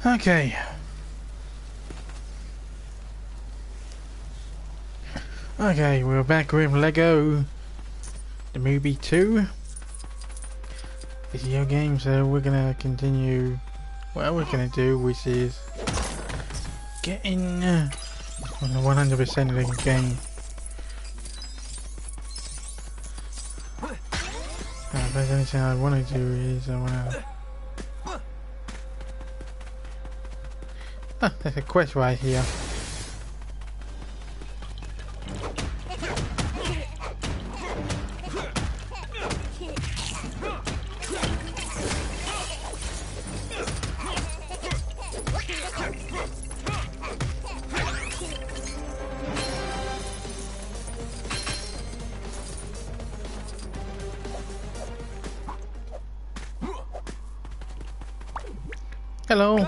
Okay. Okay, we're back with Lego The Movie 2 video game, so we're gonna continue what we're gonna do, which is getting 100% of the game. If there's anything I want to do is I want to... Oh, there's a quest right here. Hello.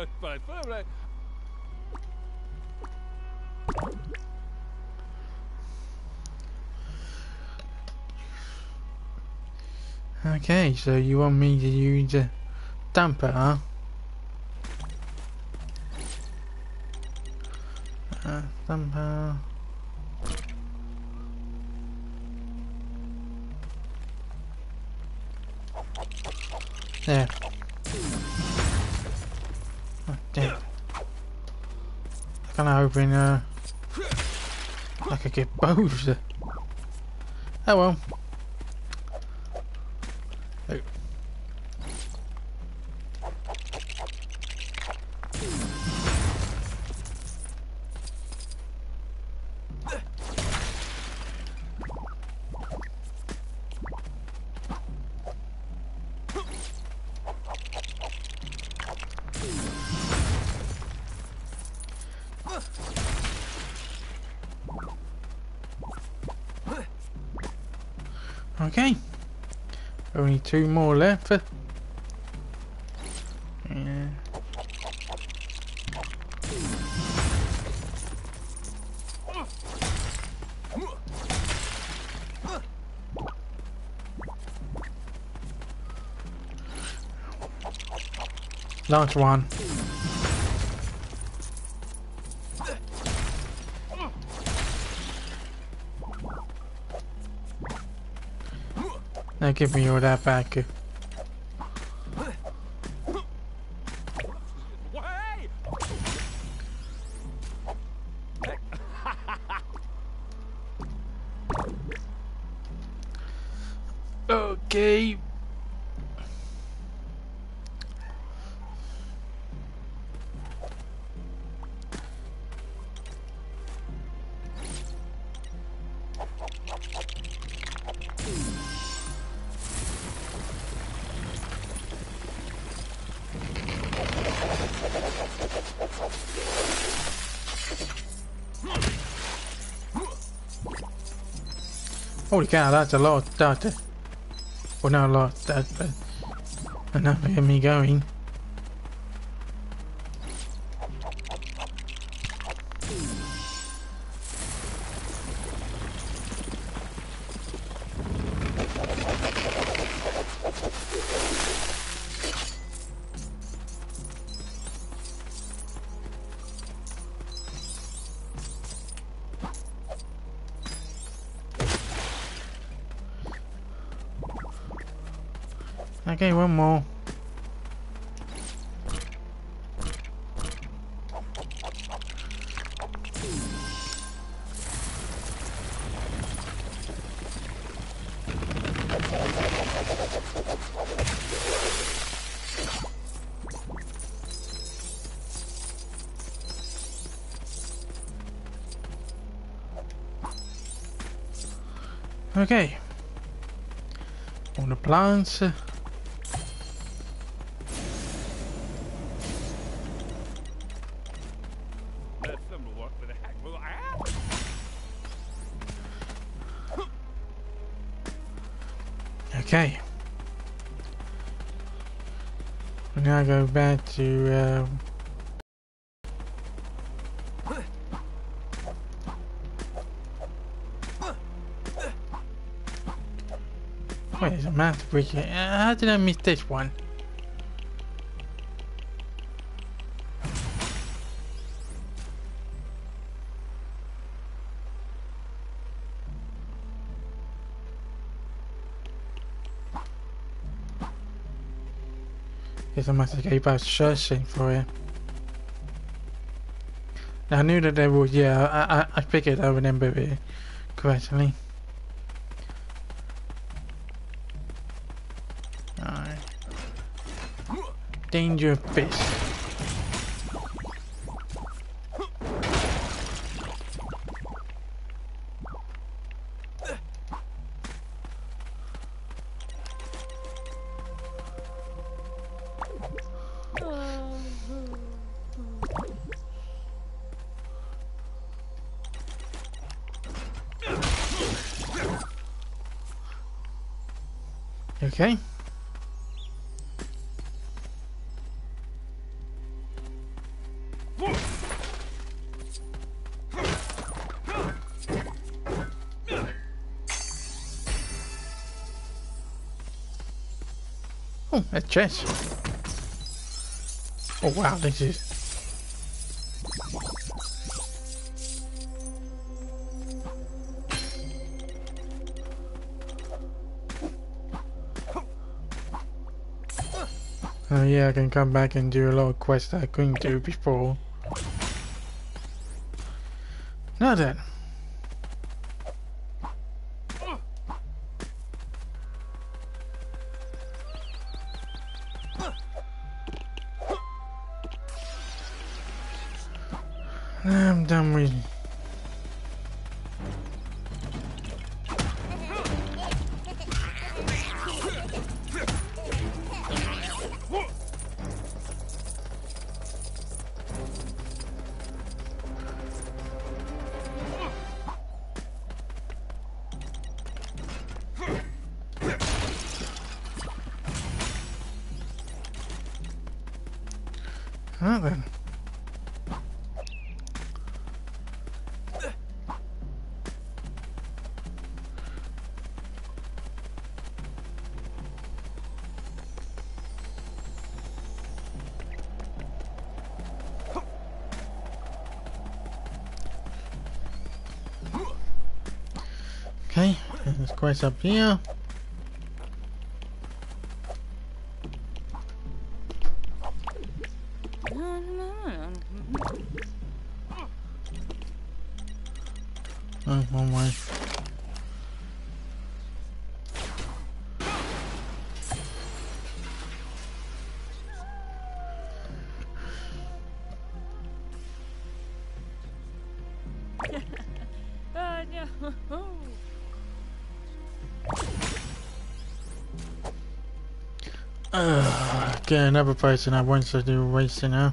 Okay, so you want me to use a dumper, huh? Dumper. There. Oh, damn. I can't open, I could get both. Oh well. Oh. Okay, only two more left. Yeah. Last one. Now give me all that back. Okay. Holy cow, that's a lot of data. Well, not a lot of data, but enough to get me going. Okay, one more. Okay. All the plants. Okay. We now go back to wait, there's a math bridge here. How did I miss this one? It's a must keep us searching for it. Now, I knew that there was, yeah, I figured I remember it correctly. Alright. Danger fish. Okay. Oh, a chest. Oh wow, this is... Oh yeah, I can come back and do a lot of quests that I couldn't do before. Now then. I'm done with... Now then. Okay, there's quests up here. Oh, one way. Get another person that wants to do racing now.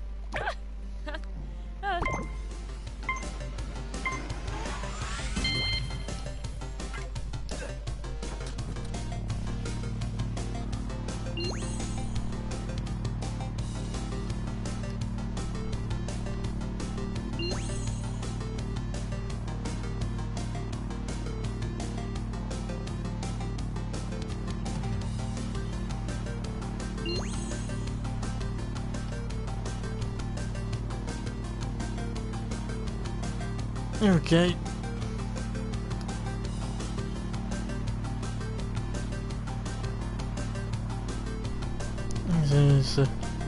Okay. This is...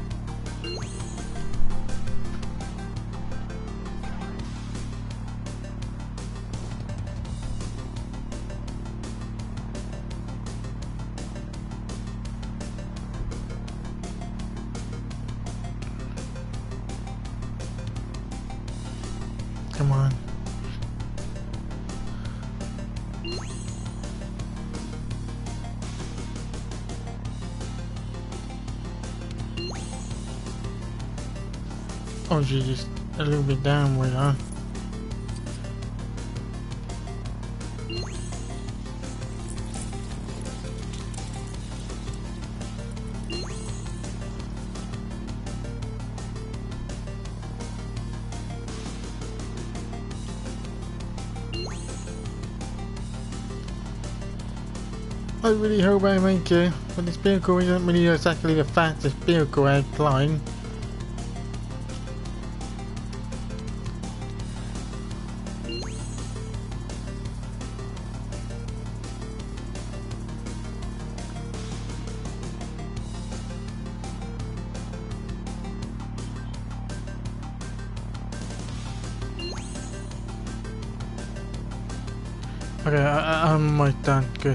Come on. Oh, she's just a little bit downward, huh? I really hope I make it, but this vehicle isn't really exactly the fastest vehicle I've climbed. Okay, I'm almost done. Good.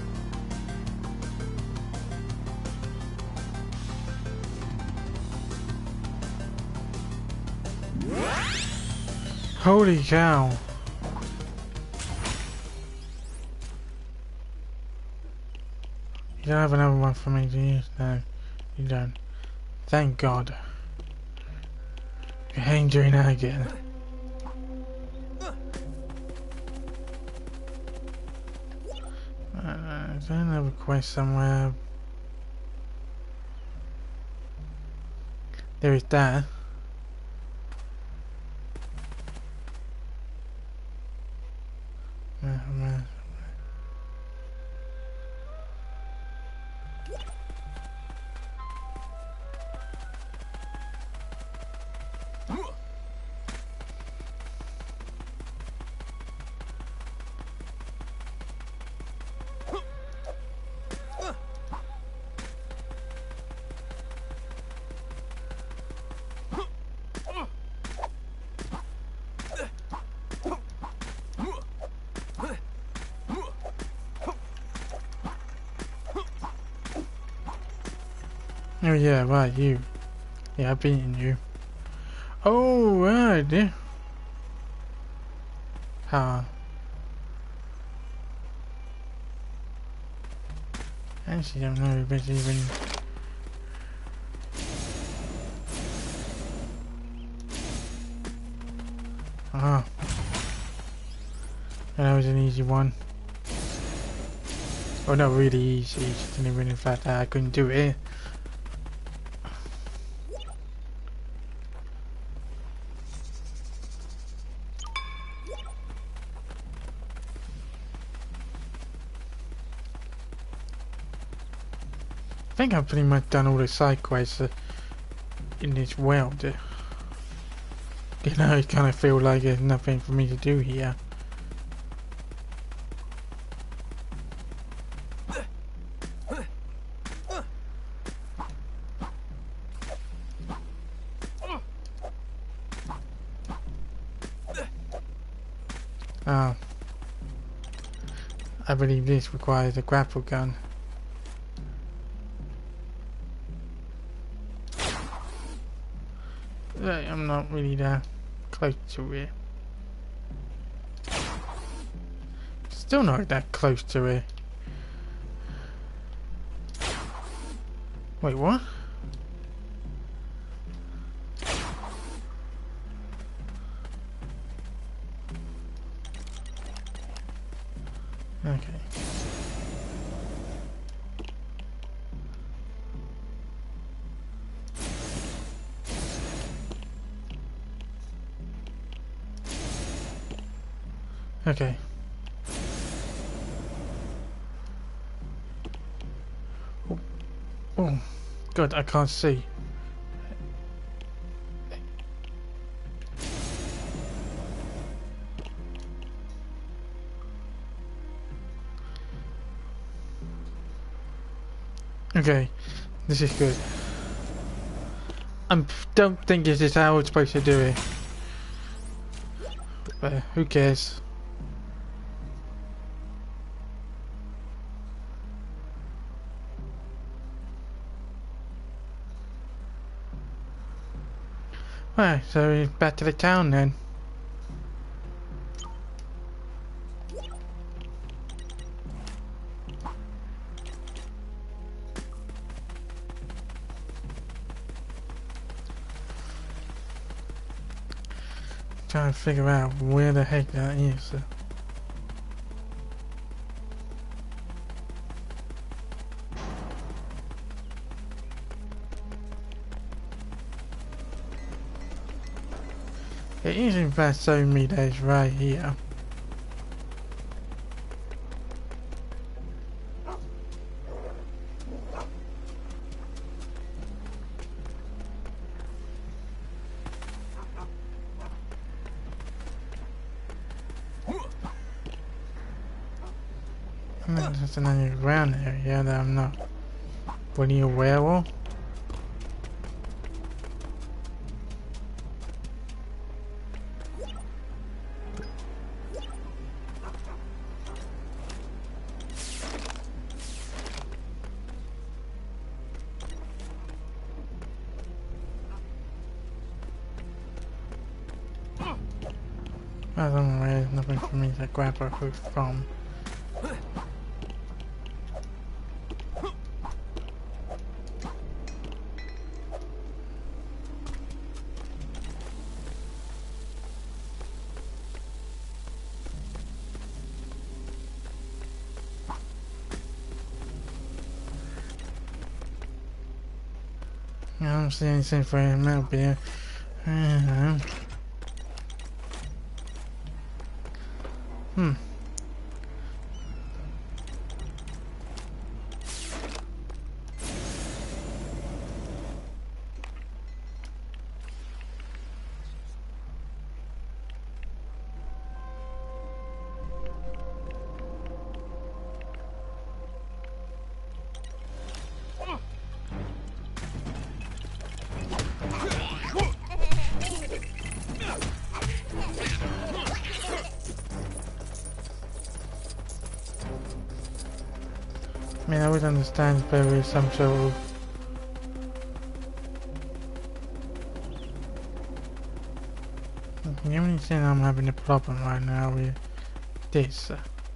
Holy cow. You don't have another one for me to use? No, you don't. Thank God. You ain't doing that again. Is there another quest somewhere? There is that. Oh yeah, right, you. Yeah, I've beaten you. Oh, right, yeah. I actually don't know if it's even... Ah. That was an easy one. Oh, not really easy, just didn't even in fact I couldn't do it. I think I've pretty much done all the side quests in this world. You know, I kind of feel like there's nothing for me to do here. Oh. I believe this requires a grapple gun. Right, I'm not really that close to it. Still not that close to it. Wait, what? Okay. Okay. Oh, oh, God, I can't see. Okay, this is good. I don't think this is how it's supposed to do it. But who cares? Right, so back to the town then. Trying to figure out where the heck that is. It is in fact showing me that it's right here. There's an underground area that I'm not really aware of. As I'm aware, there's nothing for me to grab a hook from. I don't see anything for a metal beer. I mean, I would understand if there was some sort of... The only thing I'm having a problem right now with this.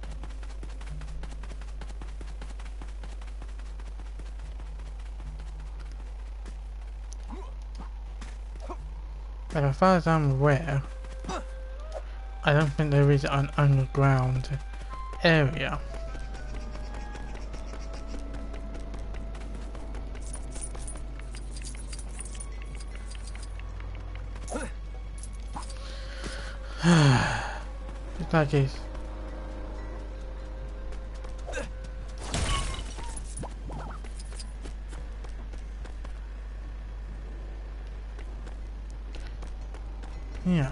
But as far as I'm aware, I don't think there is an underground area. It's like it's... Yeah.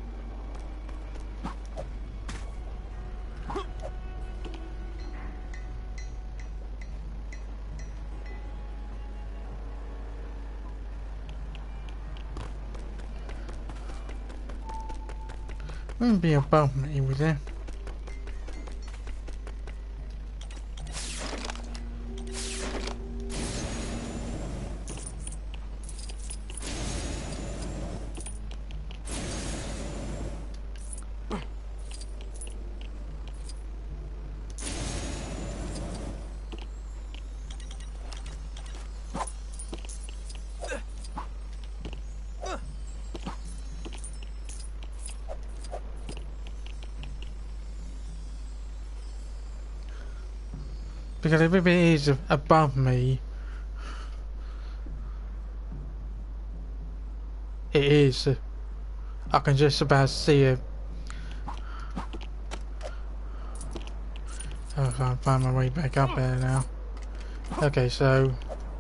Wouldn't be above me, would it? Because if it is above me, it is. I can just about see it. Oh, I can't find my way back up there now. Okay, so...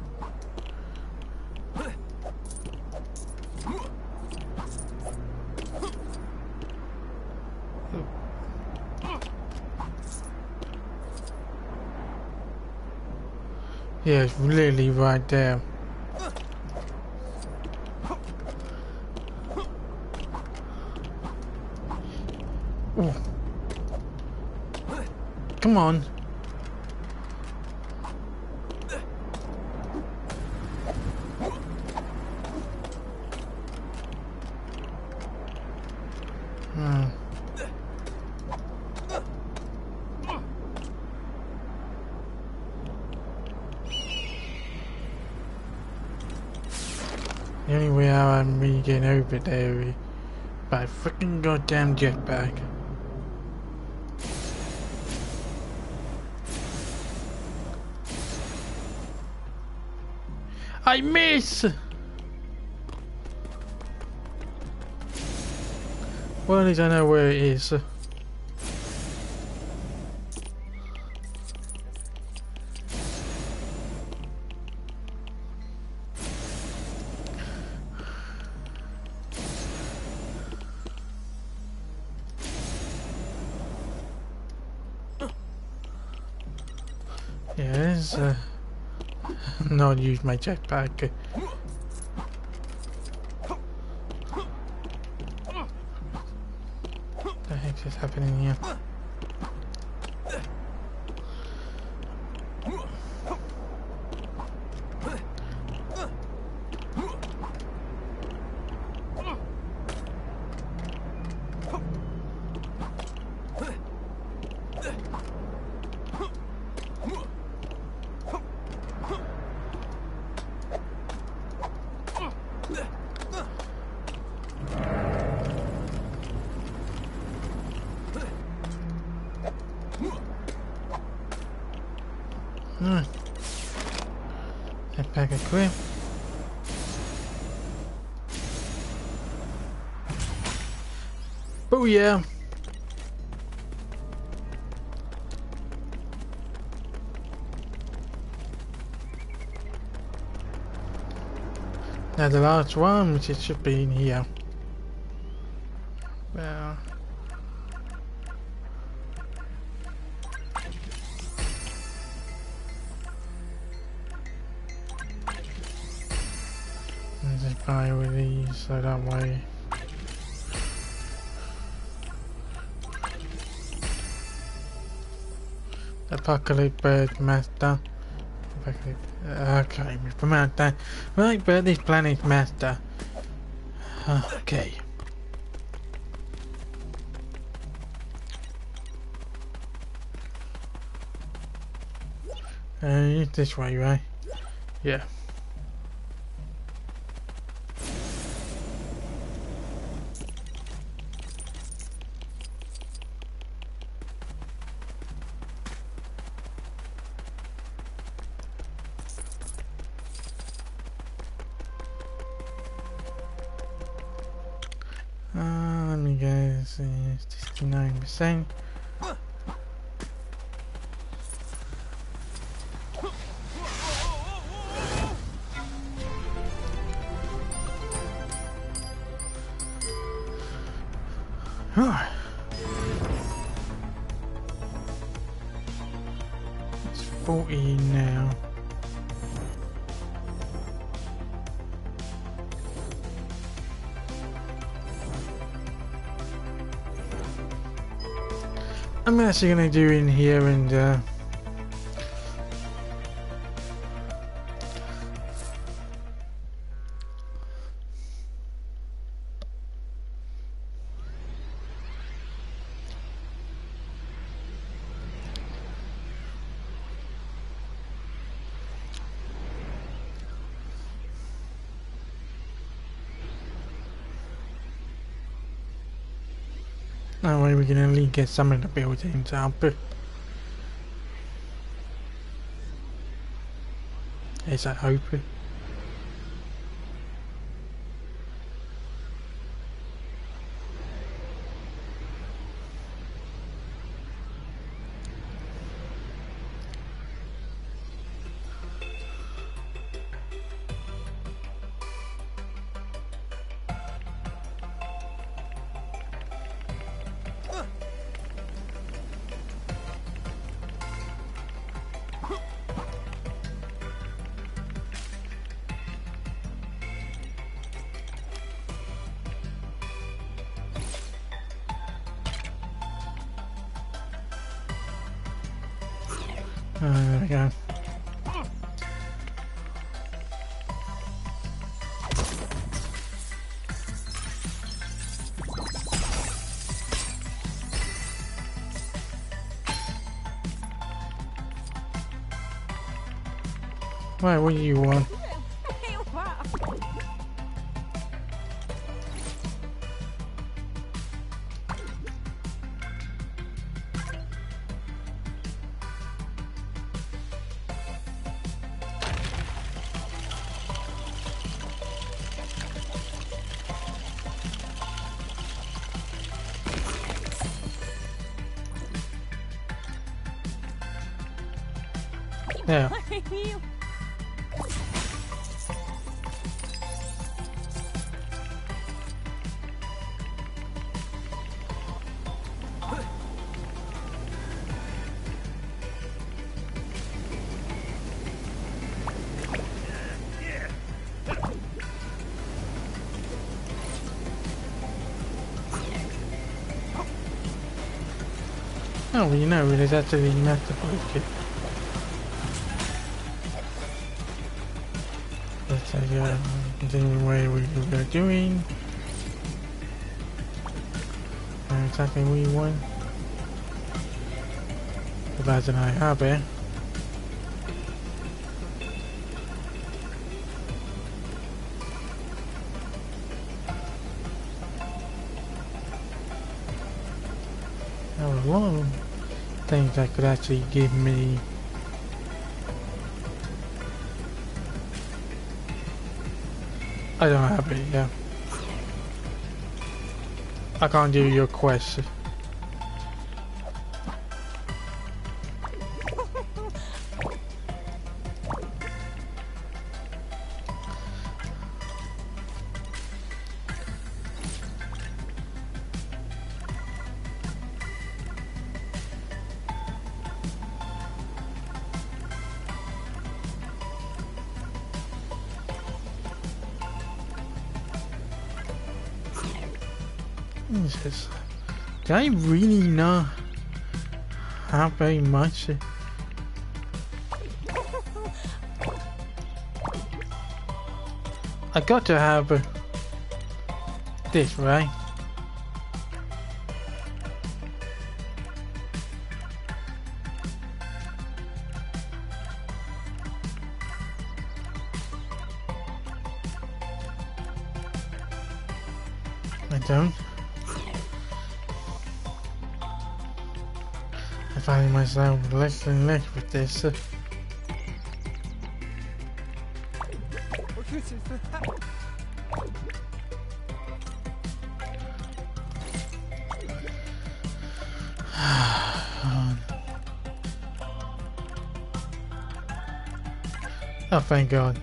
Yeah, it's really right there. Ooh. Come on. The only way I'm really getting over there is by freaking goddamn jetpack. I miss! Well, at least I know where it is. Yes, not use my jetpack. What the heck is happening here? Alright. Head back equip. Booyah! Now the last one, which it should be in here. Well, let's just buy with these so that way. Apocalypse Bird Master. Okay, we promote that. Right, Birdie's Planet Master. Okay. It's this way, right? Yeah. Let me guess, 69%. It's 40 now. I'm actually gonna do in here and that way we can at least get some of the buildings up. Is that open? There we go. Right, what do you want? Yeah. Oh, well, you know, there's actually master kit. Let's continue where we were doing. Exactly what you want. The badge and I have it. There were a lot of things that could actually give me I don't have it, yeah. I can't do your quest. Jesus. Do I really know how very much? I got to have this, right? I don't. I find myself less and less with this. Oh, thank God.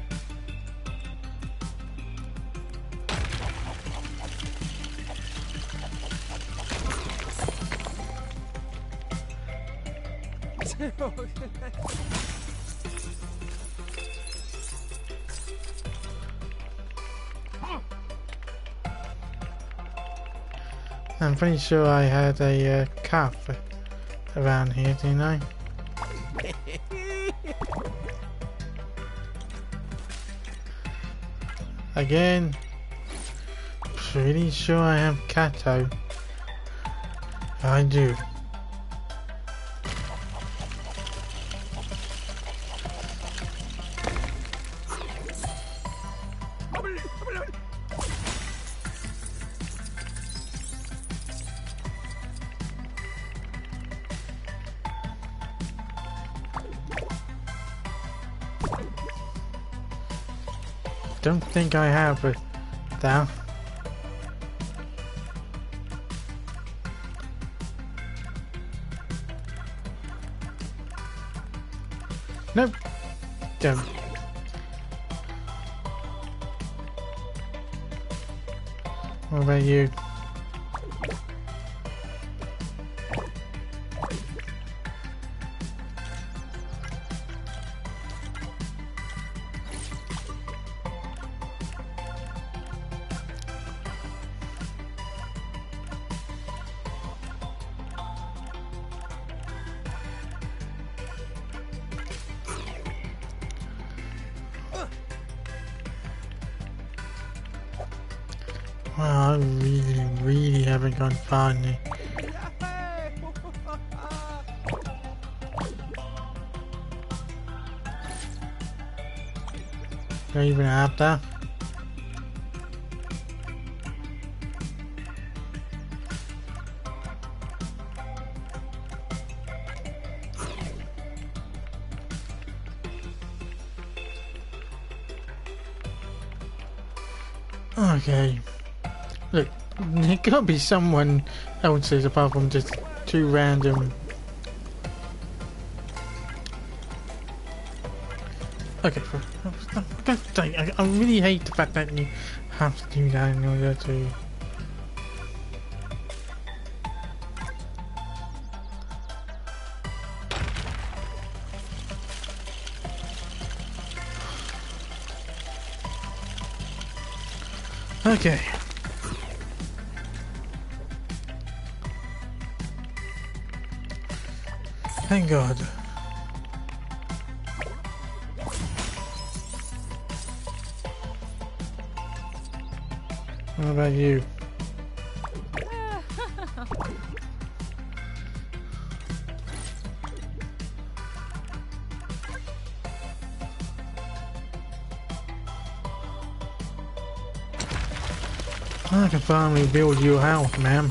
I'm pretty sure I had a calf around here, didn't I? Again, pretty sure I have Kato. I do. Don't think I have it down. Nope. Don't. What about you? Well, I really haven't gone far now. Do I even have that? Okay. Look, there gotta be someone else's apart from just two random. Okay, for God's sake, I really hate the fact that you have to do that in order to. Okay. Thank God. What about you? I can finally build you a house, ma'am.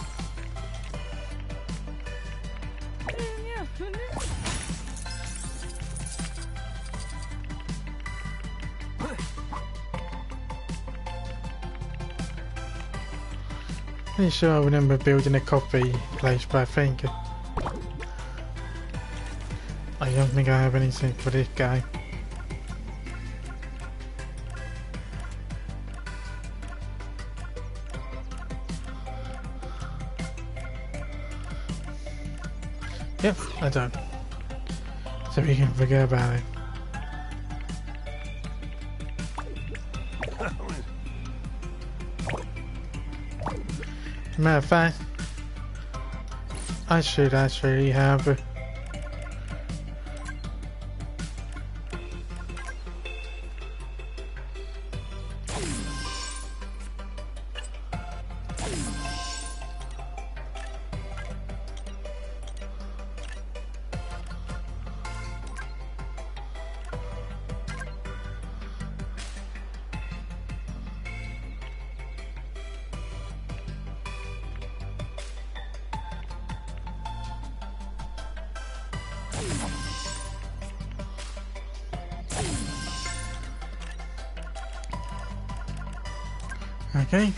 Pretty sure I remember building a coffee place, but I think I don't think I have anything for this guy. Yep, I don't. So we can forget about it. Matter of fact, I should actually have okay.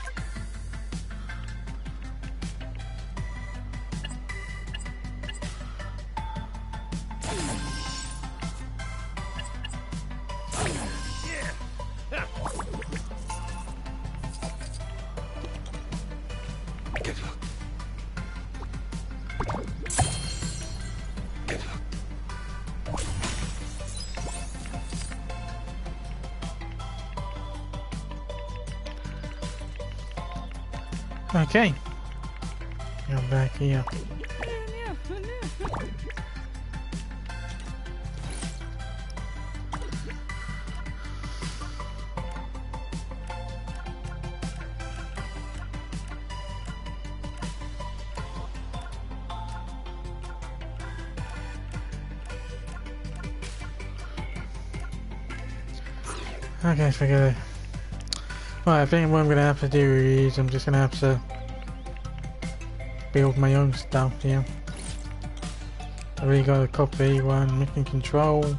Okay. I'm back here. Okay, forget it. Right, I think what I'm gonna have to do is I'm just gonna have to build my own stuff here. I already got a copy one, mission control.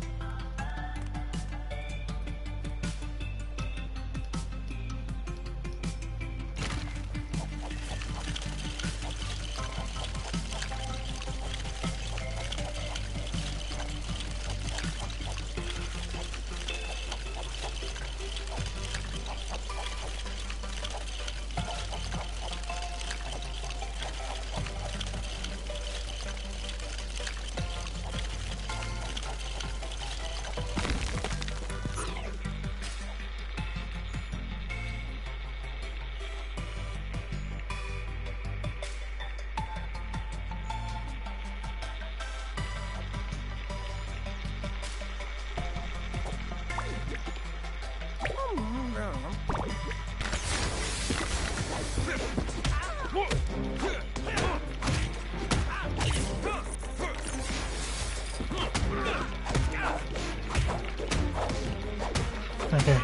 Okay.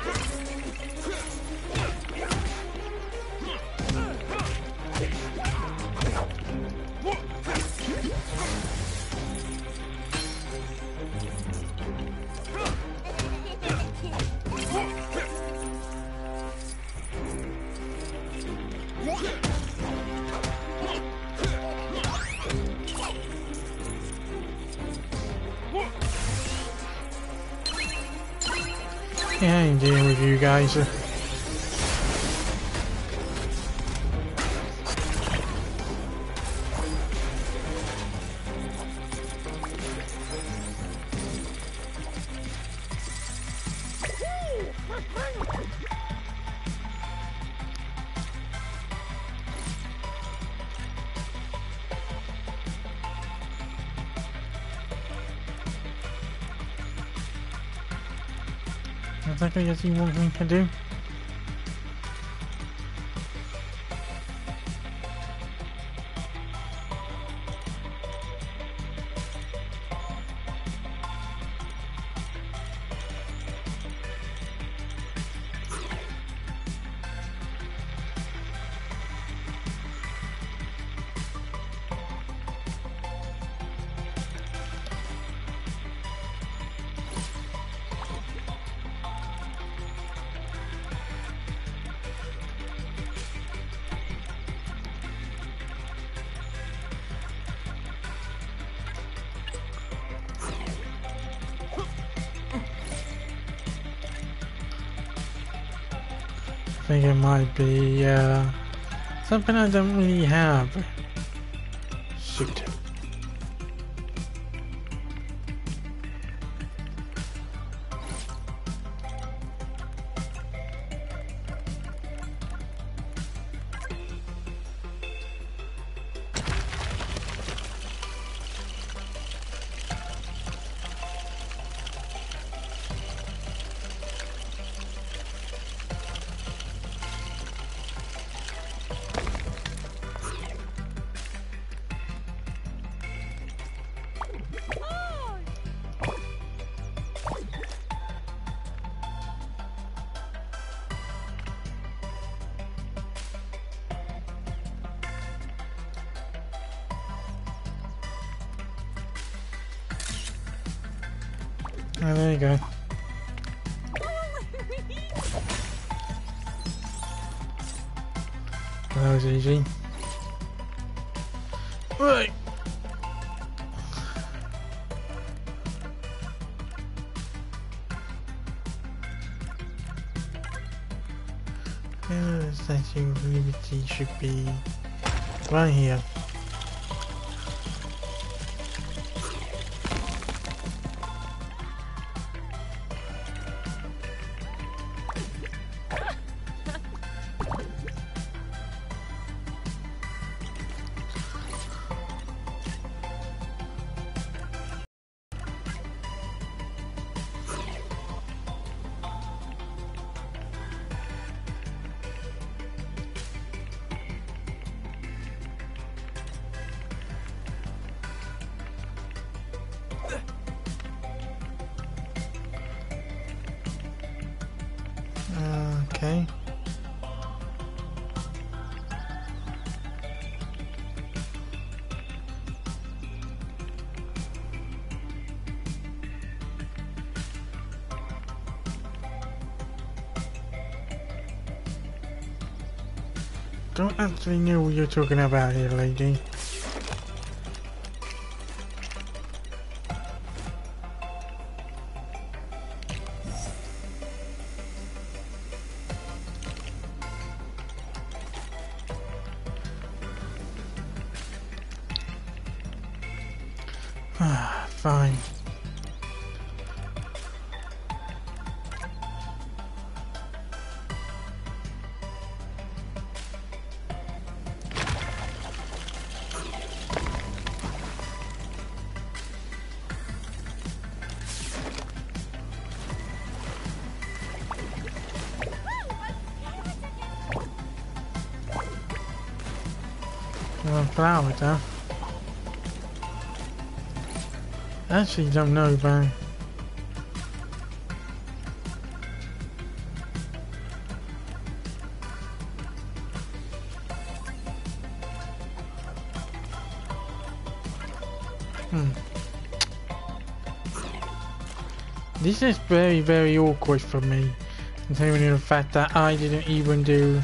Yeah, I ain't dealing with you guys. I think I just see one thing to do. think it might be something I don't really have. Shoot. Oh, there you go. That was easy. Right. The Statue of Liberty should be right here. Okay. Don't actually know what you're talking about here, lady. Fine. Flowers, huh? Actually, don't know, man. This is very, very awkward for me, considering the fact that I didn't even do.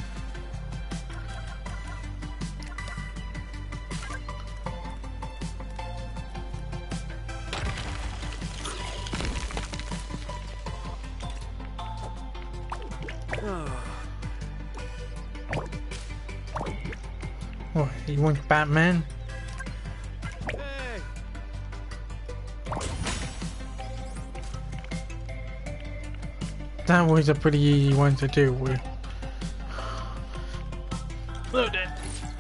What, you want Batman? Hey. That was a pretty easy one to do with. Load it.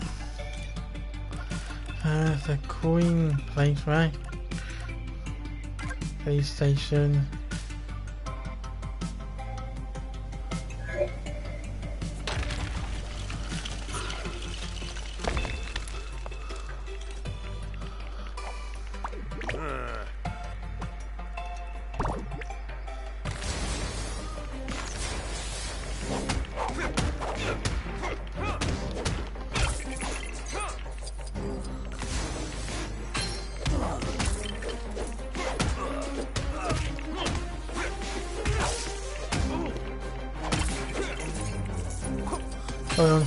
The Queen place, right? PlayStation. Hold on.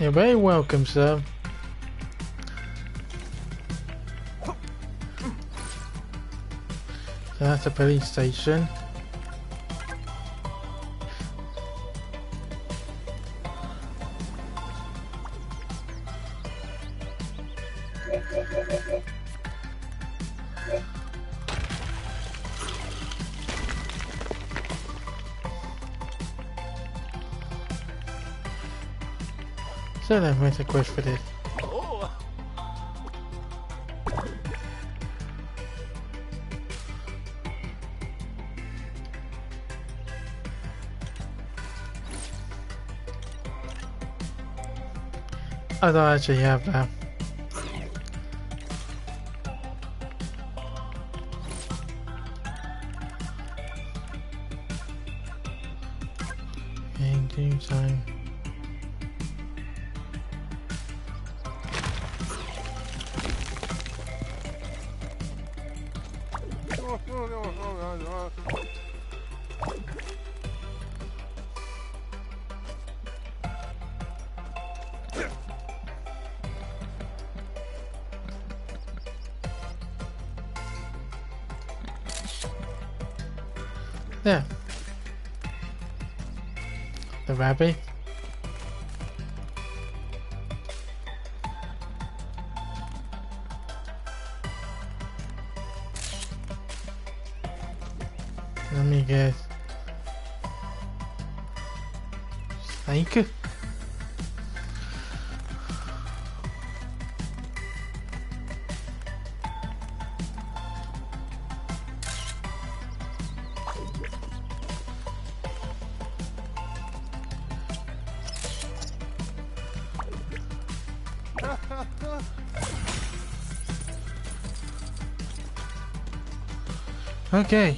You're very welcome, sir. So that's a police station. So then, where's the quest for this? Oh. I don't actually have that. Into time. There. The rabbit. Let me guess. Snake? Okay.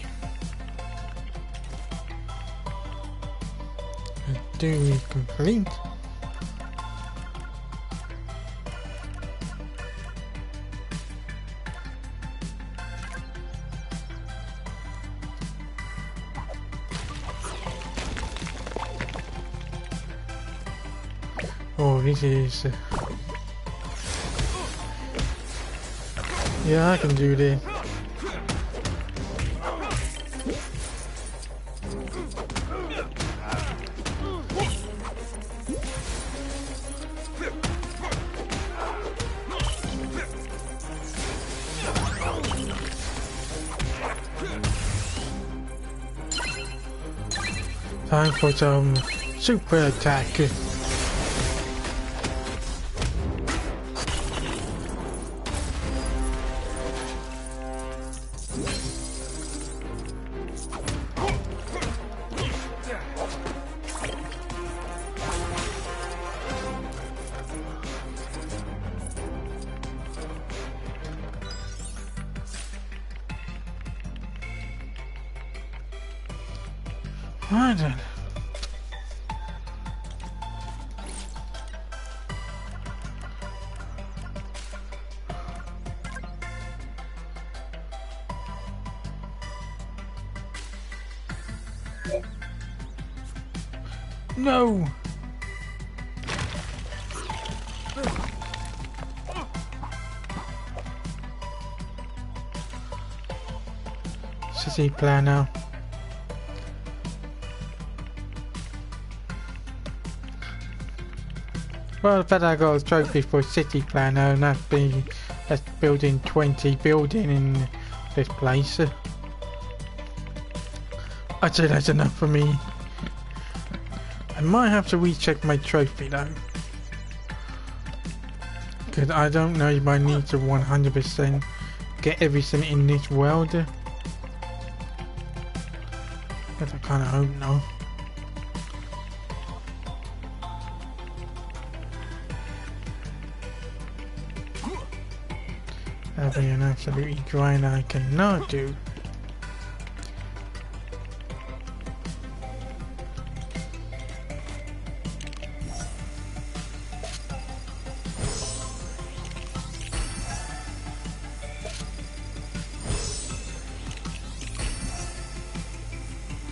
Do we complete? Oh, this is... yeah, I can do this. Time for some super attack. Right then. No! City planner. Well, the fact I got a trophy for city planner and that's building 20 building in this place. I'd say that's enough for me. I might have to recheck my trophy though. Because I don't know if I need to 100% get everything in this world. But I kind of hope no. That'd be an absolutely grind I cannot do.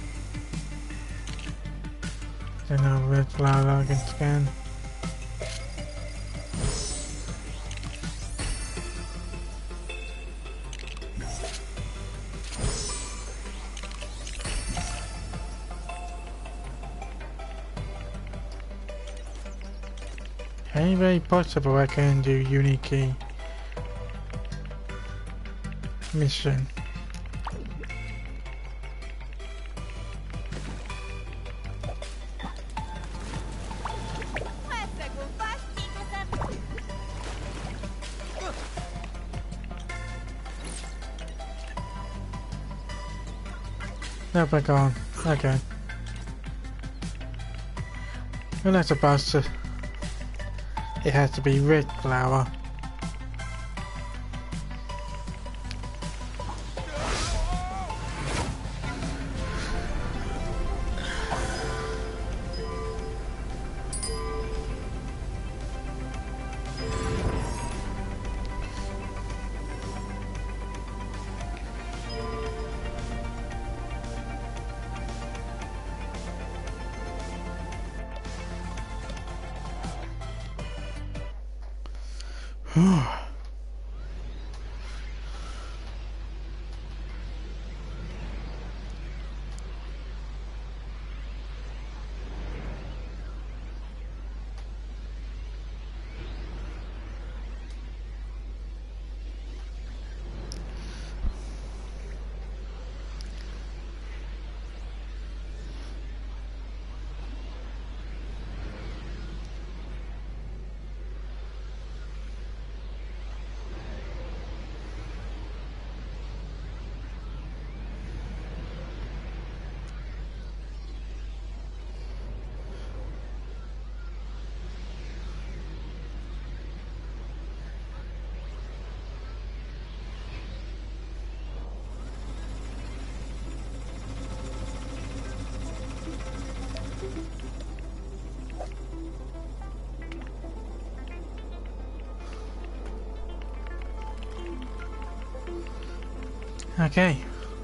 Then I'll red flower I can scan. Very, very possible I can do Unikey mission. No, back on. Okay. Well, that's supposed to. It has to be red flower. Okay.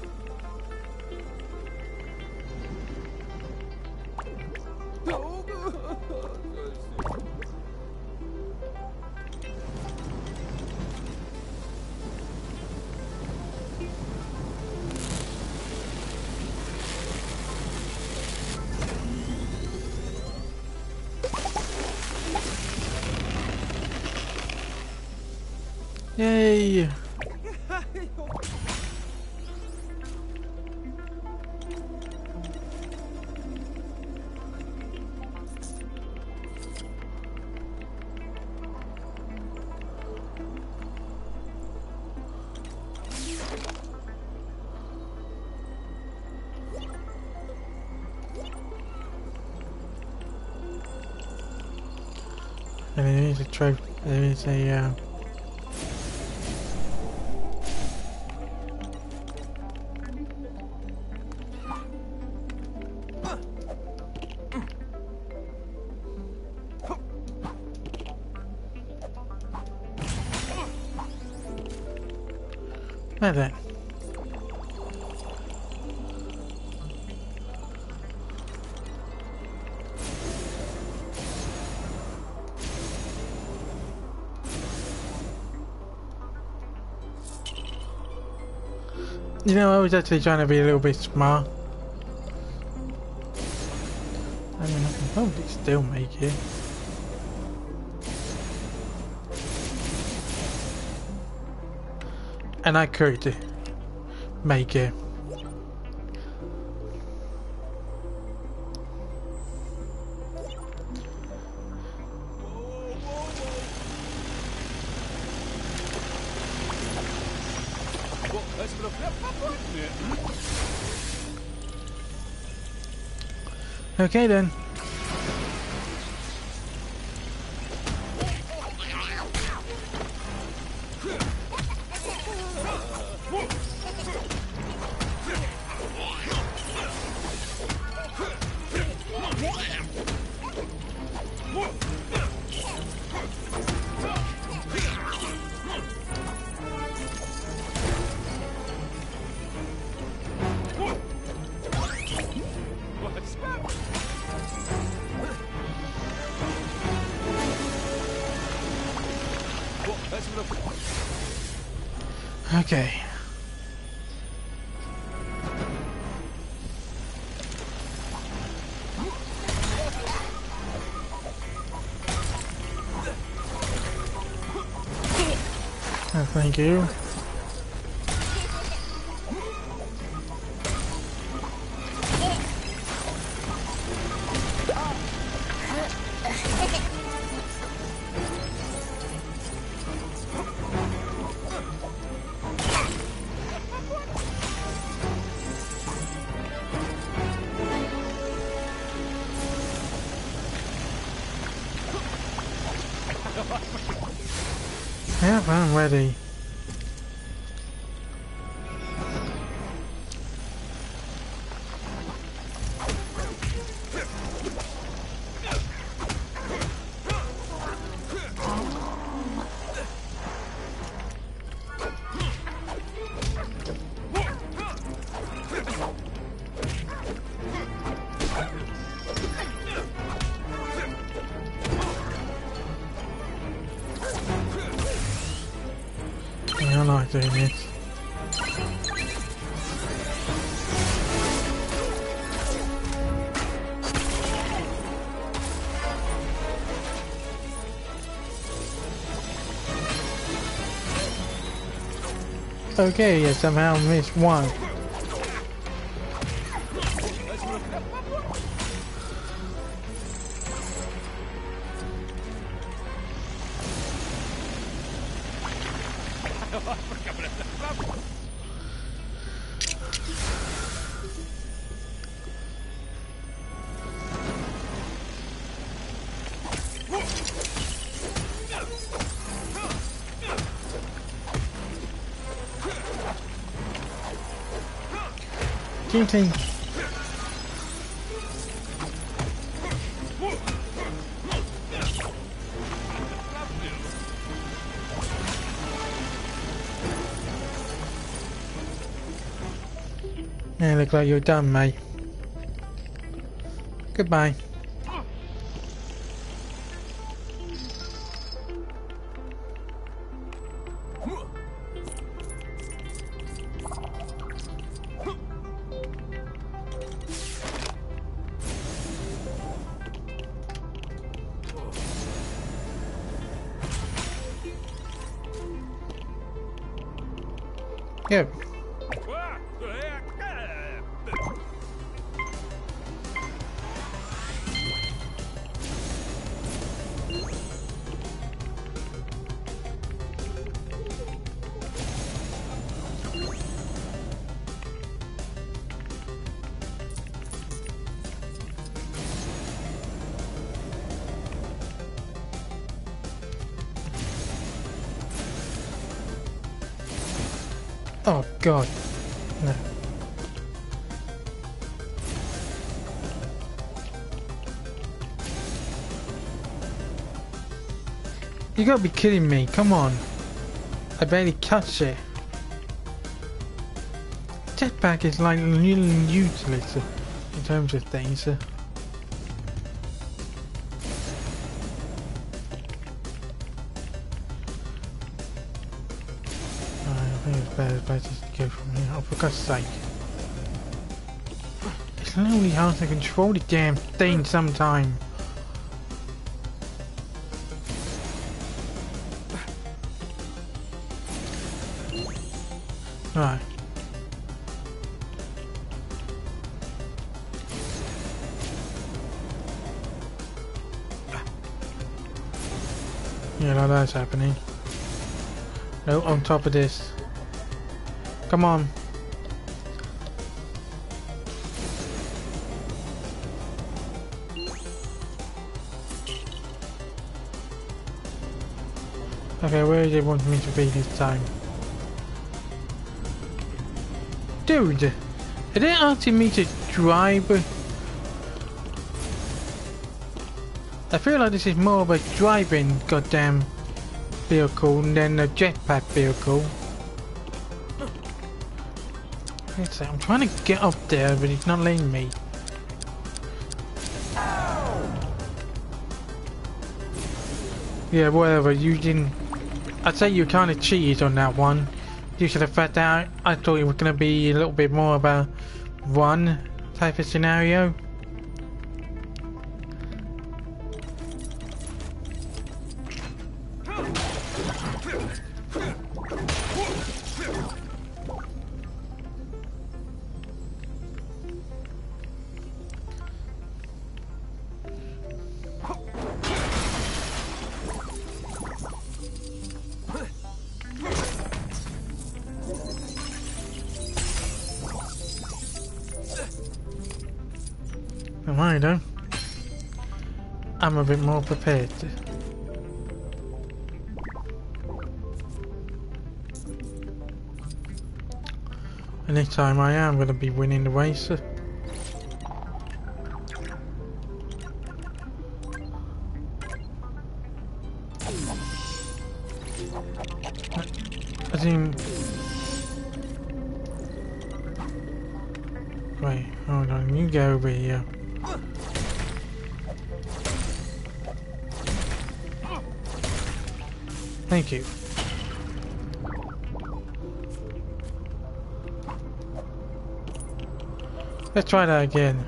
Yay! And there is a trophy. There is a. There then. You know, I was actually trying to be a little bit smart. I mean, I can probably still make it. And I could make it. Okay then. Okay. thank you. Yeah, I'm ready. Yeah, I like doing this. Okay, I somehow missed one. Team team. Yeah, look like you're done, mate. Goodbye. Yep. Oh God, no. You gotta be kidding me, come on. I barely touched it. Jetpack is like really useless in terms of things. I think it's better if I just go from here. Oh, for God's sake. It's really hard to control the damn thing sometime. Right. Yeah, now that's happening. No, on top of this. Come on. Okay, where do they want me to be this time? Dude, are they asking me to drive? I feel like this is more of a driving goddamn vehicle than a jetpack vehicle. I'm trying to get up there, but it's not letting me. Yeah, whatever, you didn't... I'd say you kind of cheated on that one. Due to the fact that I thought it was going to be a little bit more of a run type of scenario. I don't. I'm a bit more prepared. And this time I am going to be winning the race. I think... Wait, hold on, you go over here. Thank you. Let's try that again.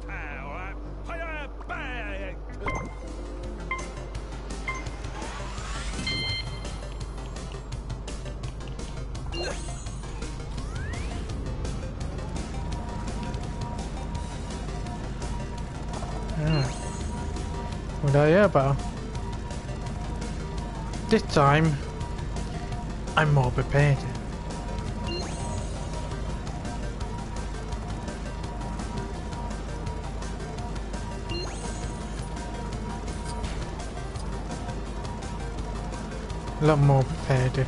Would I ever? This time, I'm more prepared. A lot more prepared.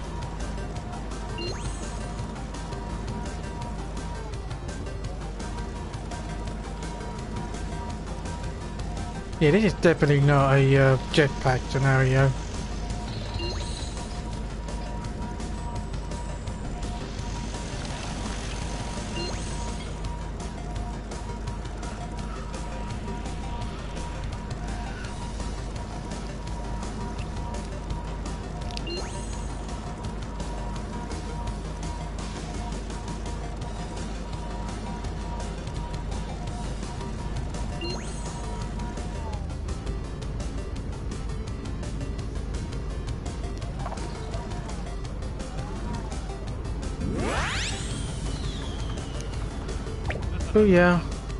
Yeah, this is definitely not a jetpack scenario. Oh yeah.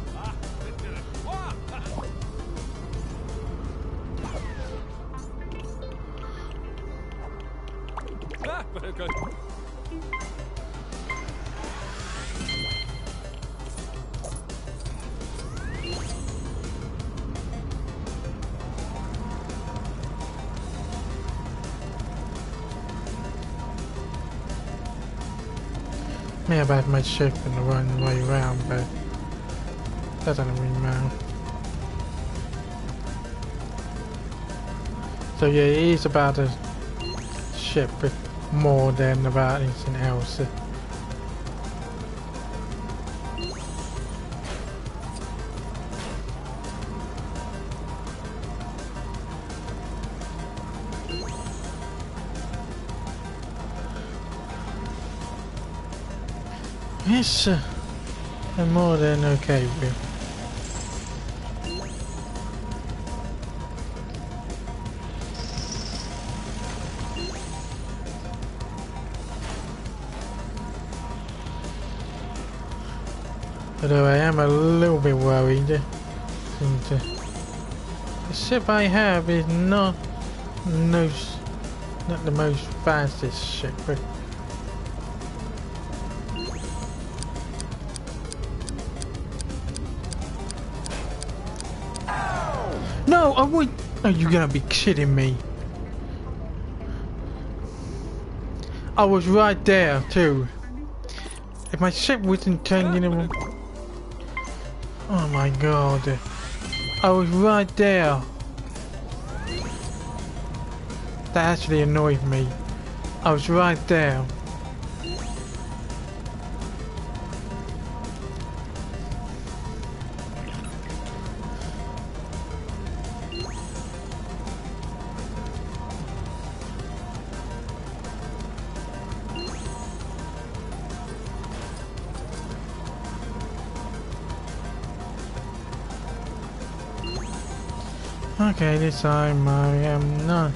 May have had my ship in the wrong way round, but that doesn't really matter. So yeah, it is about a ship, but more than about anything else. Yes, I'm more than okay with. Although I am a little bit worried. The ship I have is not the most fastest ship. No, I would. Are you gonna be kidding me? I was right there too. If my ship wasn't changing it. Oh my god. I was right there. That actually annoyed me. I was right there. Okay, this time I am not.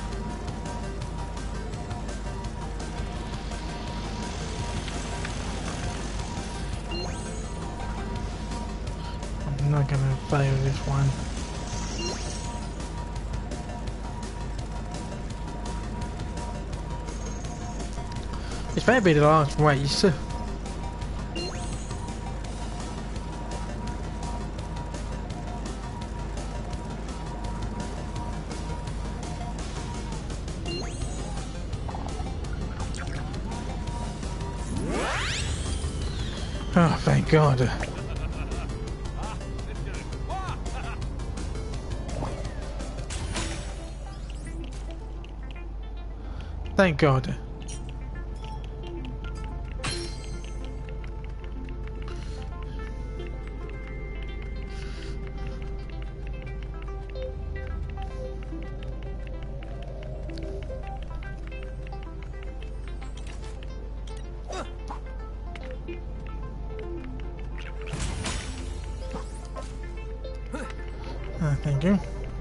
I'm not gonna fail this one. This better be the last race. thank God. Thank God. Thank you.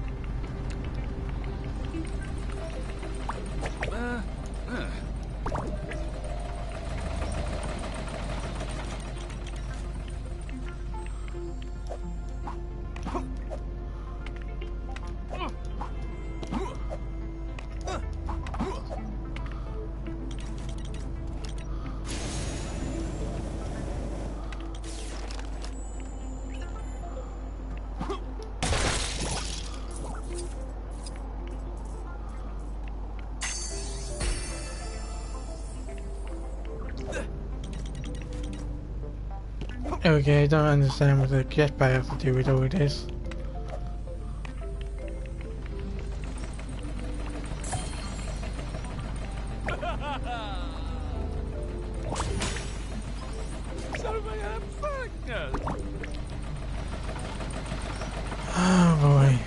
Okay, I don't understand what the jetpack has to do with all this. Oh boy.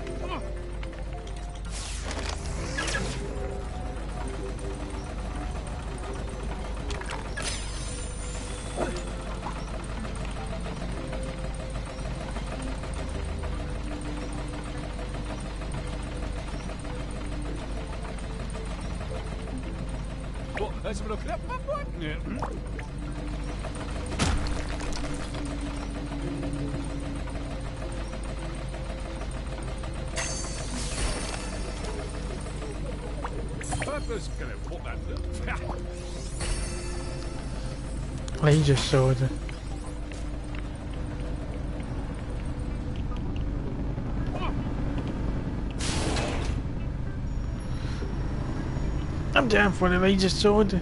Let's look it up. Yeah. Purpose gonna what that Laser sword. I'm down for the laser sword.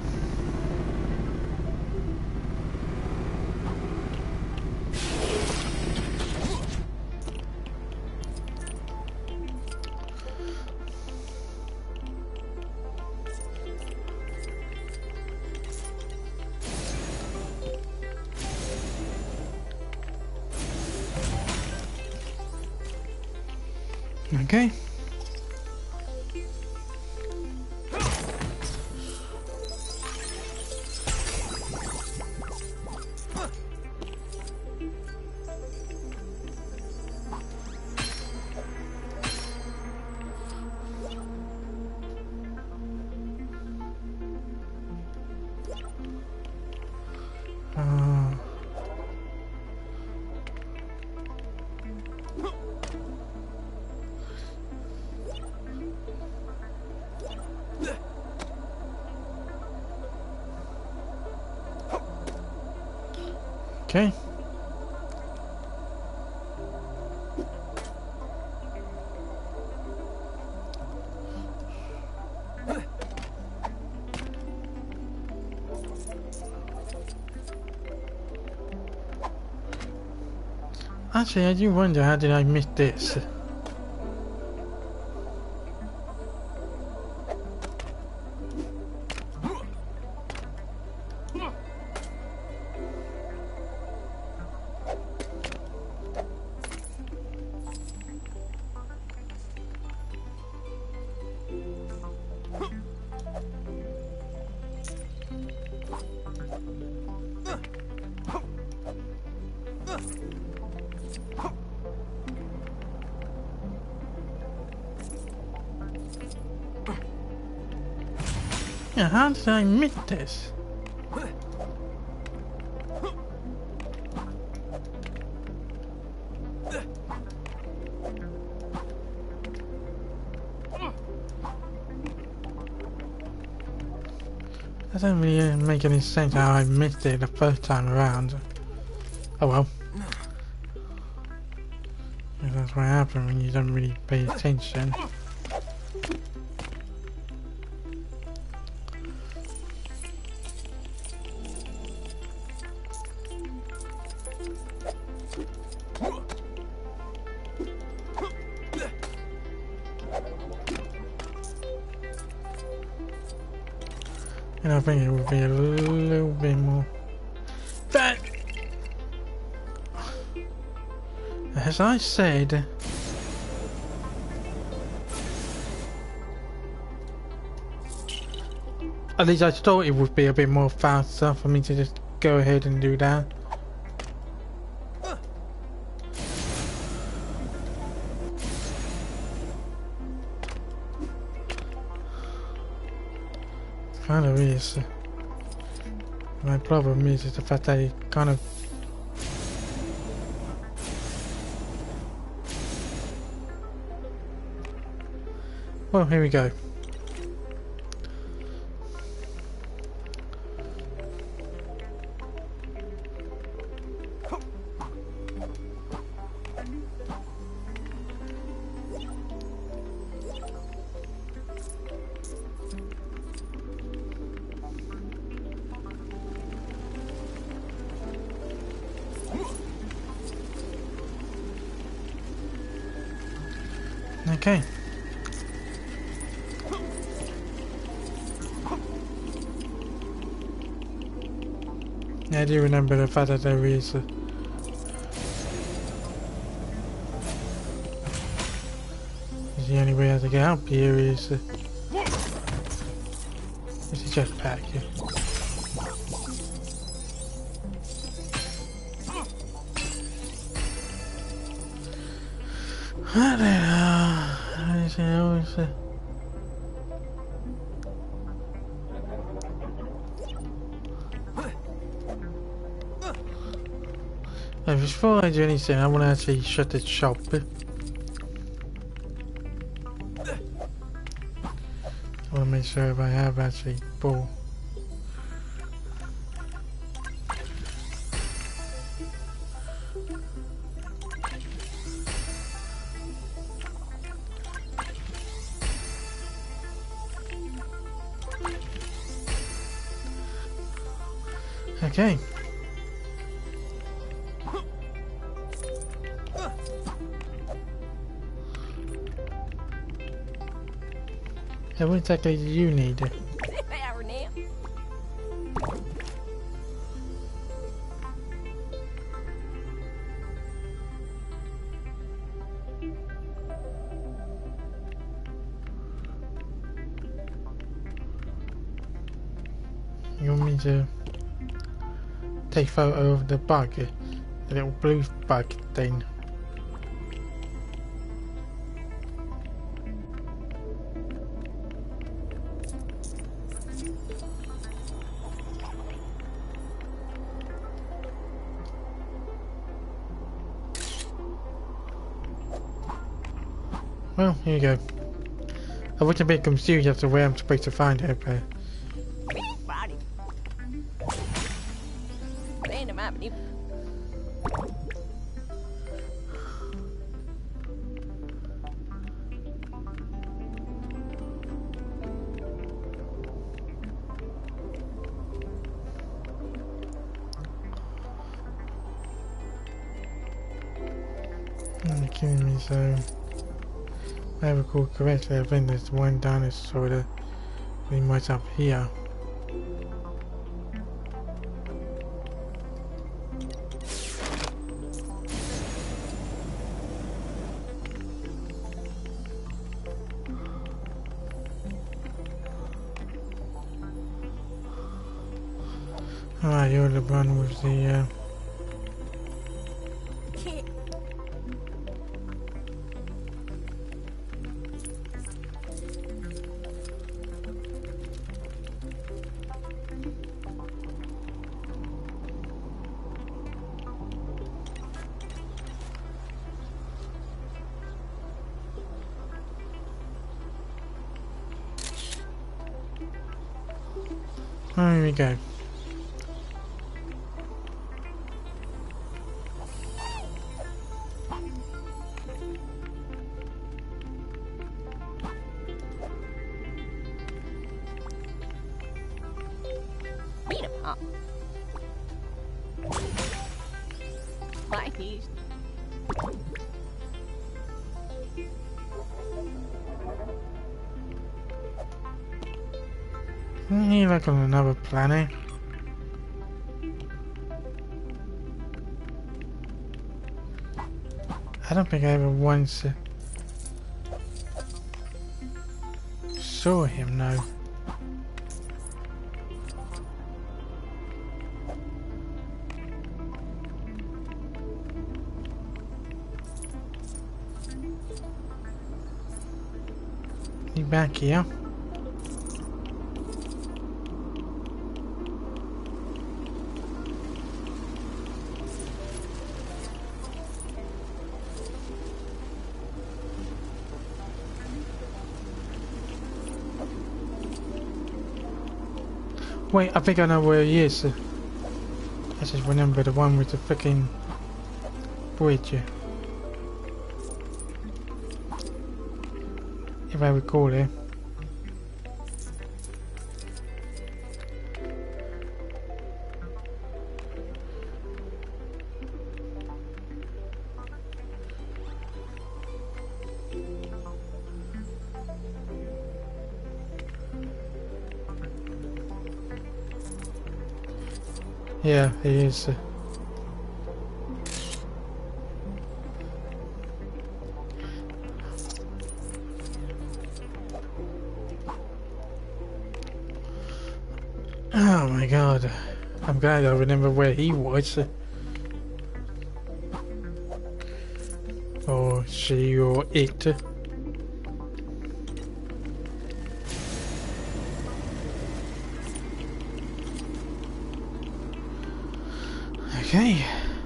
Okay. Okay. Actually, I do wonder how did I miss this? Yeah, how did I miss this? That doesn't really make any sense how I missed it the first time around. Oh well. That's what happens when you don't really pay attention. And I think it would be a little bit more. That, as I said, at least I thought it would be a bit more faster for me to just go ahead and do that. Kind of is. My problem is the fact that it kind of. Well, here we go. Okay. Yeah, I do remember the fact that there is the only way to get up here is a jetpack. Yeah. I don't know. Before I do anything, I want to actually shut the shop. I want to make sure if I have actually bought. Okay. Yeah, what exactly do you need? You want me to take photo of the bug, the little blue bug thing? Well, here you go. I was a bit confused as to where I'm supposed to find it, but... Okay, so... If I recall correctly, I think there's one dinosaur that pretty much up here. Alright, you're the one with the oh, here we go. Please. Isn't he like on another planet? I don't think I ever once saw him, no. He back here? Wait, I think I know where he is. I just remember the one with the freaking bridge. If I recall it. Yeah, he is. Oh my god. I'm glad I remember where he was. Or she or it. Okay.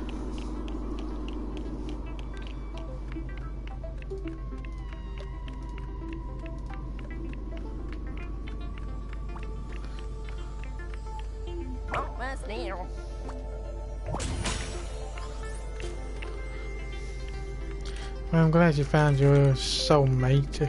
Almost there. Well, I'm glad you found your soulmate.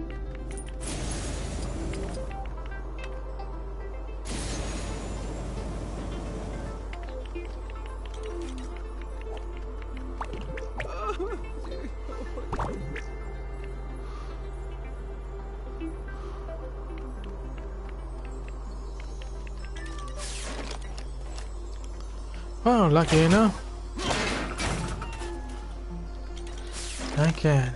Oh, lucky enough. I can.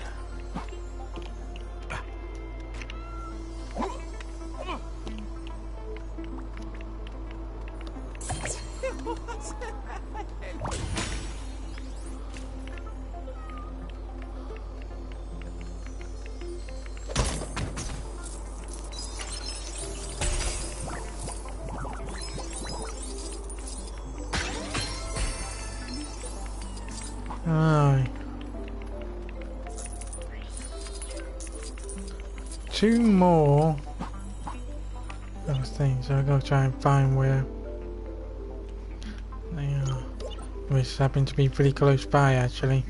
Aye. Two more those things, so I gotta try and find where they are. Which happen to be pretty close by actually.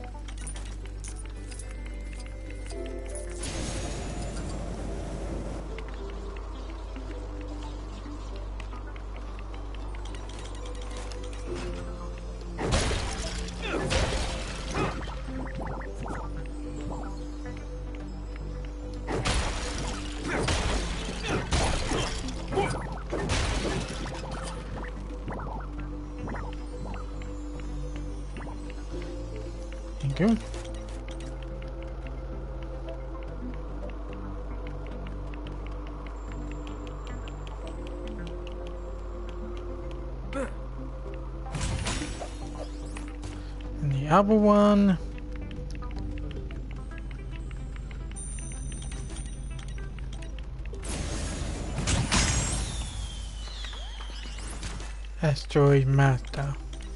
Thank you. And the other one. Asteroid Master.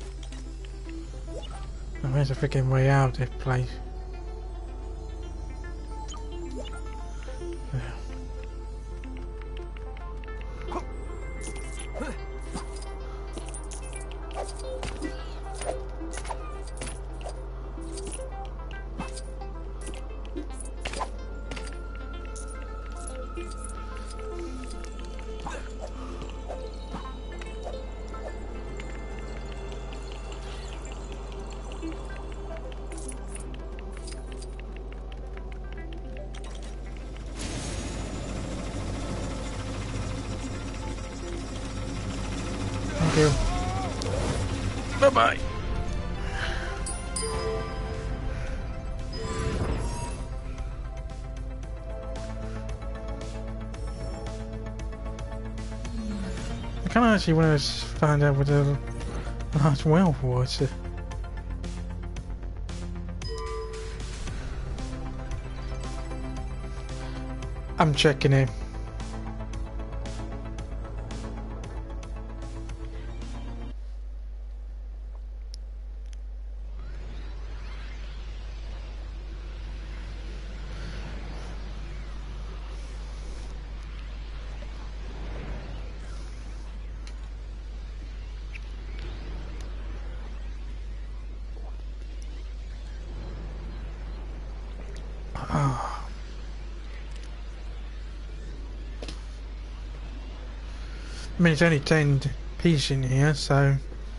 Oh, where's the freaking way out of this place? you. Bye-bye. I kind of actually want to find out what the last well was. I'm checking it. I mean, it's only 10 pieces in here, so...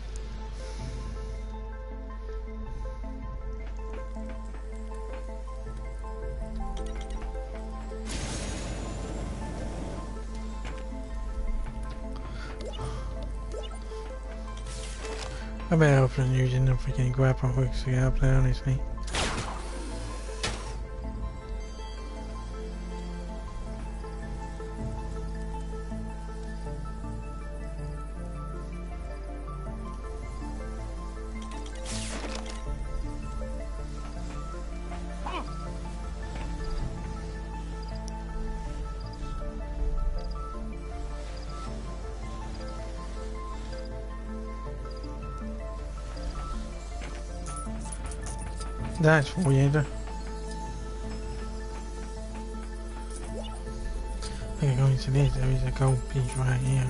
I better open using the freaking grapple hooks to get up there, honestly. That's weird. I think going to this, there is a gold piece right here.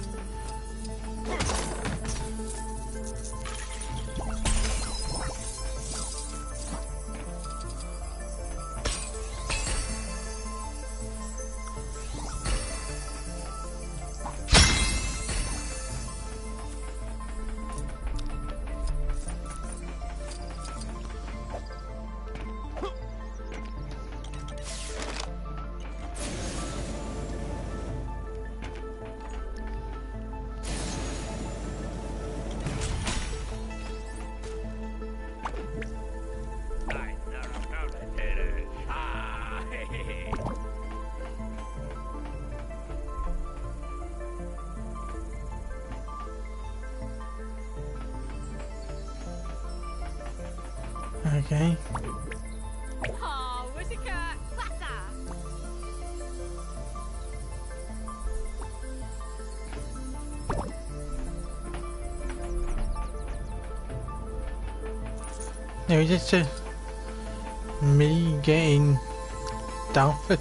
Okay. Oh, Whittaker, clatter. No, it's just me getting dumped.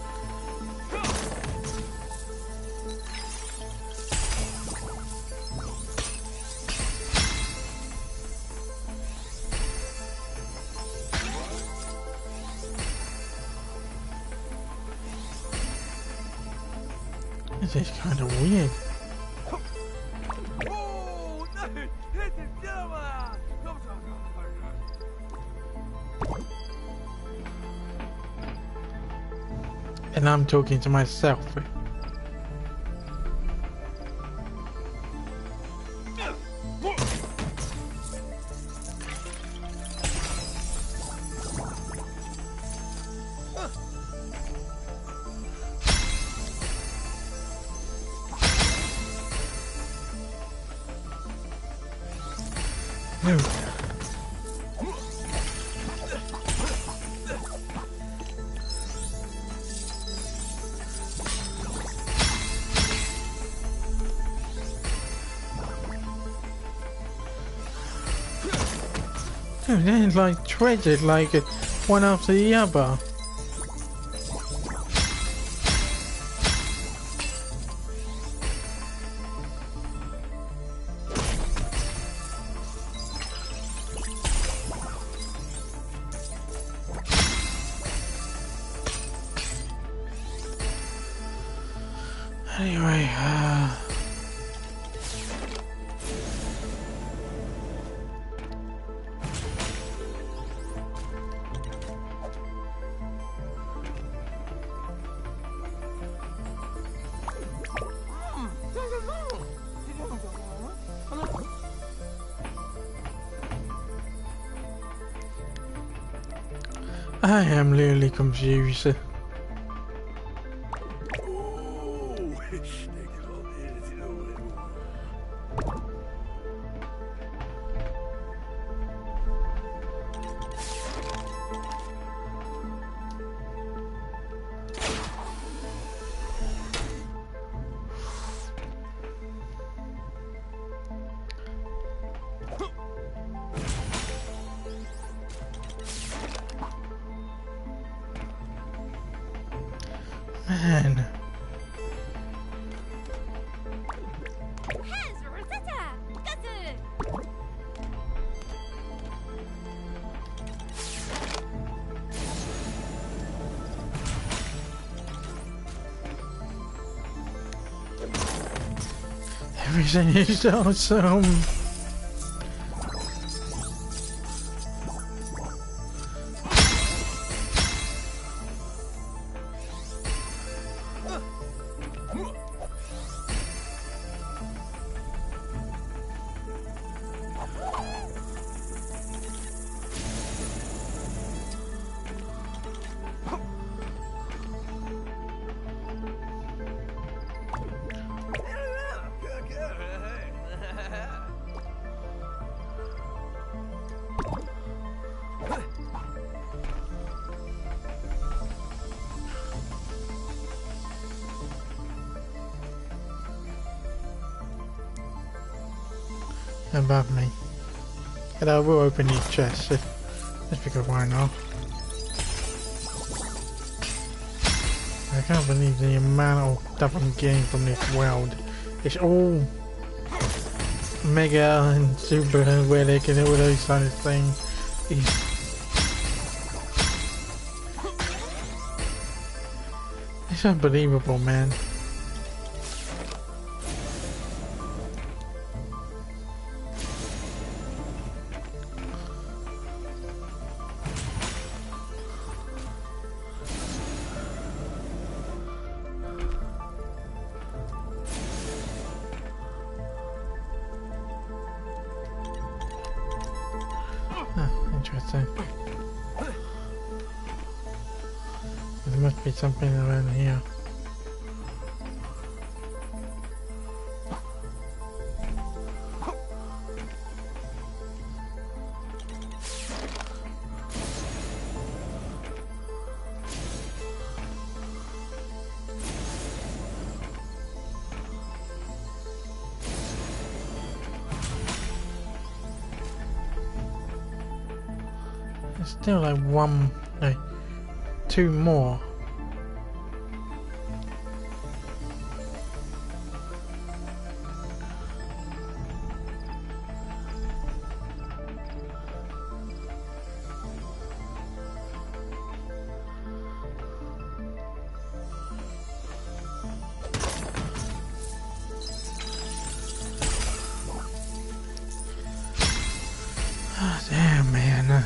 This is kind of weird. Oh, nee, het is jammer. Kom zo, And I'm talking to myself. No. Dude, they're like treasured like one after the other. Anyway, I am literally confused. Man. Hands, Rosetta! Gazu! Everything is awesome. Above me. But I will open these chests just because why not? I can't believe the amount of stuff I'm getting from this world. It's all mega and super where they can do all those kind of things. It's unbelievable, man. Interesting. There must be something around here. There's still like two more. Oh, damn, man.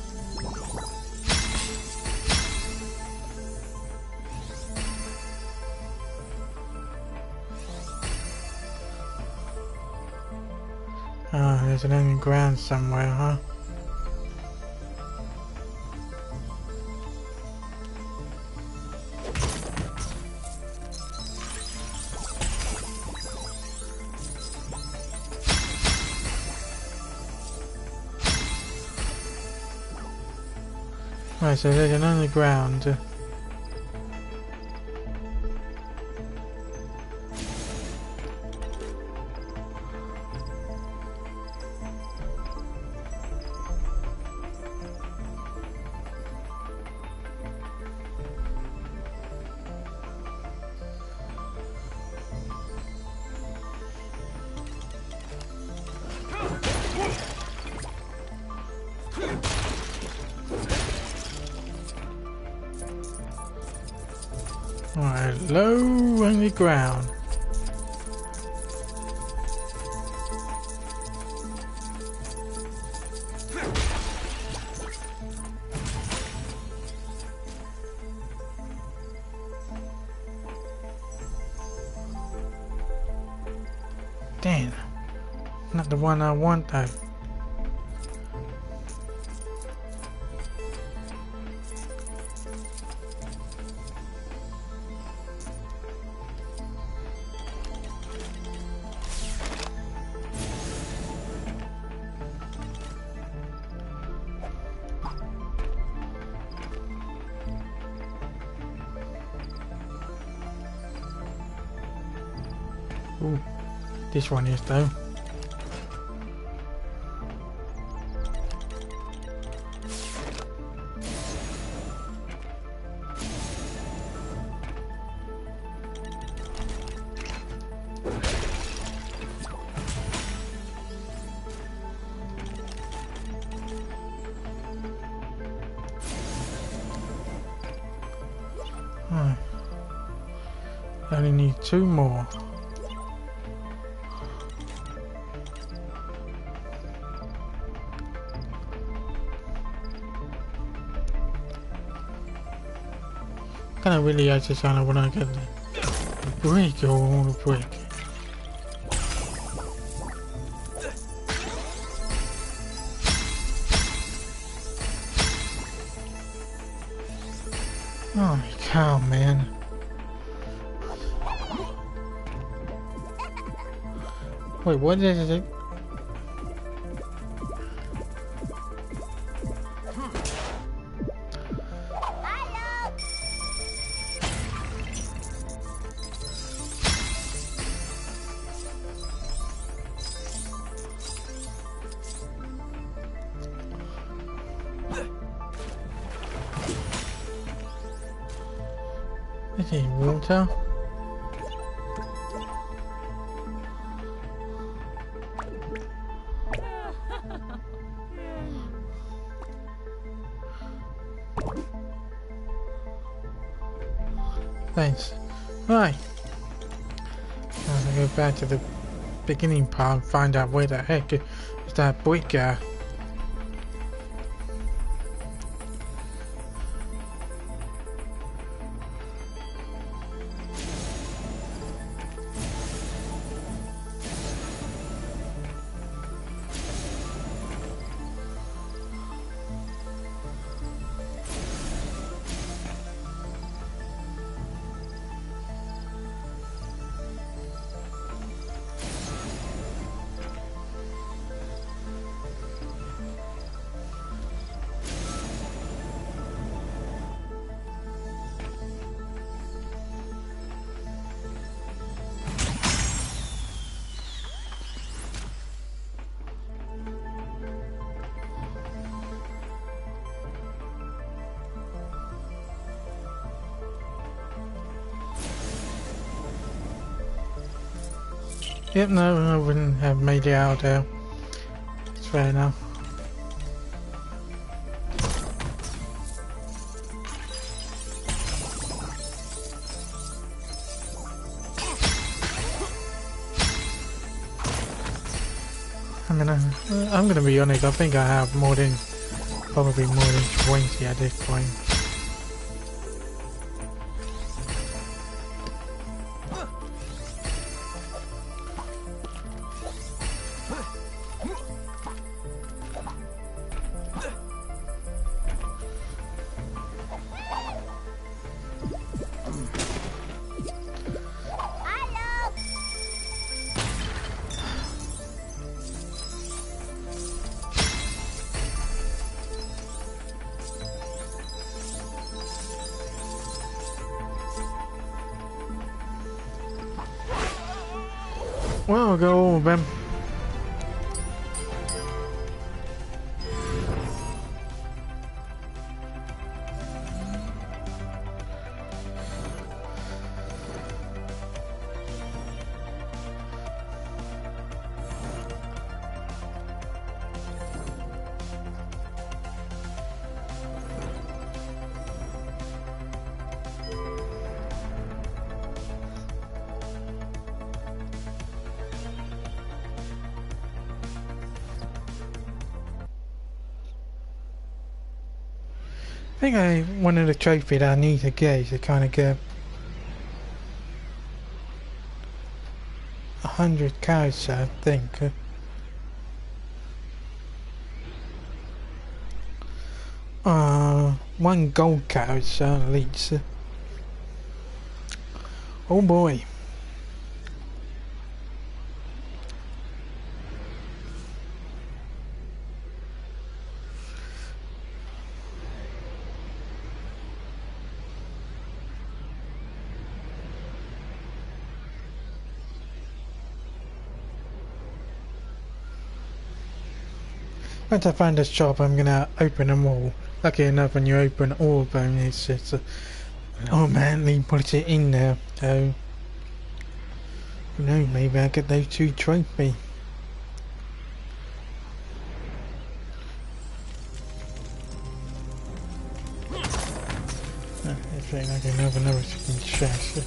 There's an underground somewhere, huh? Right, so there's an underground. Alright, low on the ground. Damn, not the one I want though. Ooh, this one is though. I only need 2 more. Kind of really just kind of when I get the brick or all the brick. Oh my cow, man. Wait, what is it? Is it water? Thanks. Right. Now to go back to the beginning part and find out where the heck is that brick at. Yep, no, I wouldn't have made it out there. It's fair enough. I'm gonna be honest, I think I have probably more than 20 at this point. Well, I'll go all of them. I think one of the trophies that I need to get is to kind of get 100 cows, I think. 1 gold cow at least. Oh boy. Once I find a shop, I'm gonna open them all. Lucky enough, when you open all of them, it's just oh man, they put it in there. So, who knows, maybe I'll get those 2 trophies. It's like I can have another fucking chest.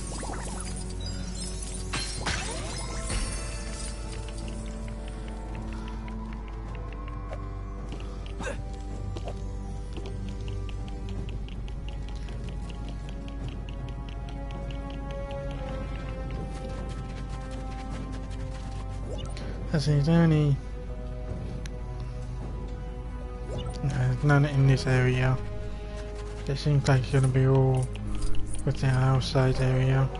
There's only no, there's none in this area. It seems like it's gonna be all within the outside area.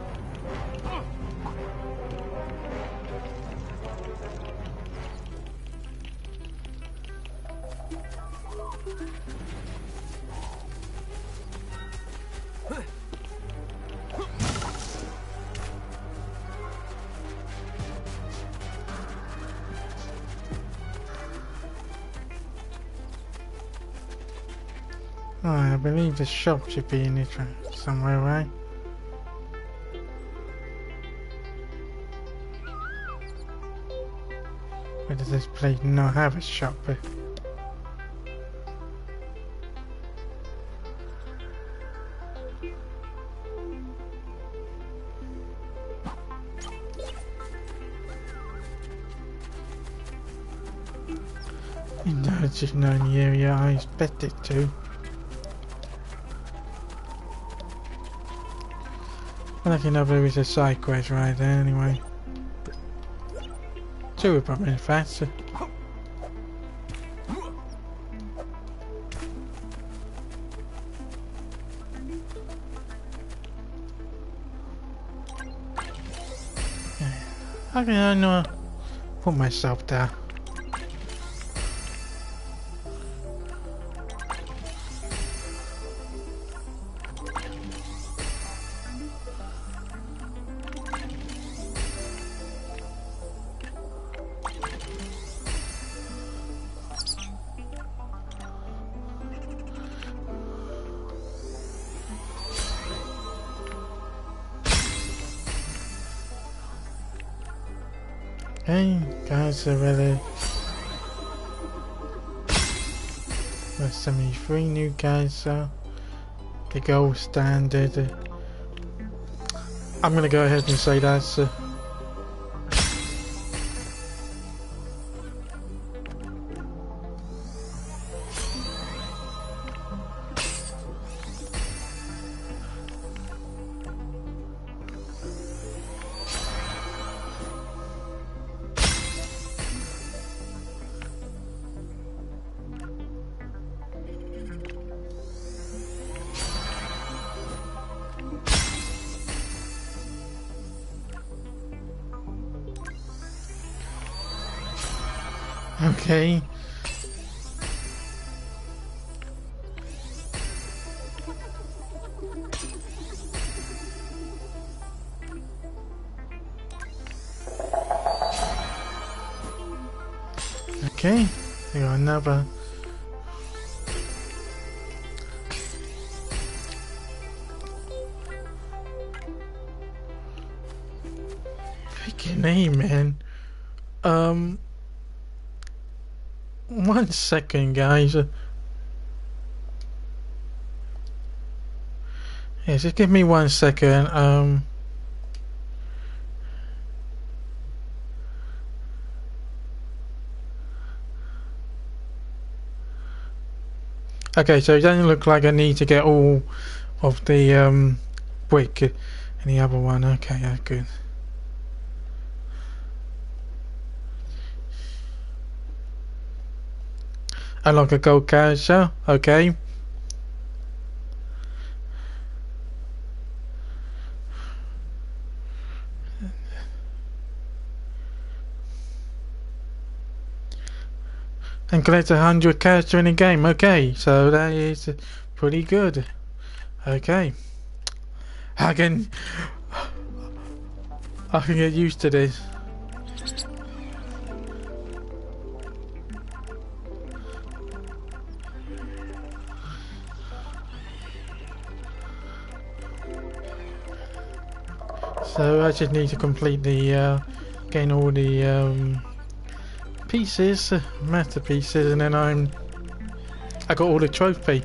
Oh, I believe the shop should be in it somewhere, right? Where does this place not have a shop? No, it's just not in the area I expect it to. I reckon there is a side quest right there anyway. 2 of them in fact. How can I not put myself there? Okay, guys are ready. There's 73 new guys, so the gold standard. I'm gonna go ahead and say that's okay. Okay, we got another. Freaking A, man. 1 second, guys. Yeah, just give me 1 second. Okay, so it doesn't look like I need to get all of the brick and the other one. Okay, that's good. Unlock a gold character. Okay. And collect 100 character in the game. Okay, so that is pretty good. Okay, I can get used to this. So I just need to complete the gain all the pieces, masterpieces, and then I got all the trophy.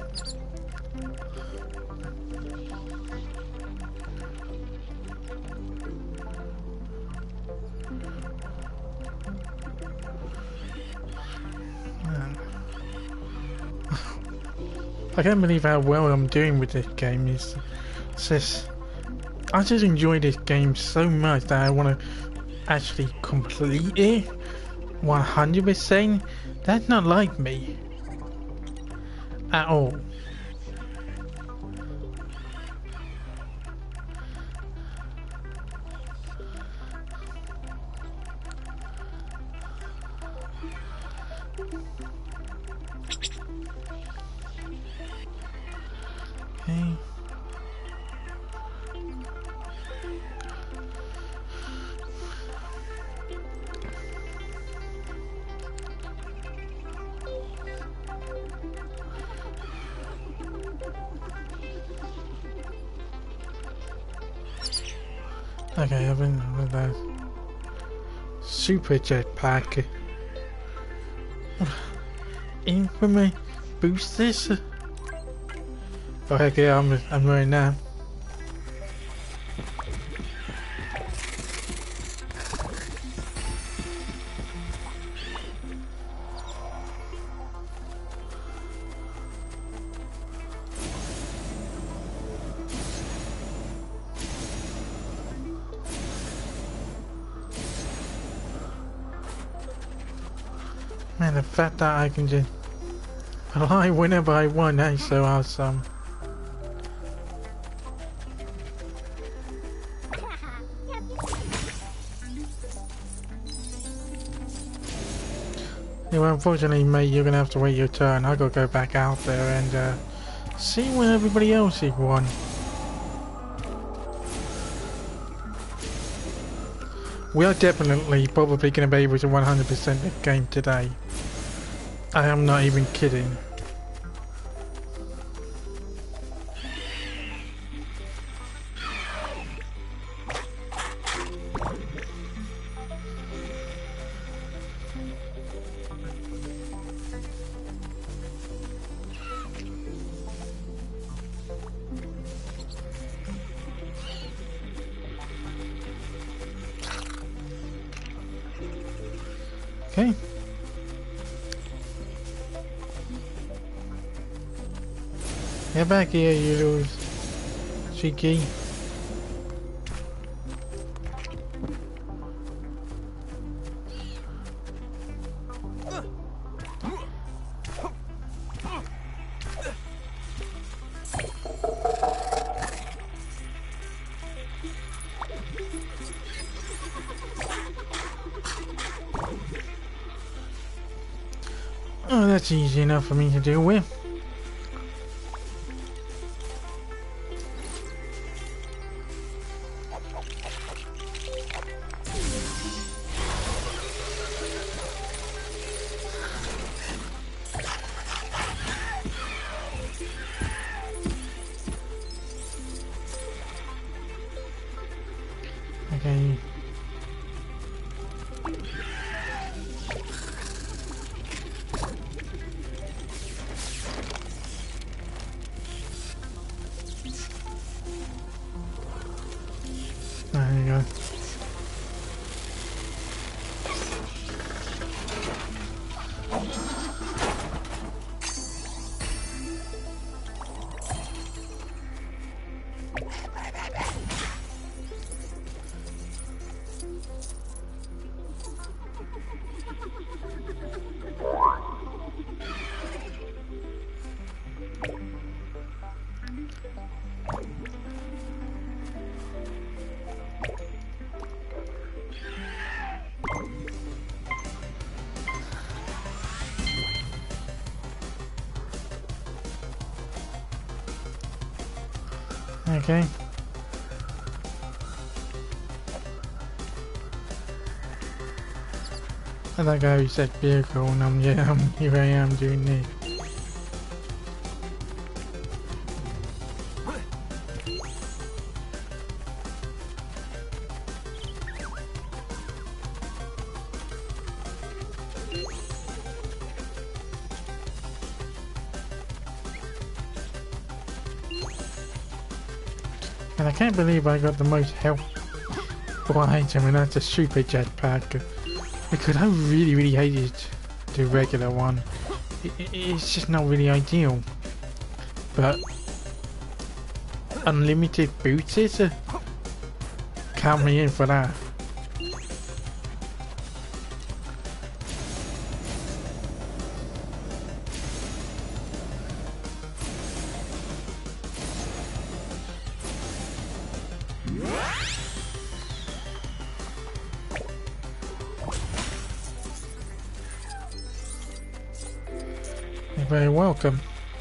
I can't believe how well I'm doing with this game. It's just, I just enjoy this game so much that I want to actually complete it 100%. That's not like me at all. Okay. Okay, I've been with that super jetpack. In for my boosters. Oh heck yeah, I'm wearing that. Man, the fact that I can just fly whenever I want, that is so awesome. Yeah, well, unfortunately, mate, you're gonna have to wait your turn. I gotta go back out there and see what everybody else has won. We are definitely probably gonna be able to 100% this game today. I am not even kidding. Okay. Get back here, you little cheeky. Oh, that's easy enough for me to deal with. Okay. There you go. Okay. I like how you said vehicle and yeah, here I am doing this. And I can't believe I got the most health for item and that's a super jetpack. Because I really hated the regular one. It's just not really ideal. But unlimited boots is count me in for that. You're very welcome.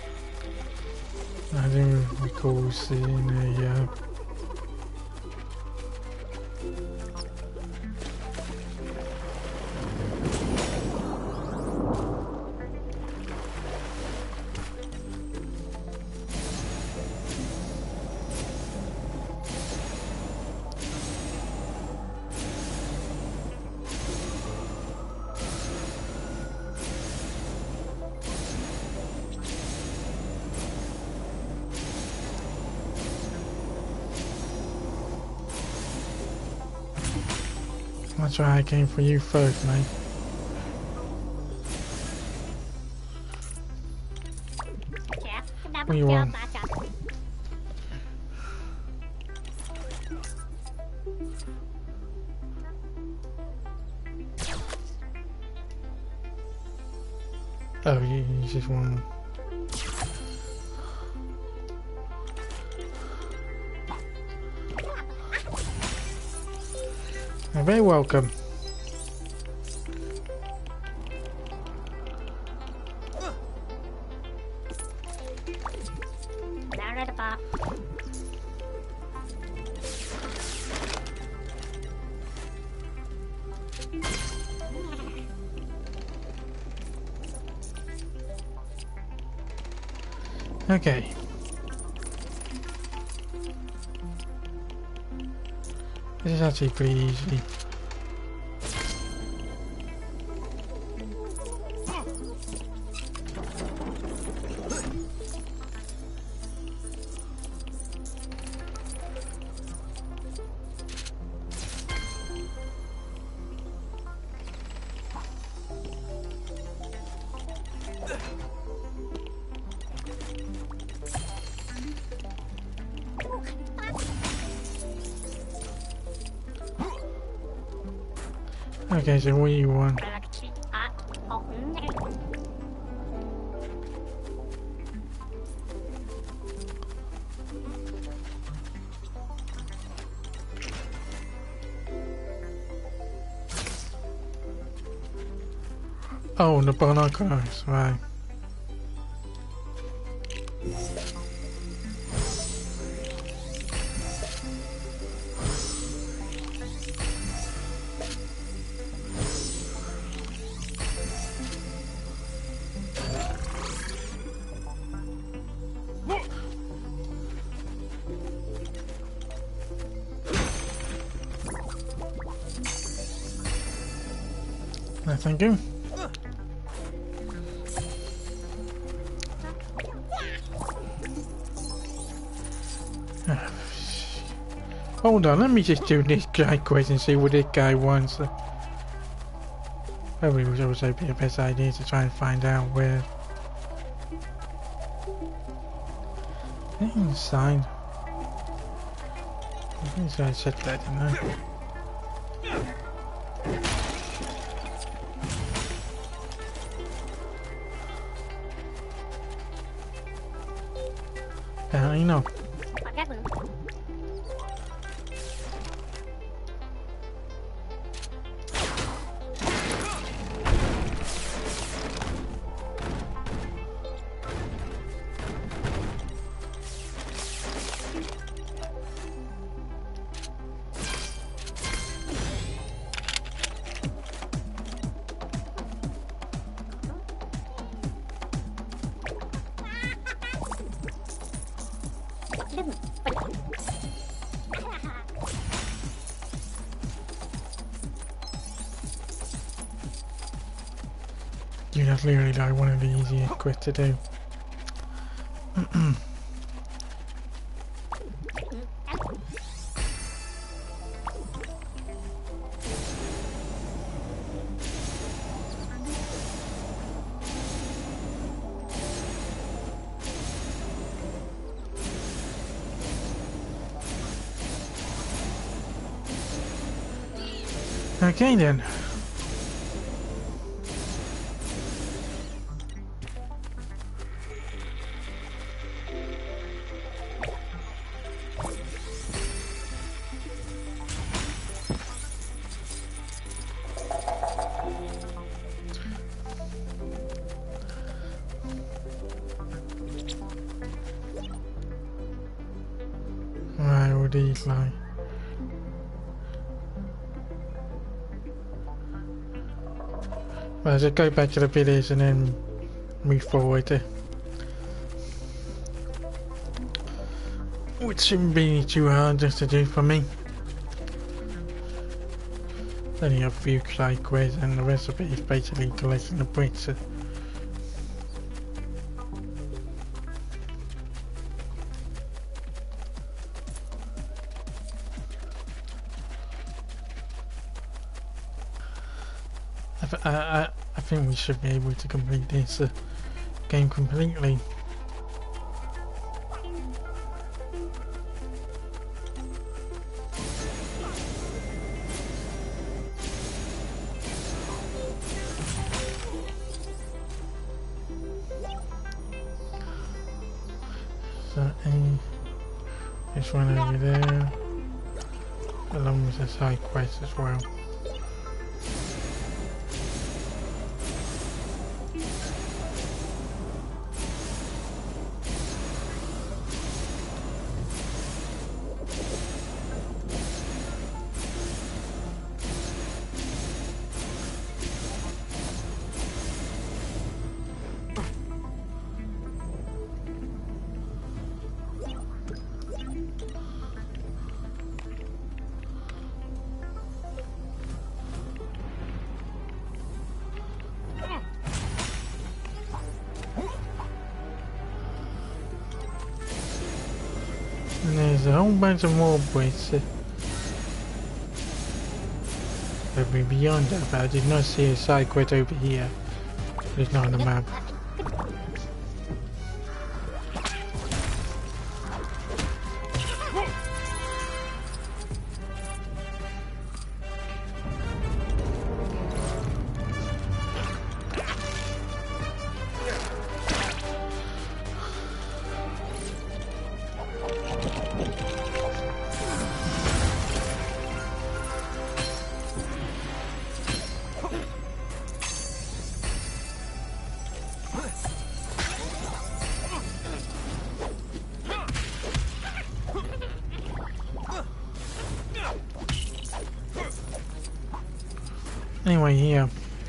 I do recall seeing a That's why I came for you first, mate. What do you want? Oh, you just want... You're very welcome. Okay. This is actually pretty easy. Okay, so what do you want? Oh, the binoculars, right. No, thank you. Hold on, let me just do this guy quiz and see what this guy wants. Probably would also be the best idea to try and find out where. Inside. I think I said that, didn't I? Apparently not. Dude, that's literally like one of the easiest quests to do. Okay then. Right, all these like. Well, just go back to the village and then move forward. Which shouldn't be too hard just to do for me. Only a few side quests and the rest of it is basically collecting the bricks. I think we should be able to complete this game completely. So this one over there, along with the side quest as well. And there's a whole bunch of more bricks that be beyond that, but I did not see a side quest over here. It's not on the map. Anyway, here.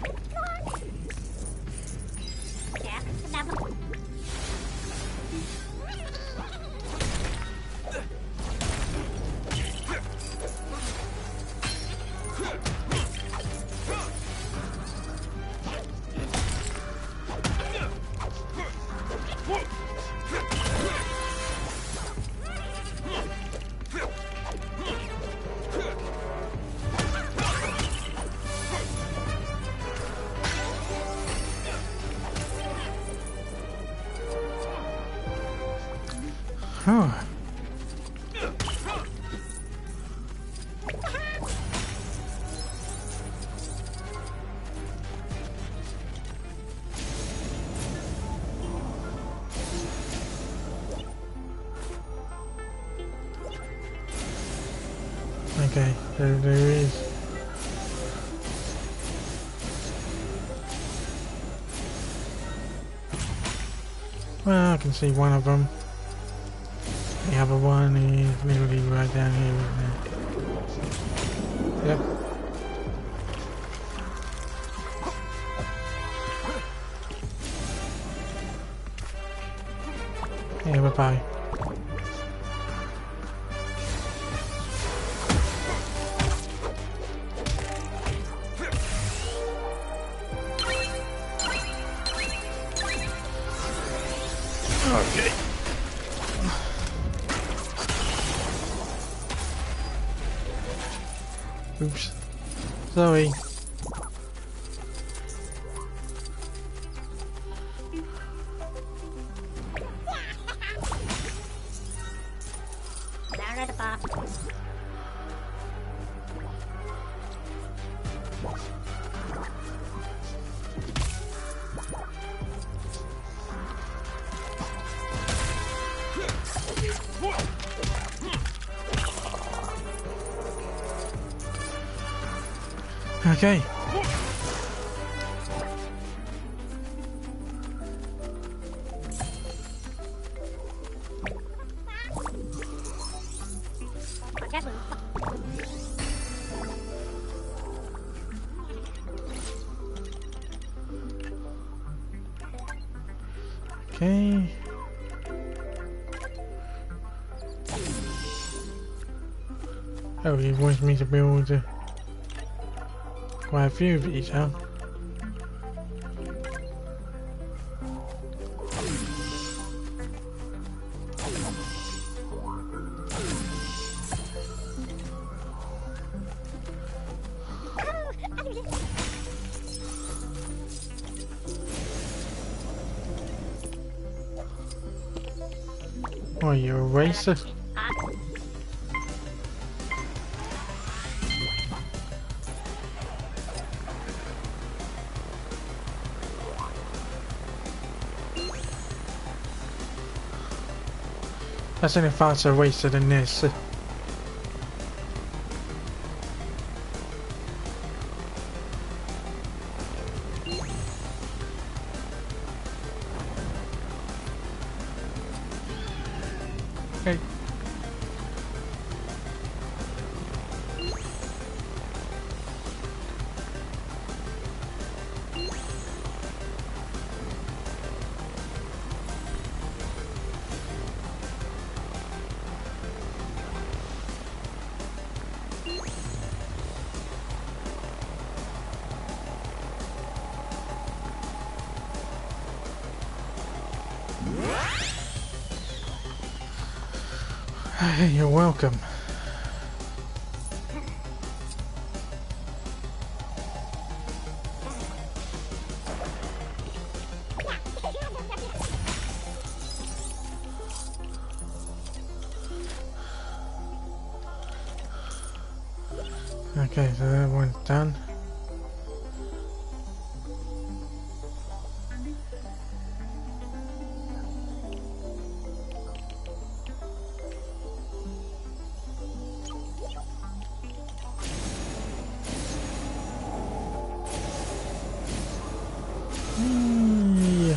Oh. Okay, there is. Well, I can see one of them. The other one is literally right down here, isn't it? Yep. Yeah, bye-bye. Okay. Oops. Sorry. Okay. Okay. Oh, he wants me to build quite a few of these, huh? Oh, you're a racist. That's only faster racer than this. Okay. You're welcome. Okay, so that one's done. Yeah.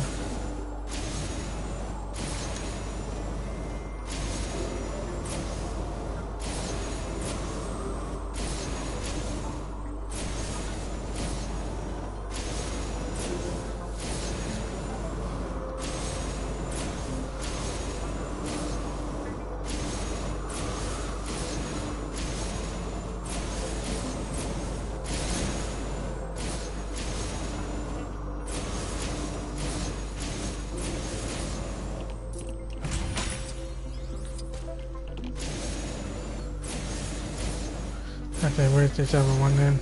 Okay, where's this other one then?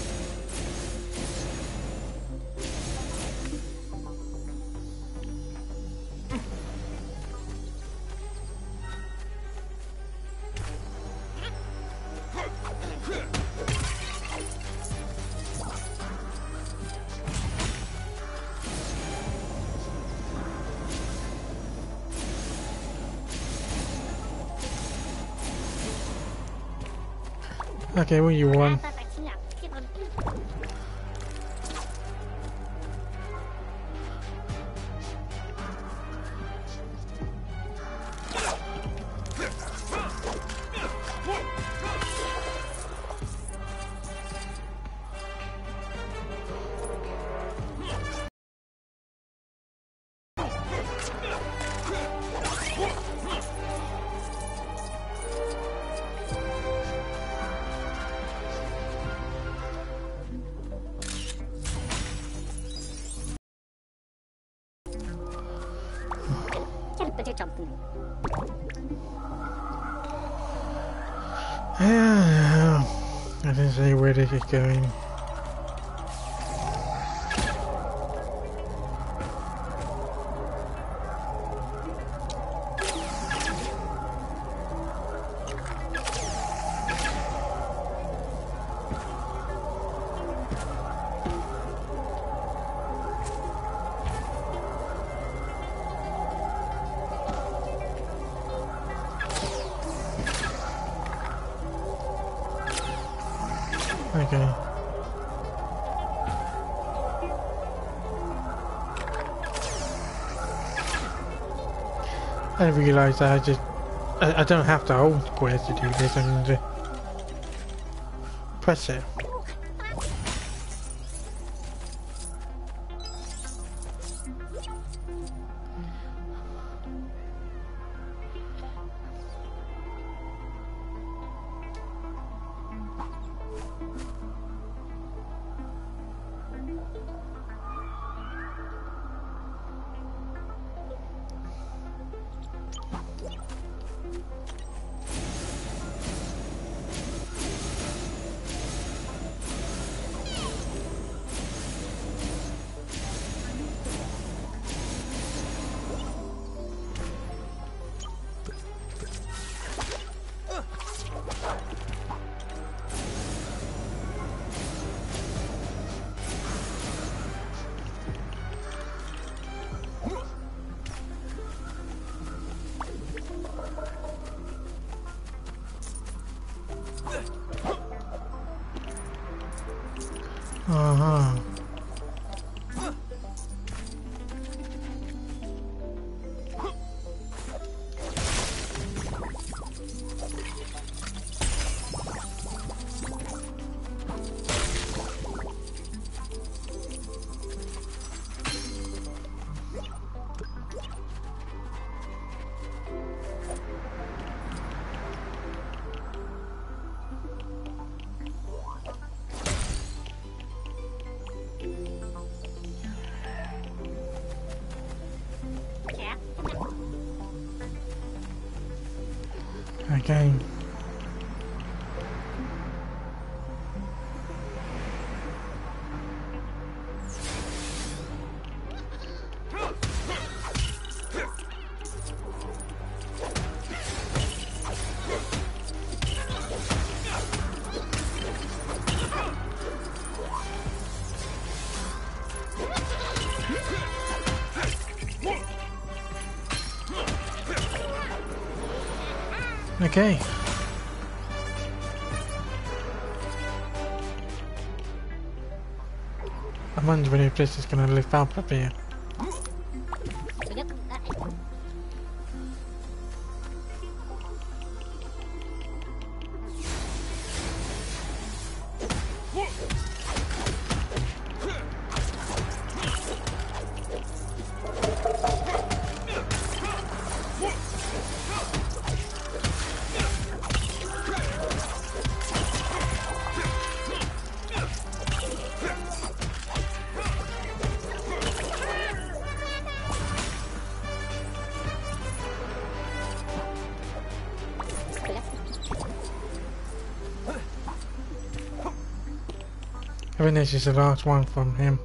Okay, what you want? I didn't say where this is going. Okay. I realised that I don't have to hold square to do this. I can just press it. Uh-huh. Okay. Okay. I'm wondering if this is going to lift up a bit. I think this is the last one from him.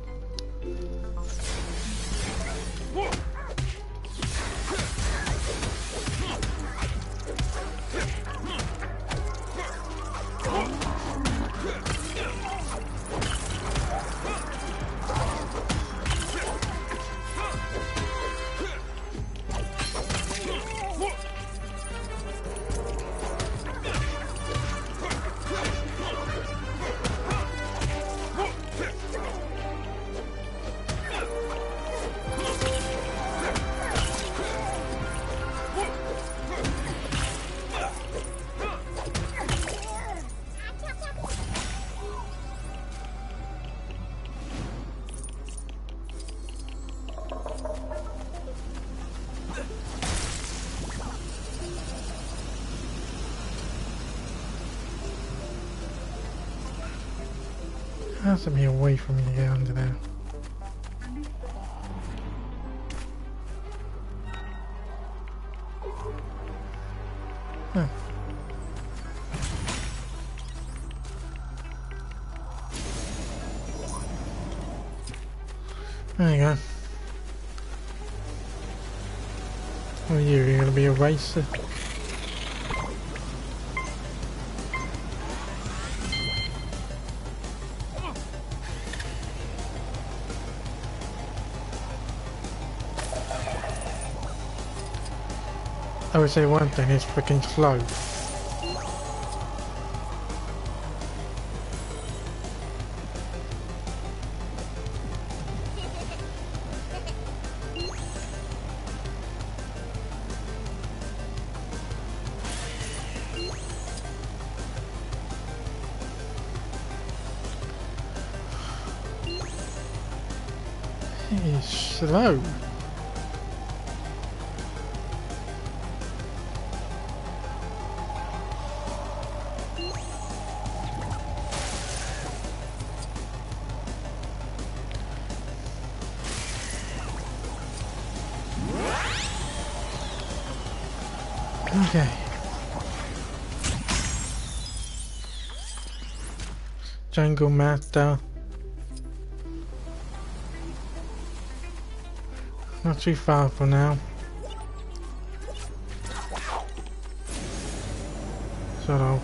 Has to be away from me to get under there. Huh. There you go. Oh, you're gonna be a racer. I would say one thing, it's freaking slow. is slow. Okay. Jungle Master. Not too far for now. Sort of.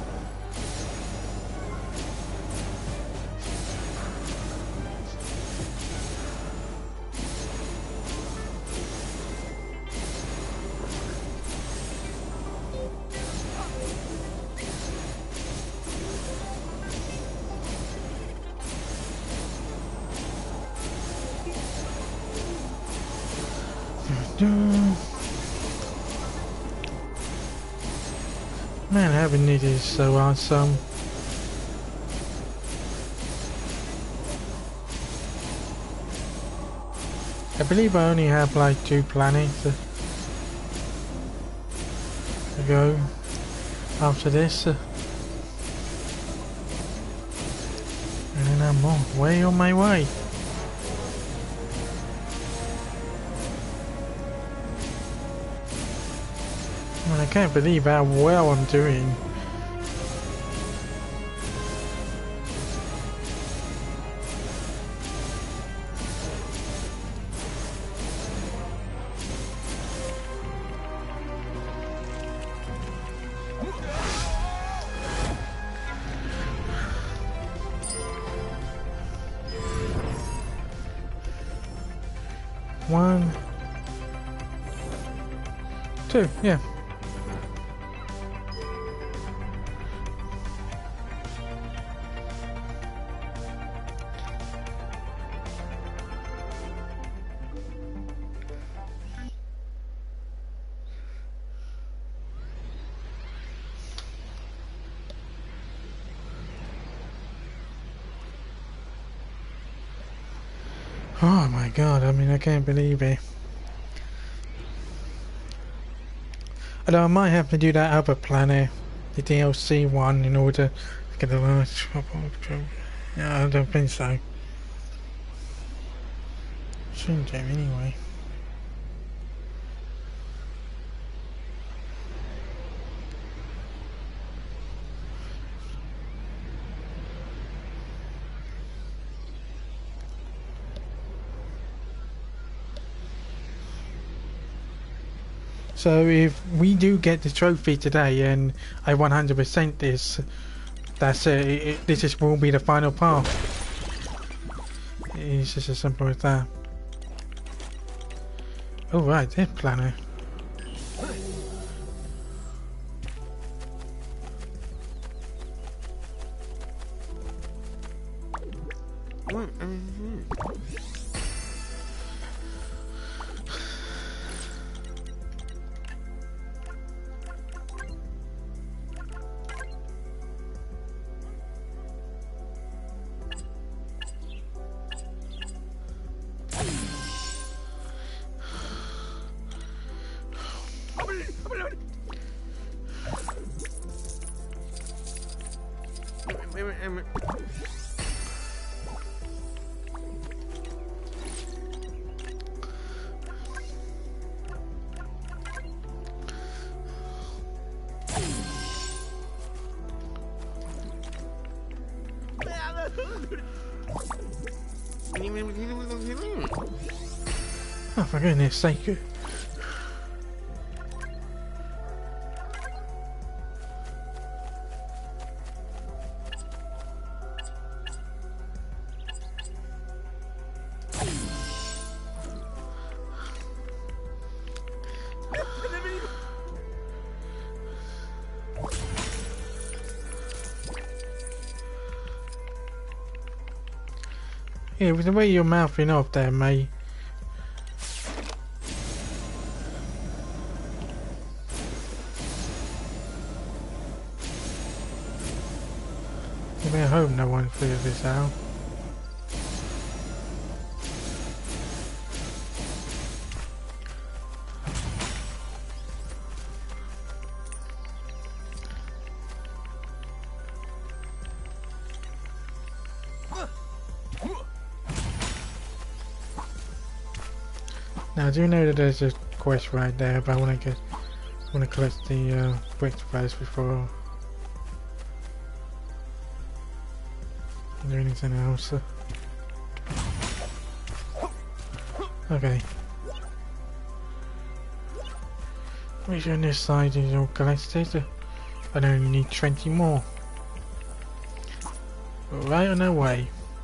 Man, having it is so awesome. I believe I only have like 2 planets to go after this. And then I'm way on my way. I can't believe how well I'm doing. One, 2, yeah. Oh my god, I mean, I can't believe it. Although I might have to do that other planet, the DLC one, in order to get the last. Yeah, I don't think so. Shouldn't do anyway. So if we do get the trophy today and I 100% this, that's it. This will be the final part. It's just as simple as that. Oh right, this planet. Oh, for goodness sake. Yeah, with the way you're mouthing off there, mate. I hope no one figures this out. Now I do know that there's a quest right there, but I want to collect the bricks first before I do anything else. Okay. Make sure on this side is all collected. I only need 20 more. Right on our way.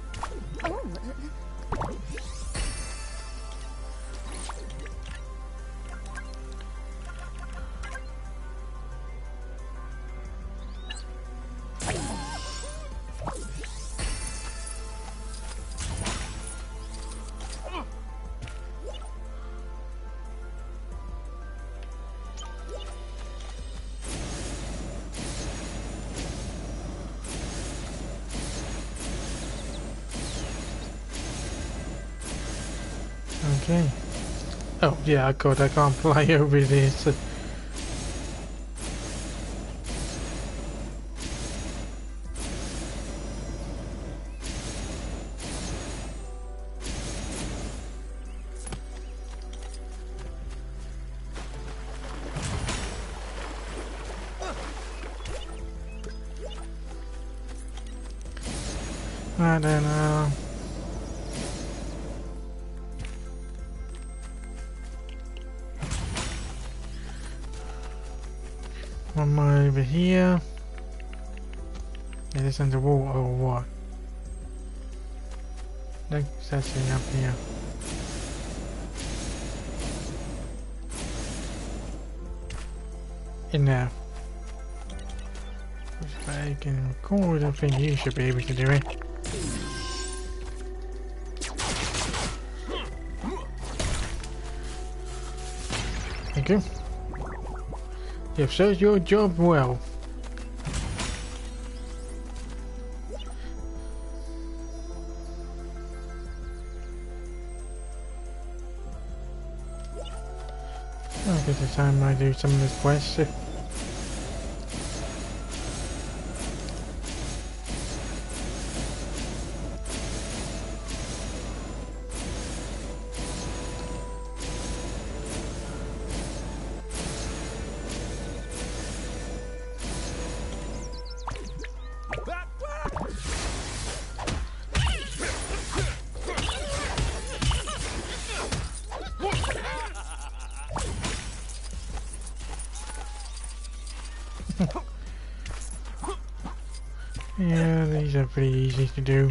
Okay. Oh yeah, God, I can't fly over this. I don't know. One more over here. Is this underwater or what? No, it's actually up here. In there. If I can record, I think you should be able to do it. Thank you. You've served your job well. I guess it's time I do some of this quest. Yeah, these are pretty easy to do.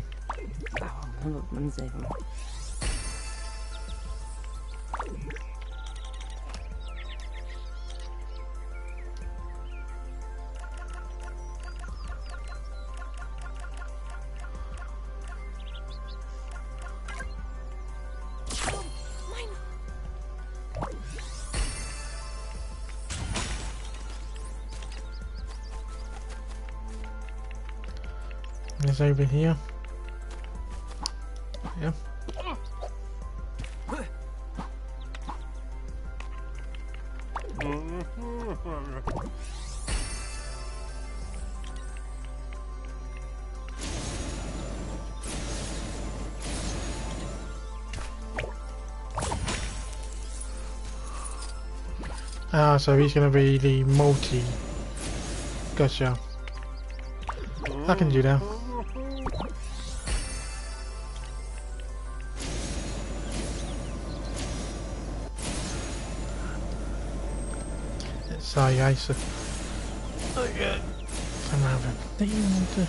It's over here. Yeah. Ah, so he's gonna be the multi. Gotcha. I can do that. Sorry guys. Okay. I'm having a thing to...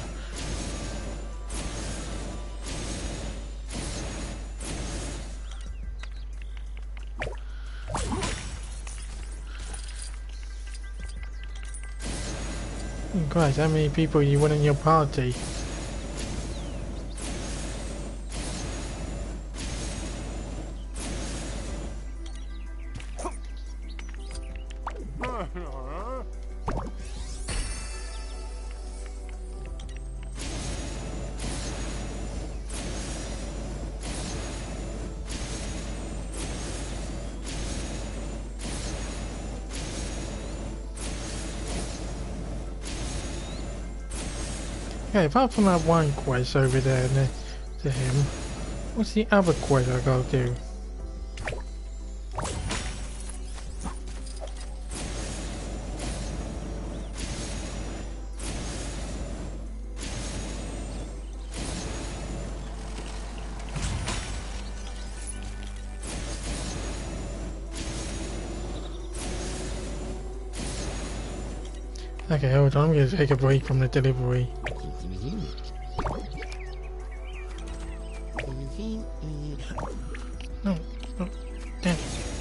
Guys, how many people you want in your party? Okay, apart from that one quest over there to him, what's the other quest I gotta do? Okay, hold on, I'm gonna take a break from the delivery. No, no, damn.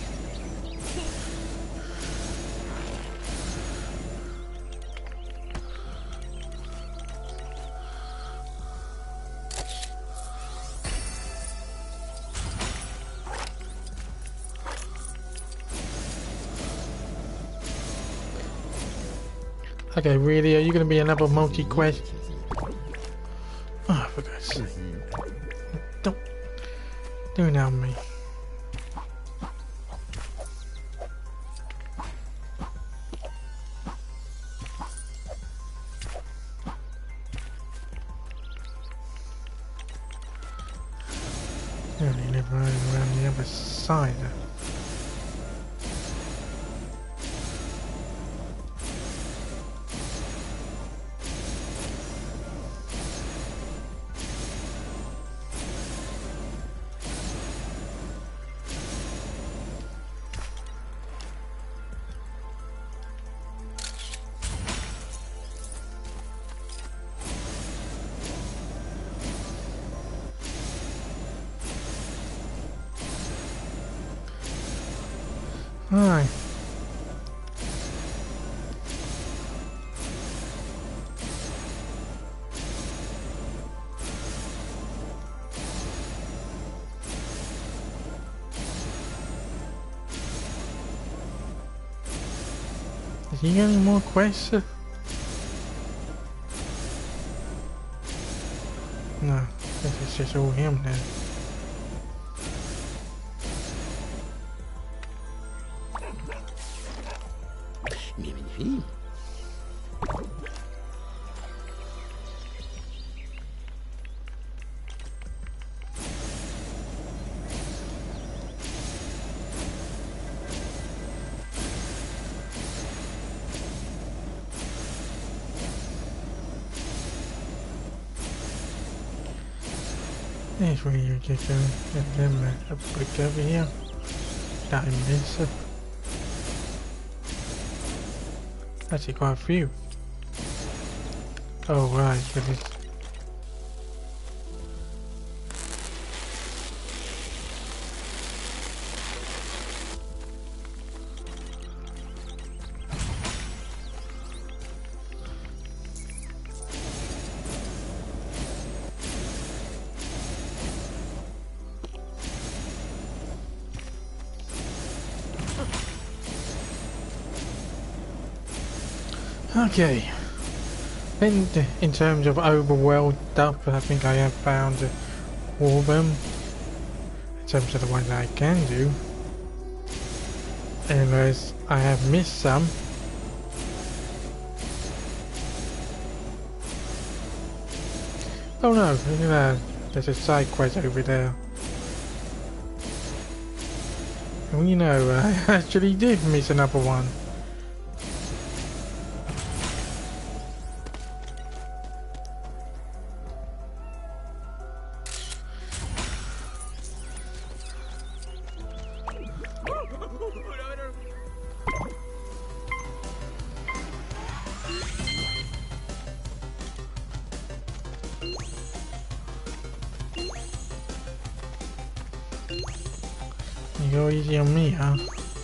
Okay, really? Are you gonna be another multi-quest? Oh, for God's sake. Don't do it on me. You only live right around the other side. Hi. Is he getting more quests? No, this is just all him now. That's where you get them a brick over here. That in this. Actually quite a few. Oh right, but it's okay. In terms of overworld stuff, I think I have found all of them. In terms of the ones I can do. Unless I have missed some. Oh no, look at that. There's a side quest over there. And you know, I actually did miss another one. You go easy on me, huh?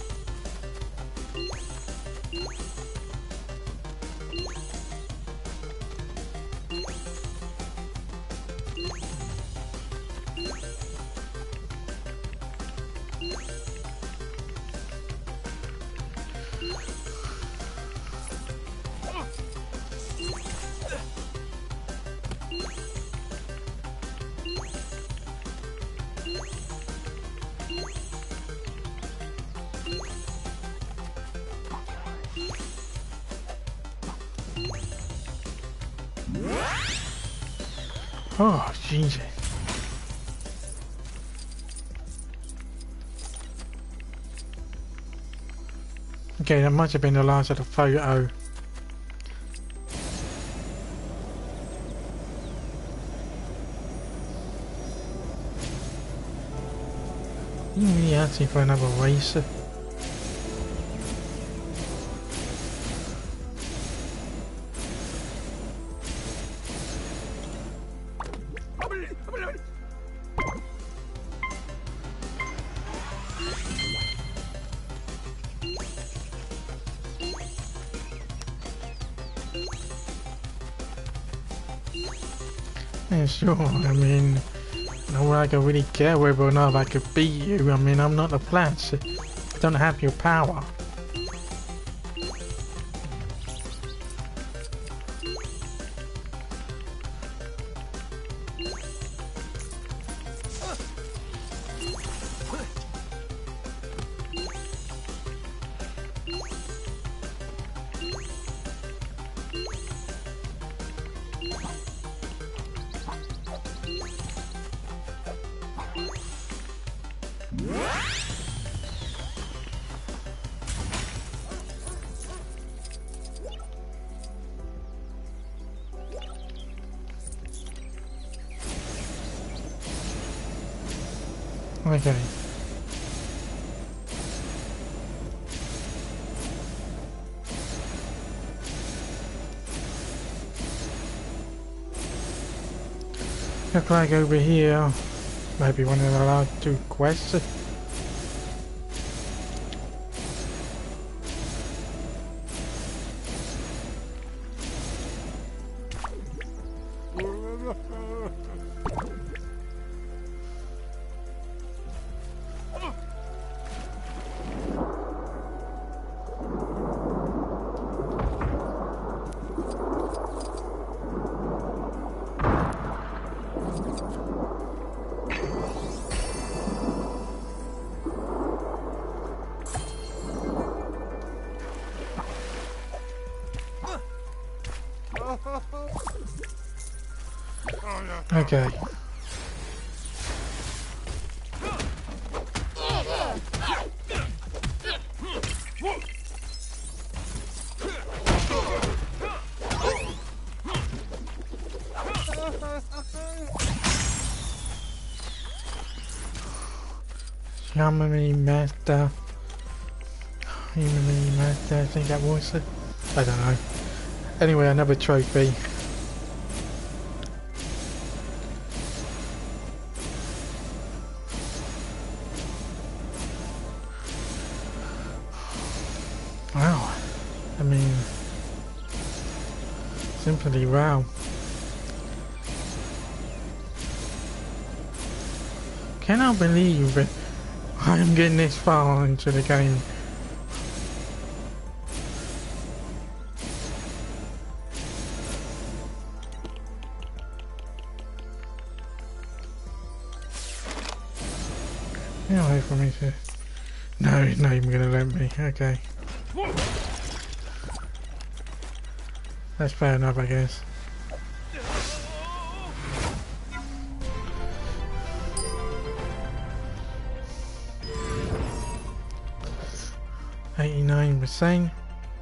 Oh, Jesus. Okay, that must have been the last of the photo. You really asking for another racer? Yeah, sure. I mean, not like I really care whether or not I could beat you. I mean, I'm not the Flash. I don't have your power. Okay. Look like over here, maybe one of the last two quests. Okay. Yamami Master. Yamami Master, I think that was it. I don't know. Anyway, another trophy. Wow. I mean, simply wow. Cannot believe that I am getting this far into the game. Yeah, wait for me to... No, he's not even gonna let me. Okay. That's fair enough, I guess. %.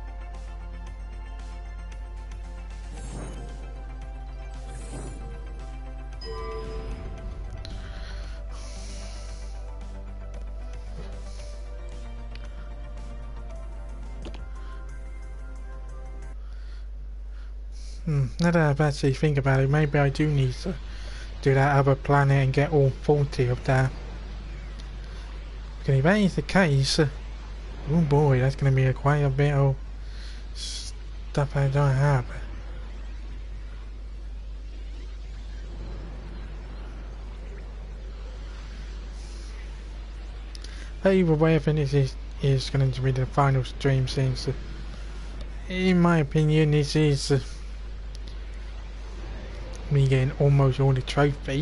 Now that I actually think about it, maybe I do need to do that other planet and get all 40 of that. Because if that is the case, oh boy, that's going to be quite a bit of stuff I don't have. But either way, I think this is going to be the final stream since, in my opinion, this is me getting almost all the trophy.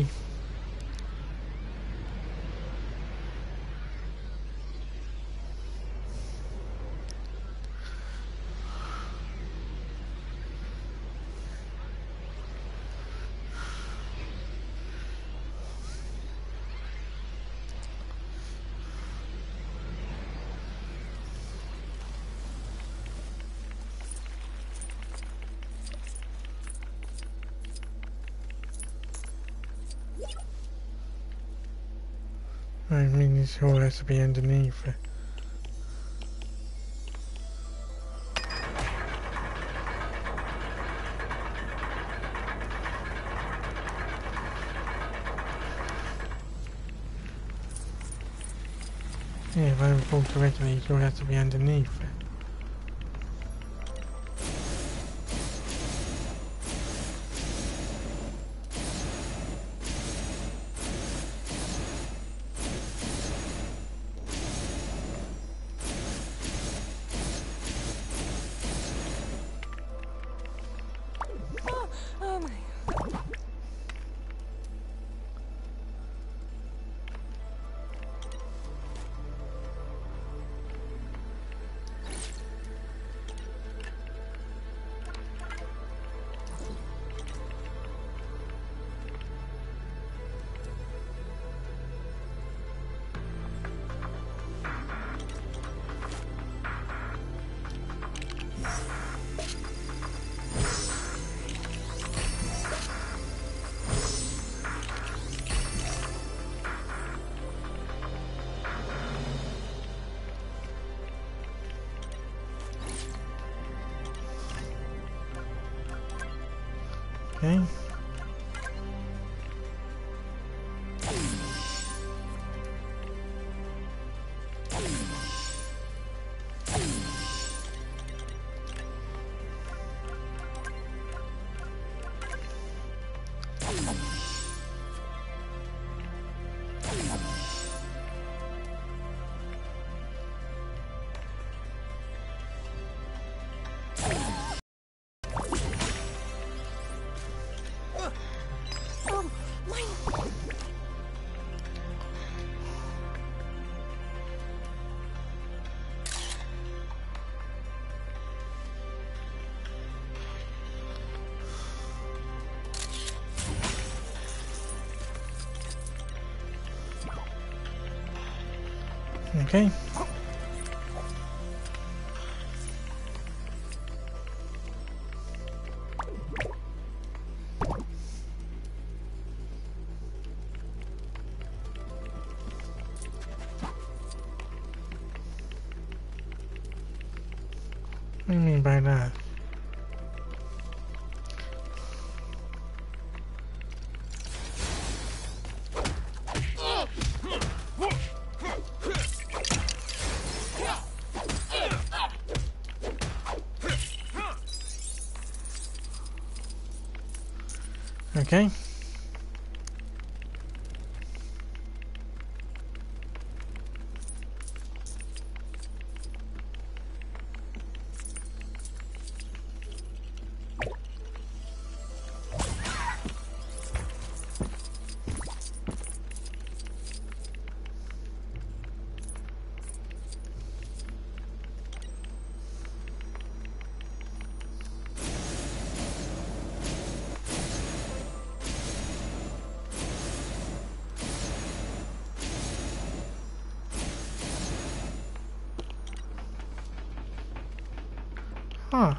I mean, this all has to be underneath. Yeah, if I recall correctly, it all has to be underneath. Oh my. Okay. Oh my. Okay. What do you mean by that? Okay. Huh.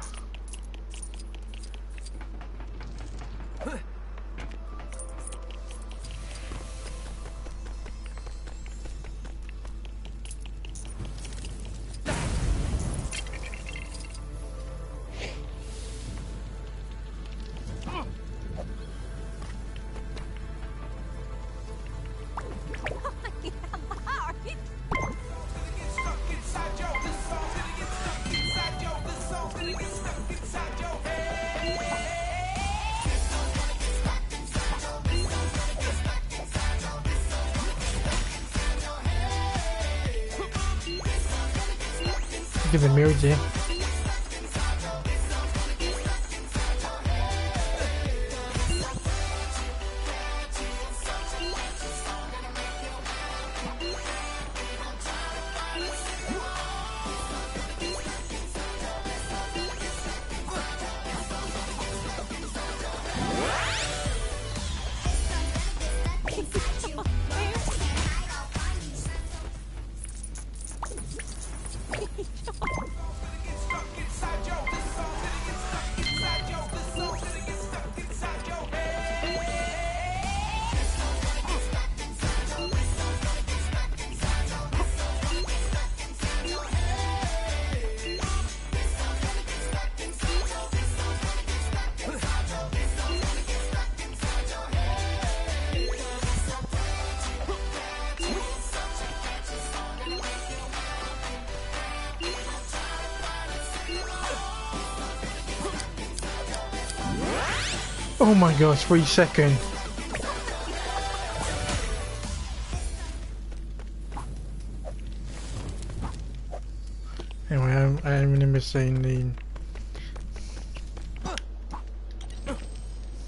Give the mirror J. Oh my gosh, 3 seconds. Anyway, I remember saying the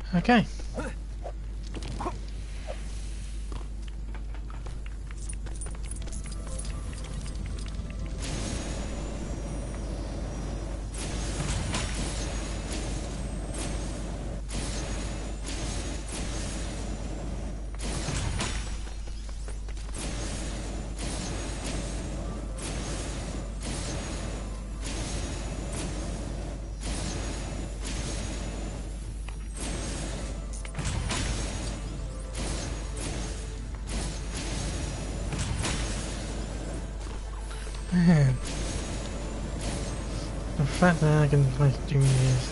Okay. Man, the fact that I can like do this.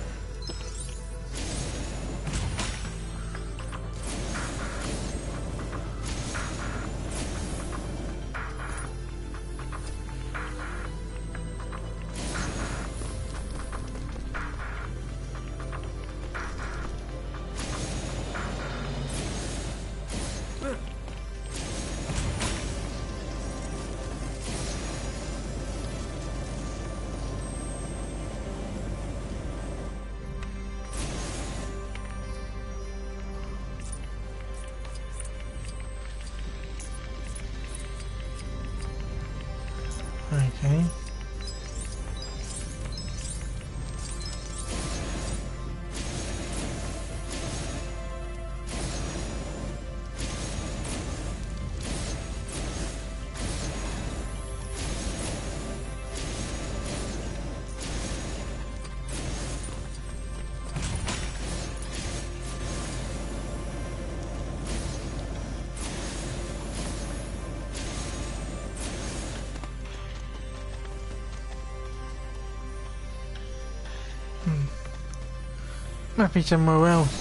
Okay. Might be somewhere else.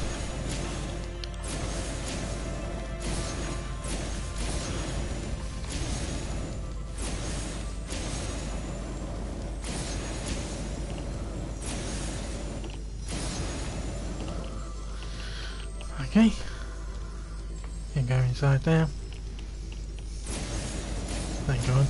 Okay. You go inside there. Thank God.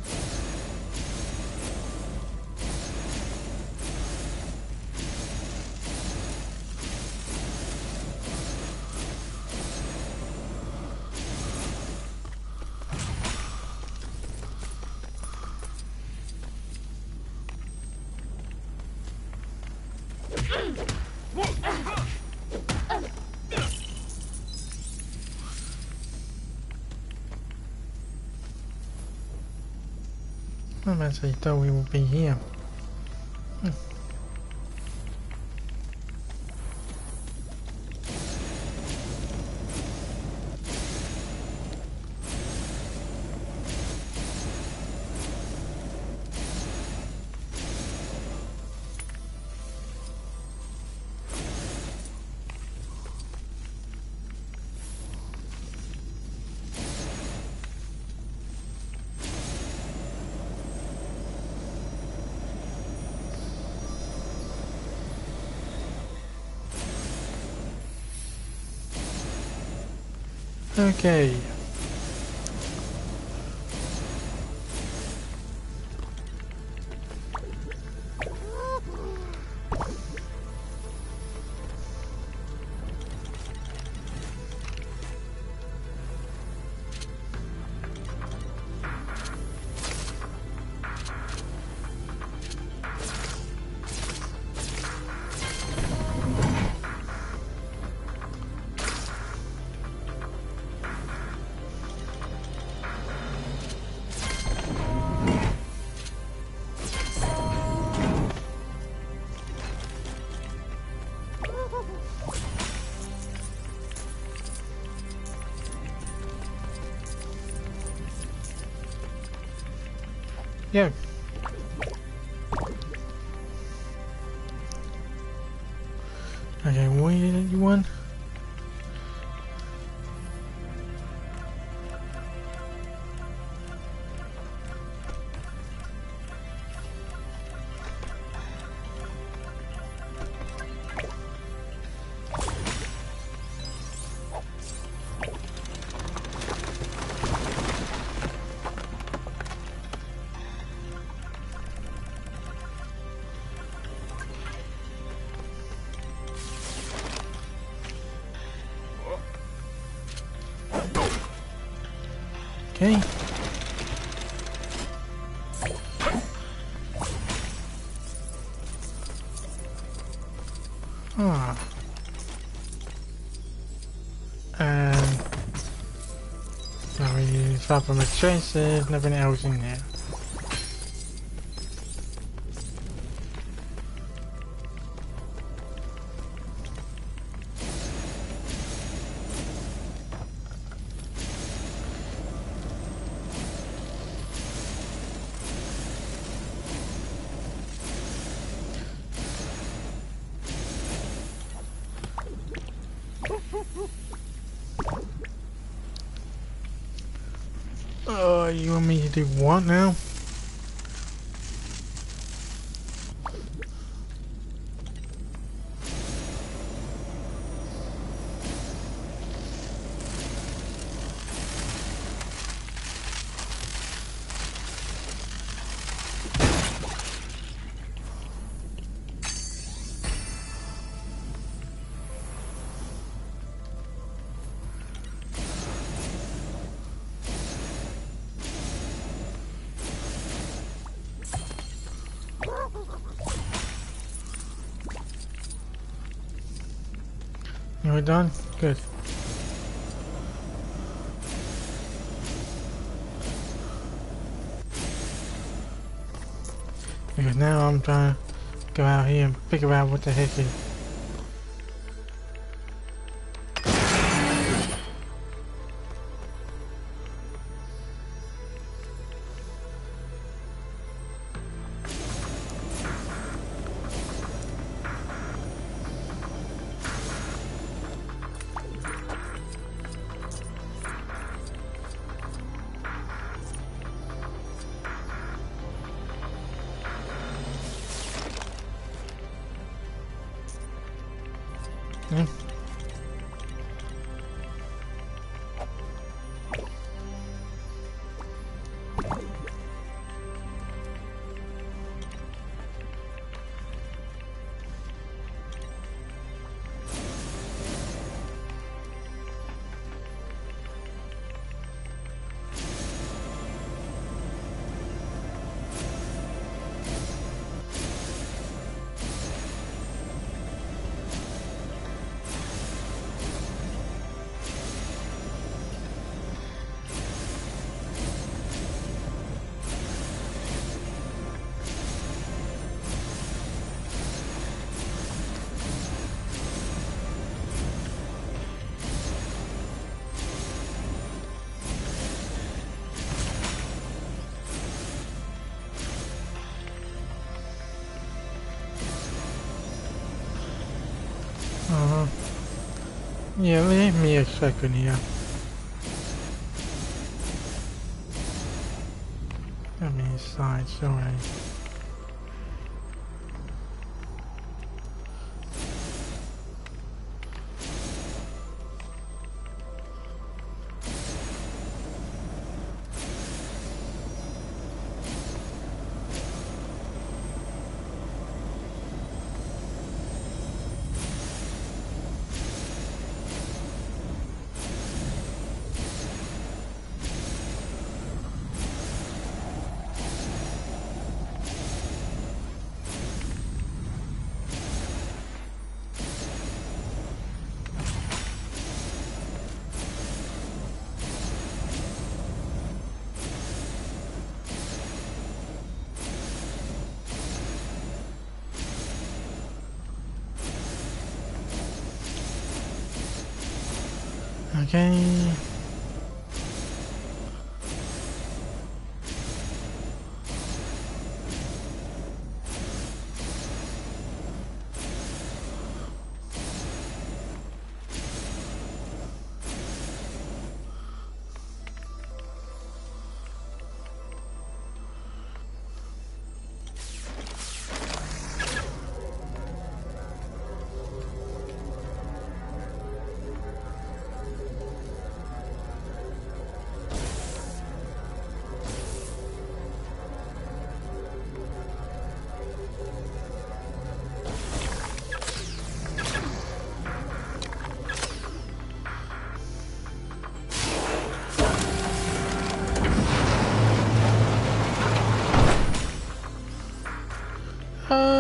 I'm actually thought we would be here. Okay. Yeah. Okay, what did you want? Okay. Ah. And now we use supplement traces, nothing else in there. Oh, you want me to do what now? You're done? Good. Because now I'm trying to go out here and figure out what the heck is. Hmm? Uh-huh. Yeah, leave me a second here. Let me inside, sorry. Okay.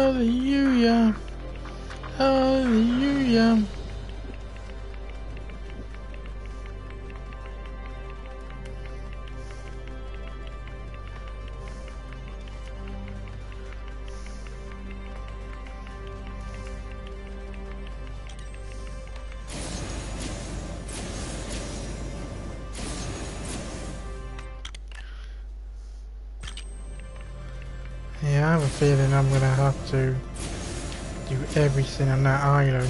Hallelujah. Hallelujah. Yeah, I have a feeling I'm gonna have to do everything on that island.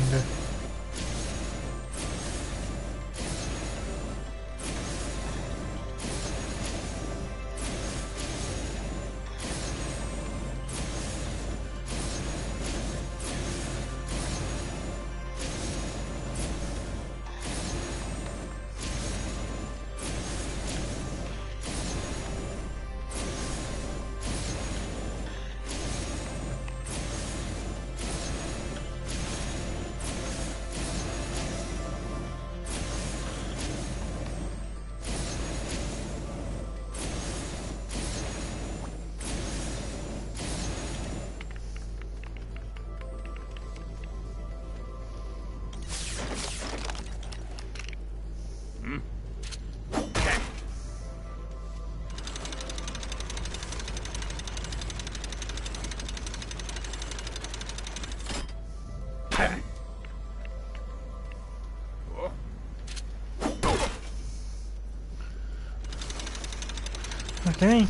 Okay.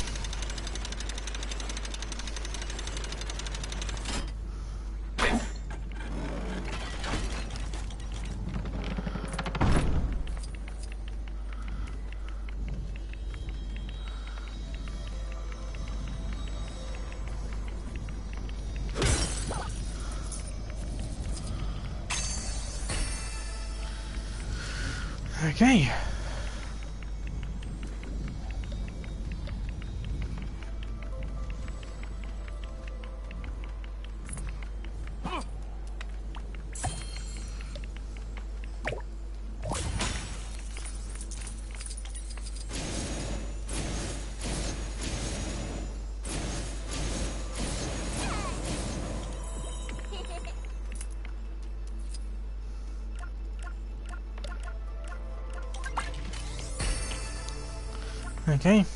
Okay. Okay.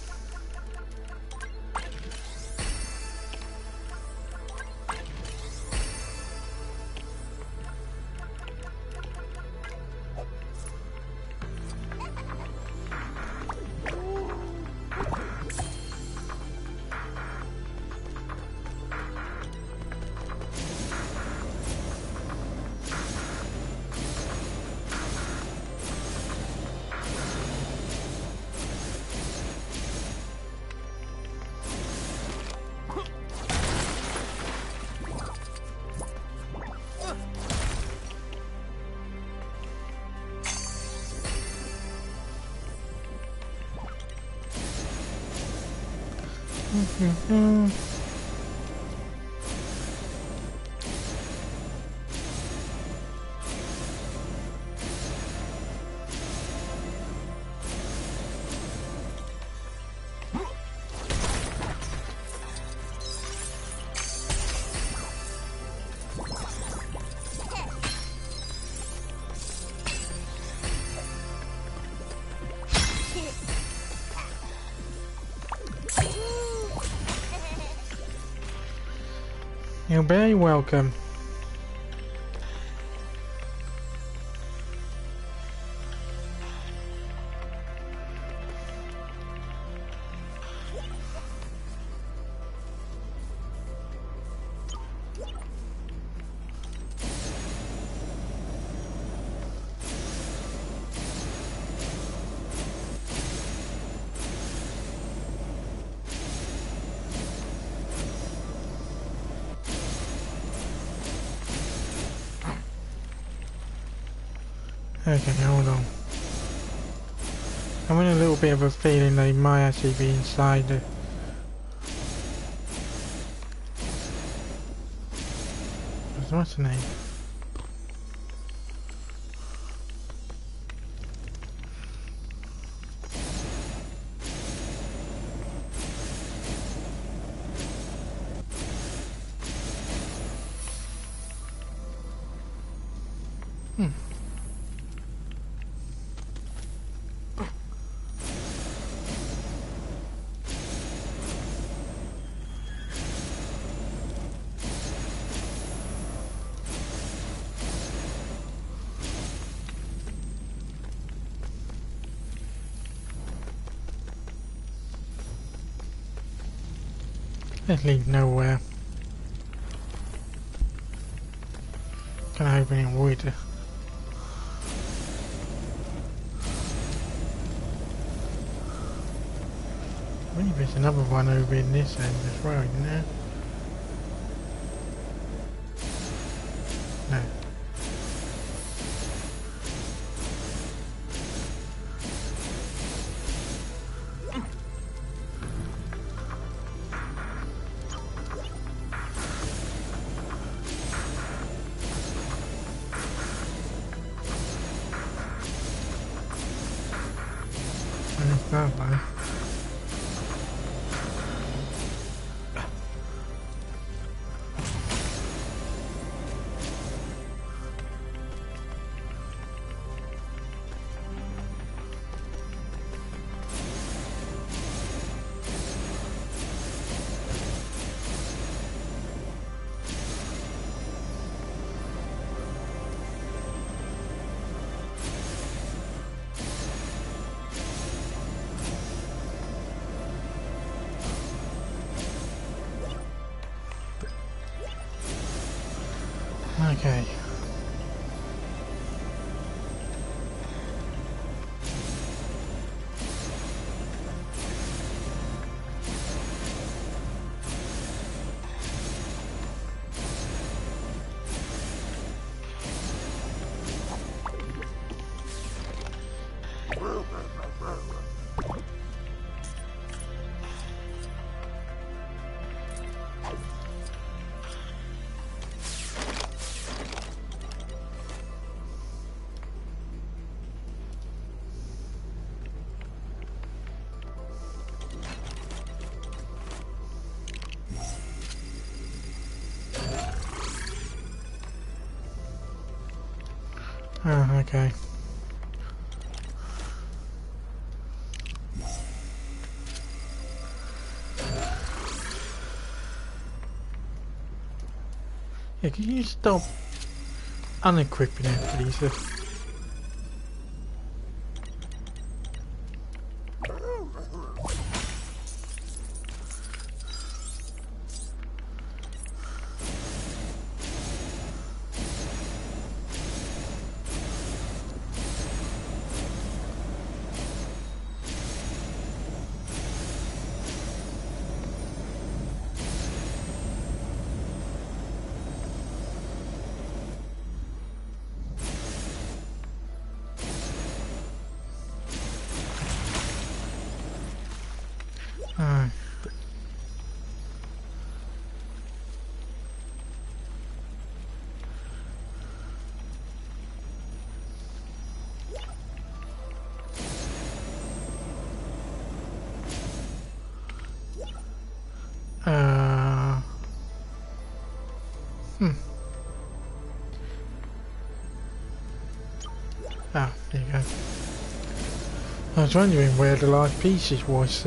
You're very welcome. Okay, hold on. I'm in a little bit of a feeling they might actually be inside the... What's the name? It leads nowhere. Can I open it wider? Maybe there's another one over in this end as well, you know? No. There's that one. Okay. Oh, okay. Yeah, can you stop unequipping it, please? Alright. Ah, there you go. I was wondering where the last pieces was.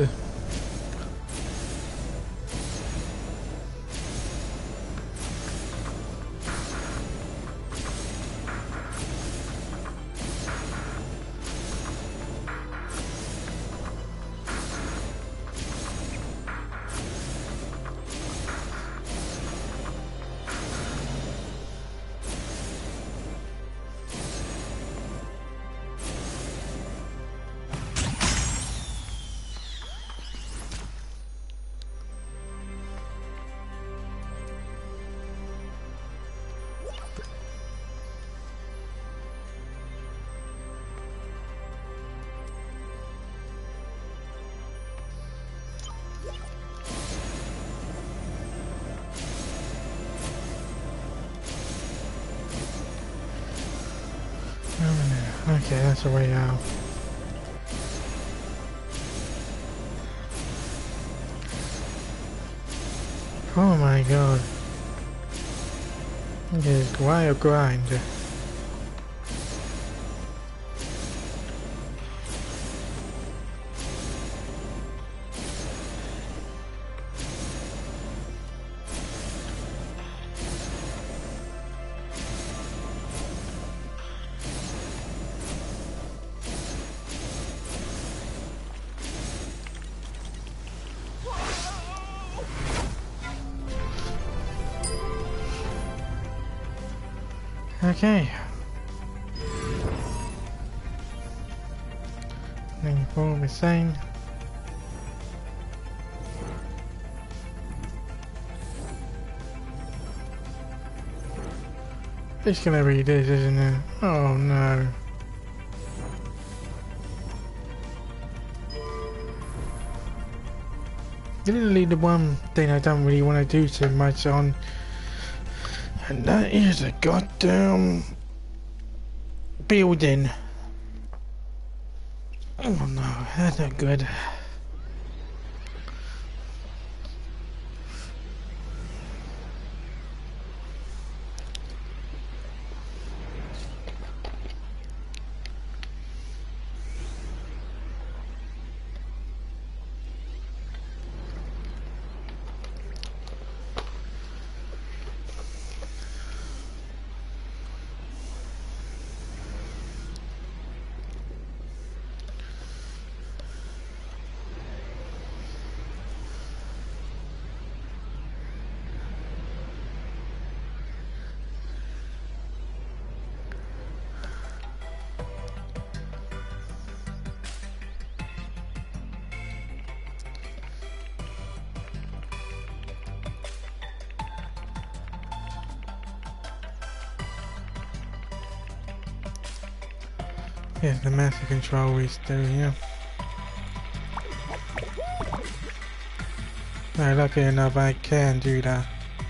Okay, that's the way out. Oh my god. Okay, wire grind. Okay. 94%. It's gonna be this, isn't it? Oh no. Literally the one thing I don't really want to do too much on, and that is a goddamn building. Oh no, that's not good. Yeah, the master control is still here. No, lucky enough I can do that.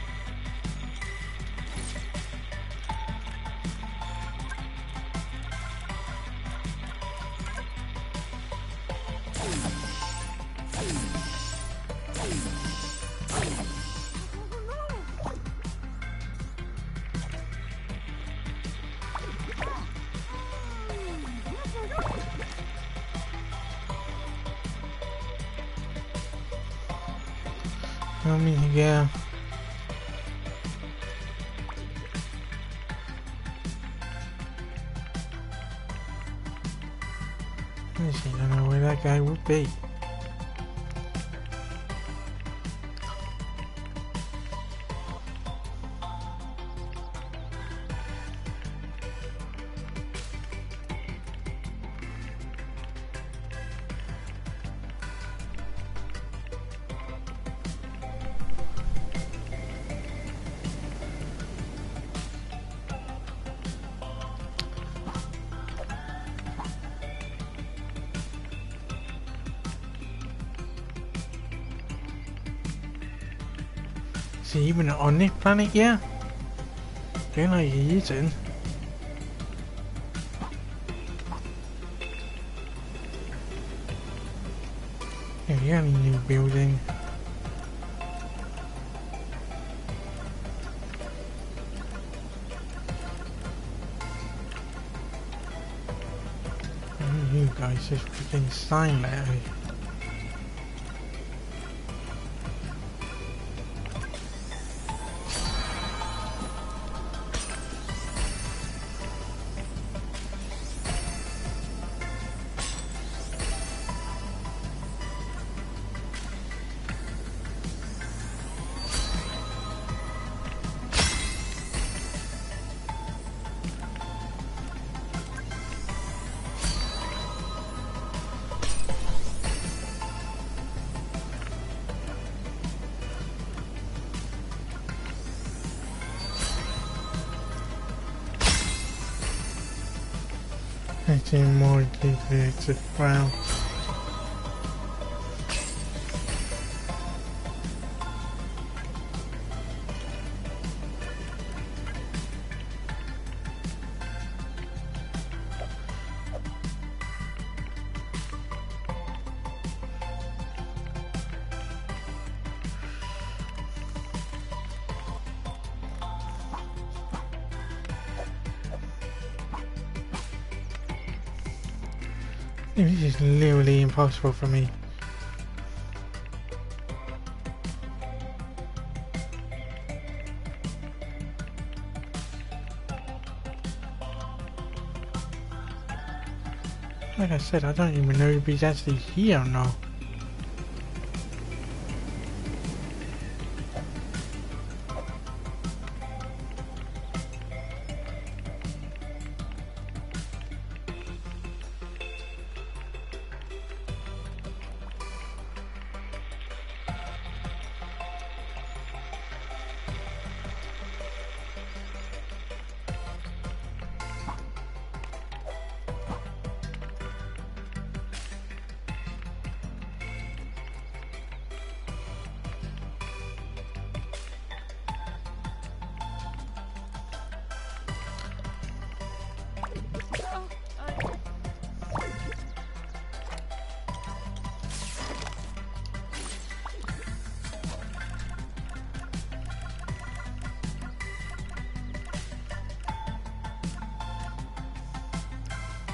I mean, yeah. I just don't know where that guy would be. Is he even on this planet yet? Feel like he isn't. Yeah, we got a new building. Oh, you guys just freaking sign that. Actually, more defects as well. This is literally impossible for me. Like I said, I don't even know if he's actually here or not.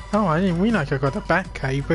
Oh, I didn't realize I got a bat cave.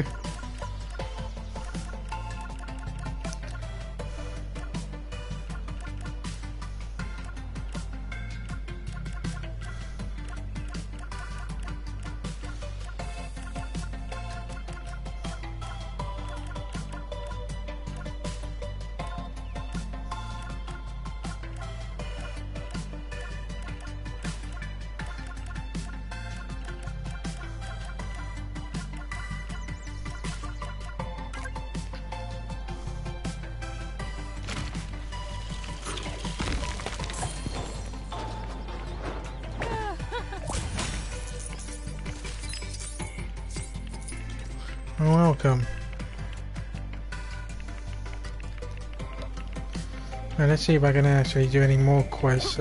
Welcome. Now let's see if I can actually do any more quests.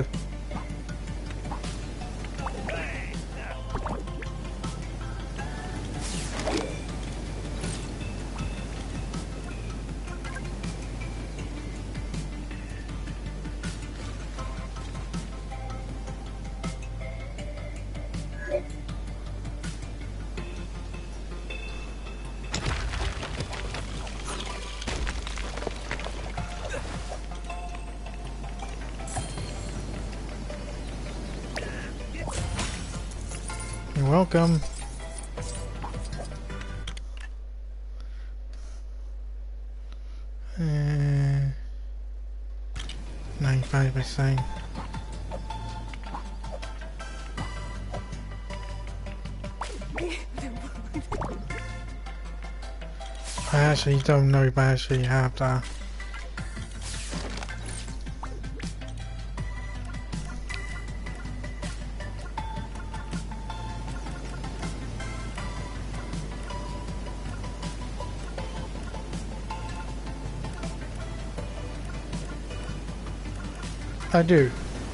You're welcome. Uh, 95%. I actually don't know if I actually have that. I do.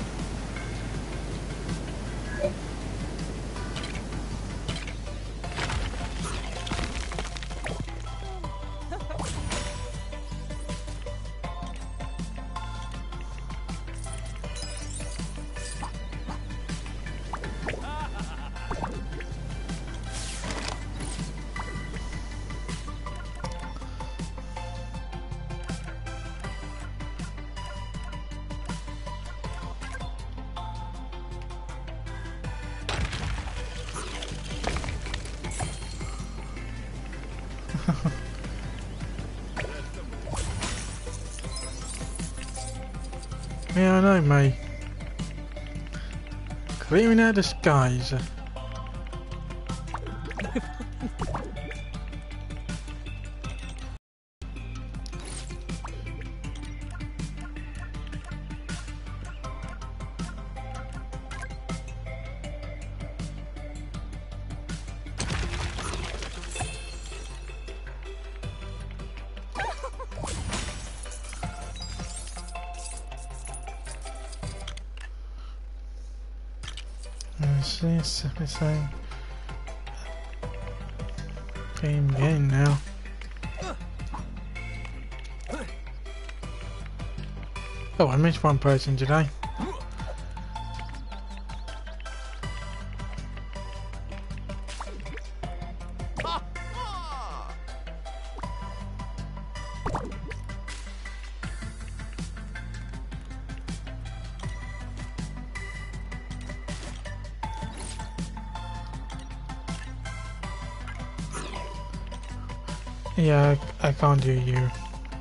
Yeah, I know, mate. Clearing out the skies. What's this episode? Game again now. Oh, I missed one person today. Yeah, I can't do you.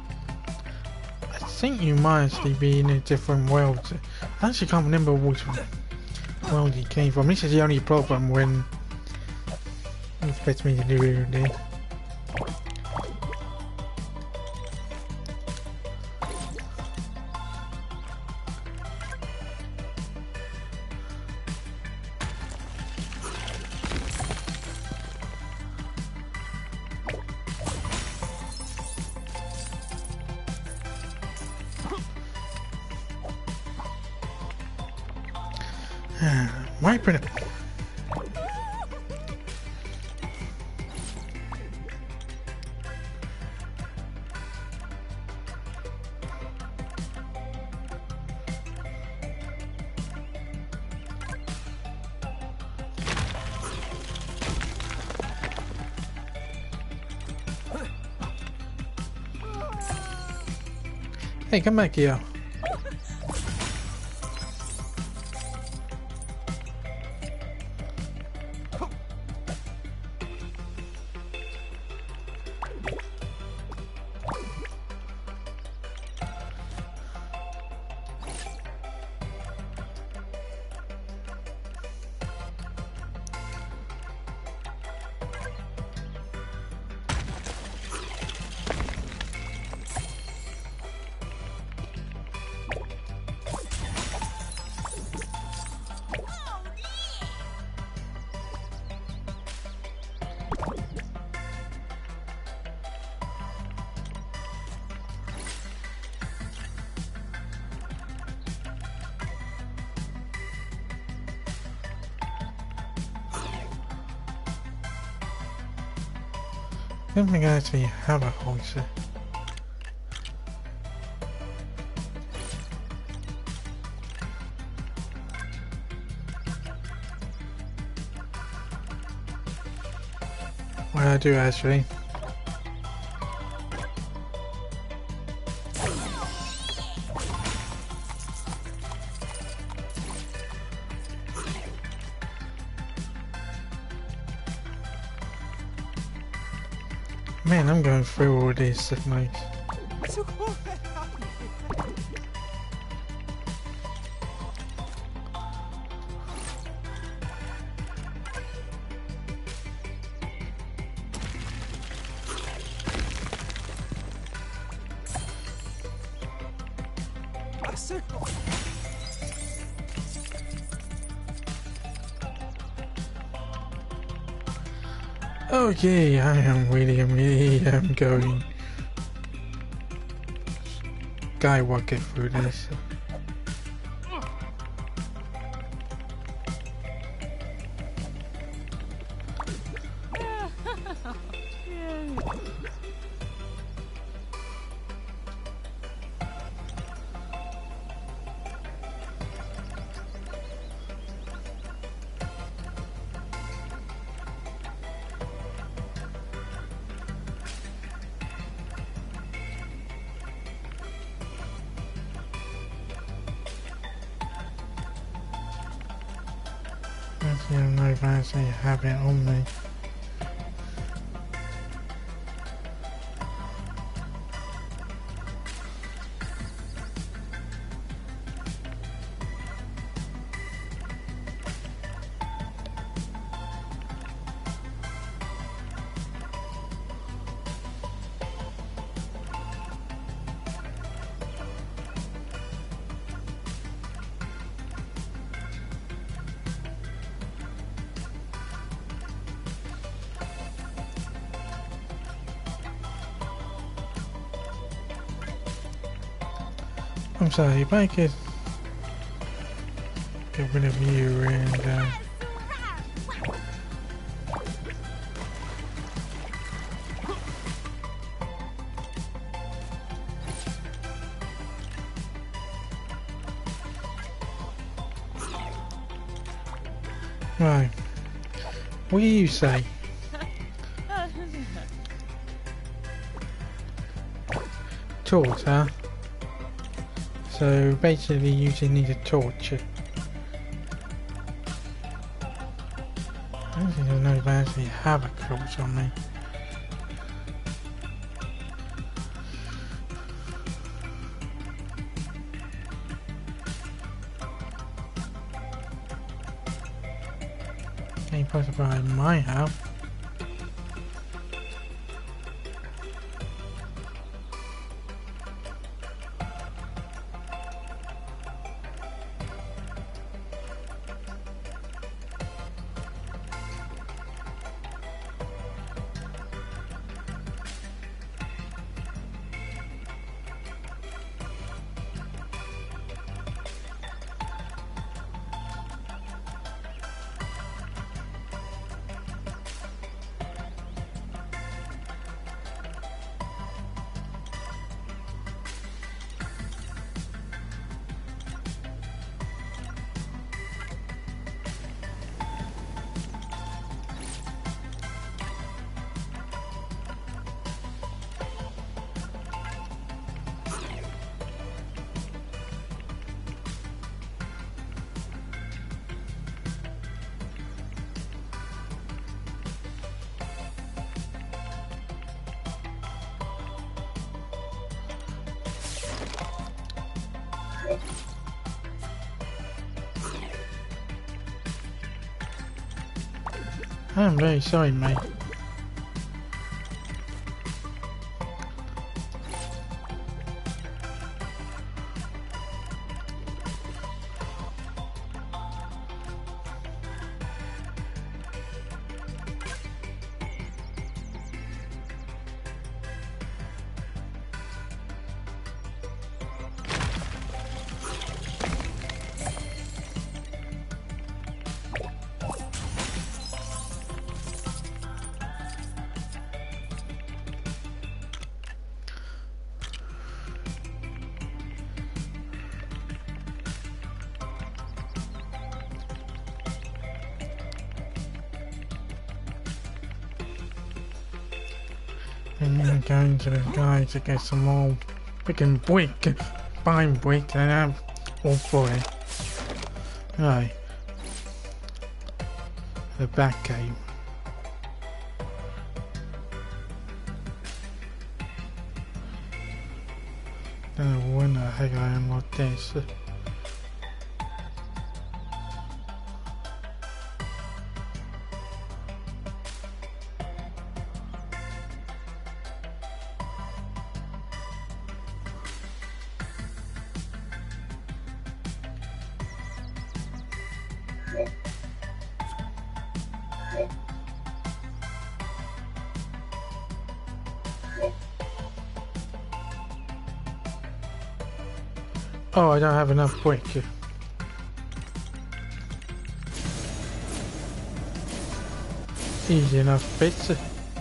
I think you might actually be in a different world. I actually can't remember which world you came from. This is the only problem when you expect me to do everything. Wiping it. Hey, come back here. I don't think I actually have a hoister. Well, I do actually. Man, I'm going through all these segments. Okay, I am really going skywalker through this. I don't know if I actually have it on me. I'm sorry, if I could get rid of you and right. What do you say? Torch, huh? So basically you just need a torch. I don't think I know if I actually have a torch on me. Any possible I might have. I'm very sorry, mate. And then going to the guy to get some more freaking brick, fine brick, and I'm all for it. Right. The back cave. Don't know when the heck I unlocked this. Oh, I don't have enough brick. Easy enough bits.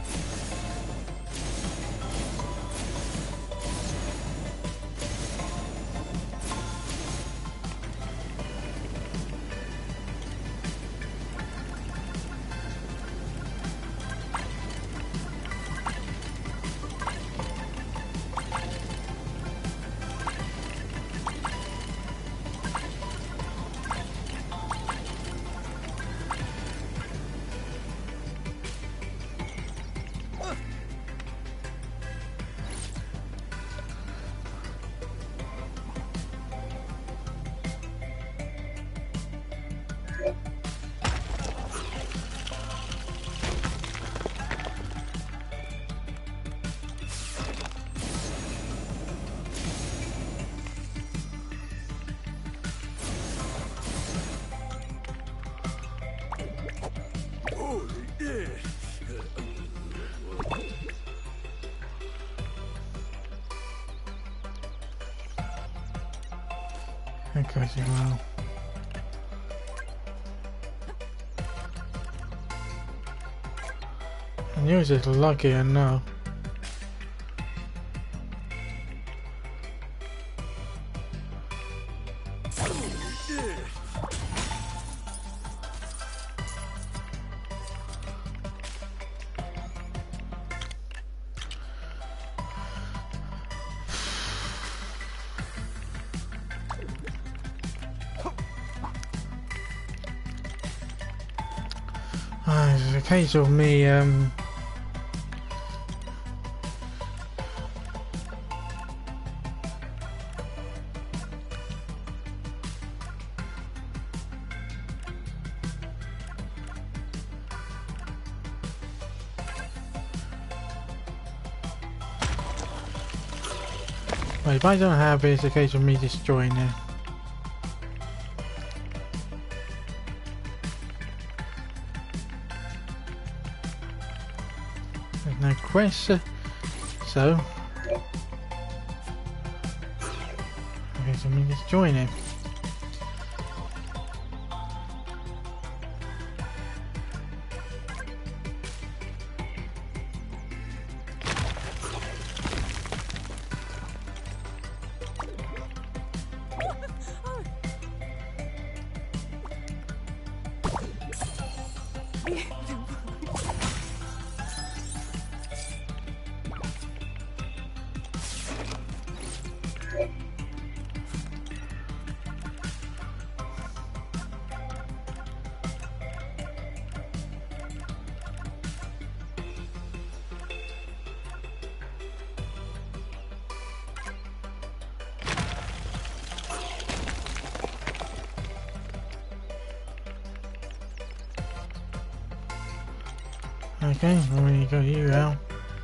Okay, well. And yours is lucky enough. It's a case of me, well, if I don't have it, it's a case of me destroying it. There's no quest, so okay, so me destroying it. Okay, well, we got you out.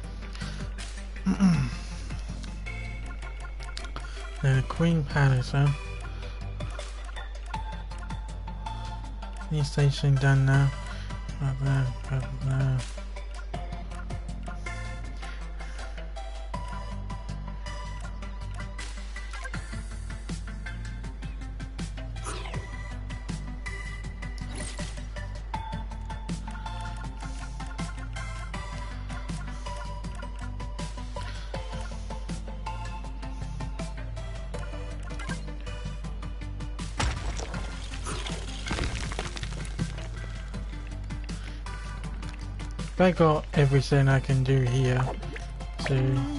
Now the Queen Palace, huh? Police station done now. Right there, right there. I got everything I can do here, so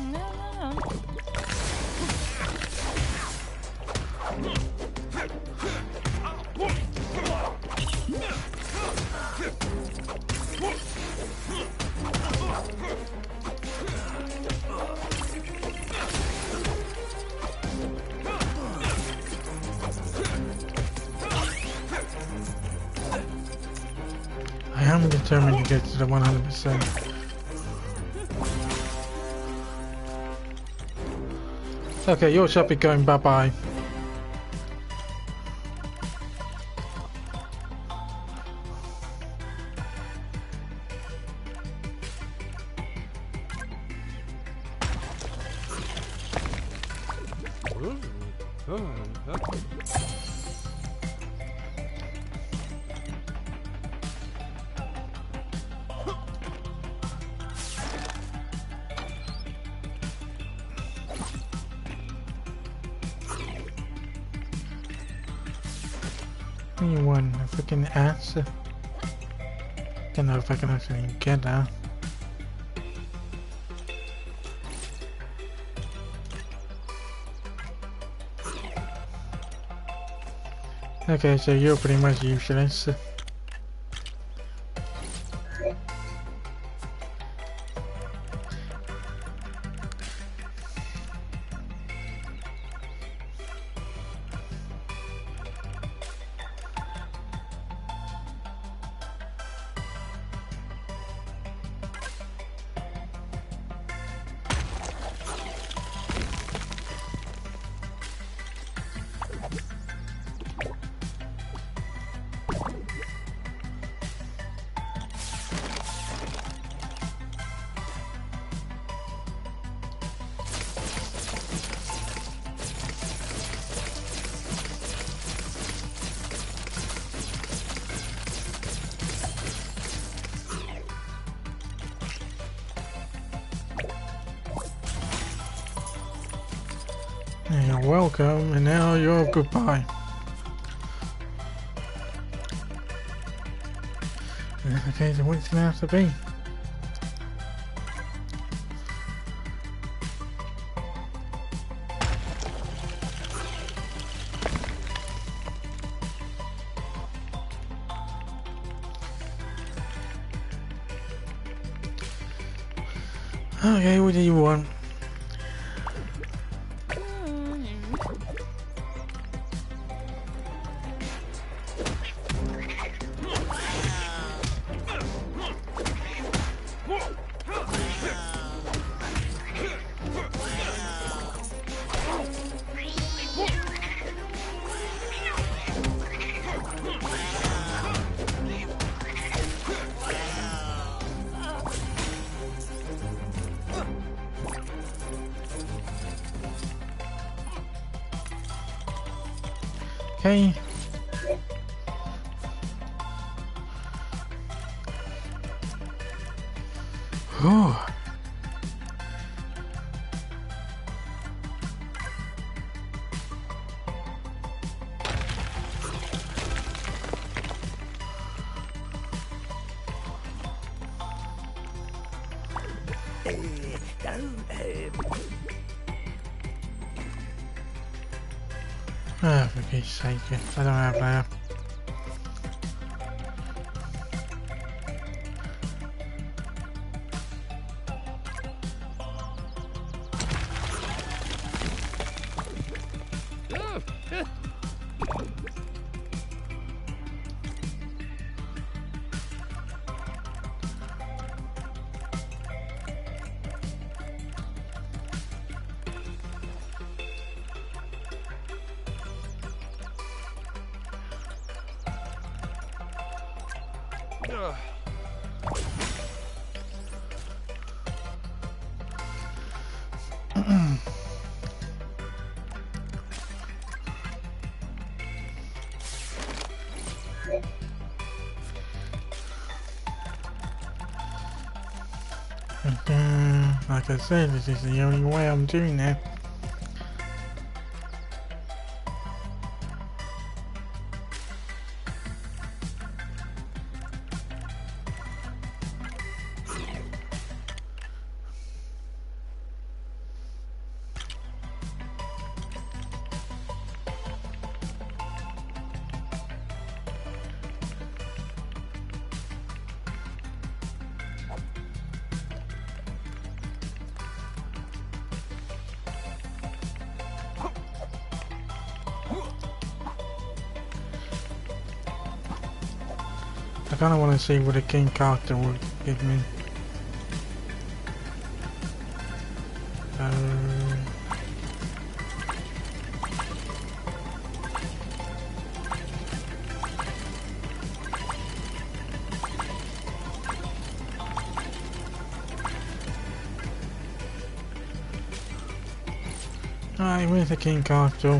I am determined to get to the 100%. Okay, your shop is going bye-bye. Anyone, a freaking ass. Don't know if I can actually get that. Okay, so you're pretty much useless. You're welcome, and now you're goodbye. Okay, so what's it gonna have to be? Okay, what do you want? Okay. Whew. Ah, for God's sake, I don't have that. Like I said, this is the only way I'm doing that. I kinda wanna see what a king character would give me. Alright, where's the king castle?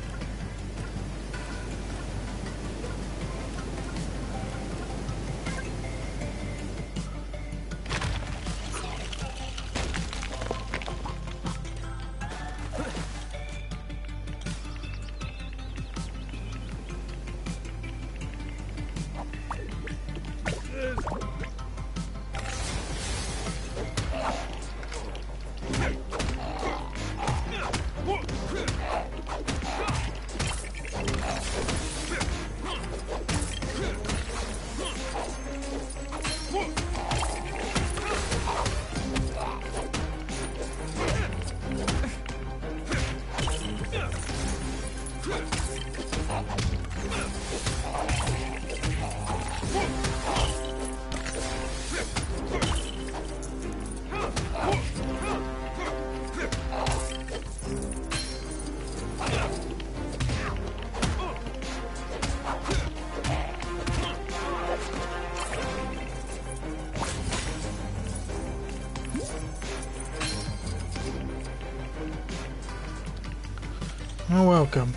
You're welcome.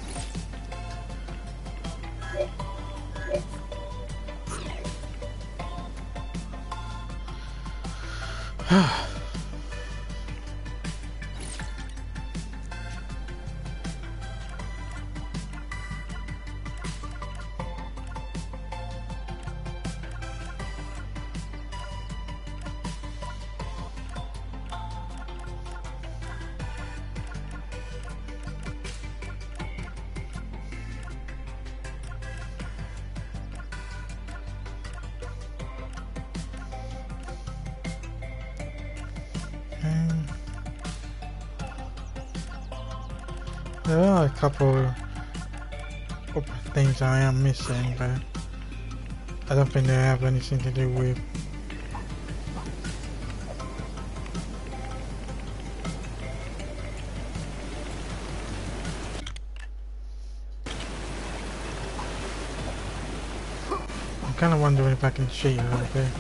There are a couple of things I am missing, but I don't think they have anything to do with I'm kind of wondering if I can cheat a little bit.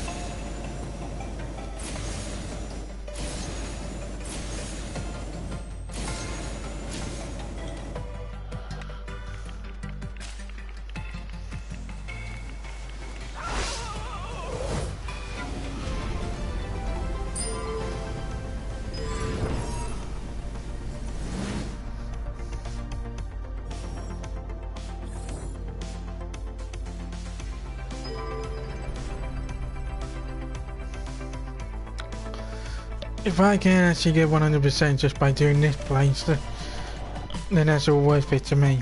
If I can actually get 100% just by doing this place, then that's all worth it to me.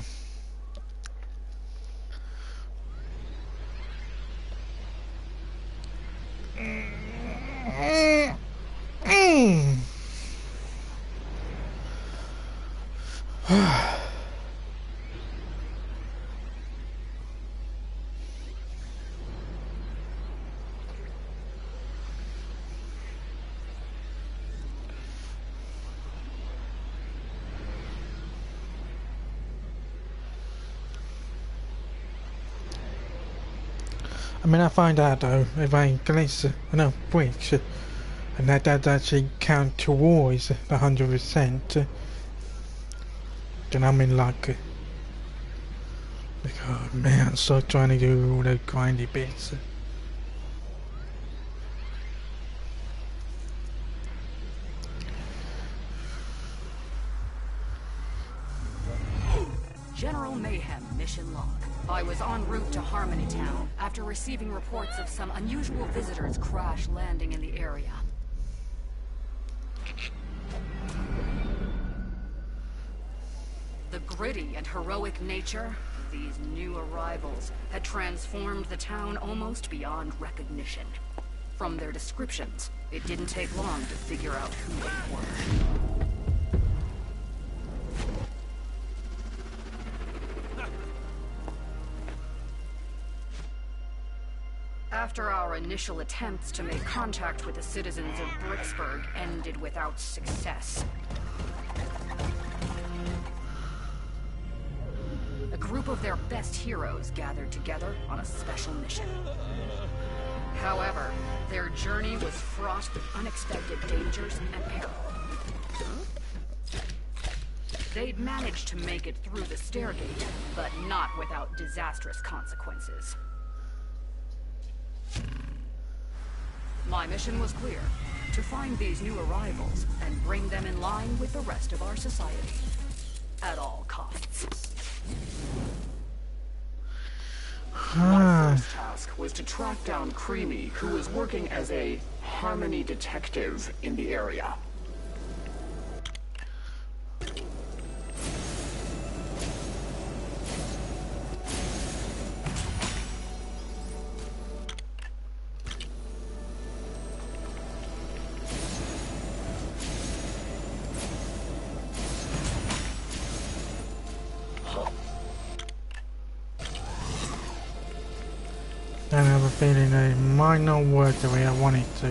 I mean, I find out though, if I collect enough bricks, and that does actually count towards the 100%, then I'm in luck. Like, oh man, I'm still trying to do all the grindy bits. General Mayhem mission log. I was en route to Harmony Town after receiving reports of some unusual visitors crash landing in the area. The gritty and heroic nature of these new arrivals had transformed the town almost beyond recognition. From their descriptions, it didn't take long to figure out who they were. After our initial attempts to make contact with the citizens of Bricksburg ended without success, a group of their best heroes gathered together on a special mission. However, their journey was fraught with unexpected dangers and peril. They'd managed to make it through the Stairgate, but not without disastrous consequences. My mission was clear: to find these new arrivals and bring them in line with the rest of our society. At all costs. My first task was to track down Creamy, who was working as a Harmony detective in the area. I have a feeling that it might not work the way I want it to.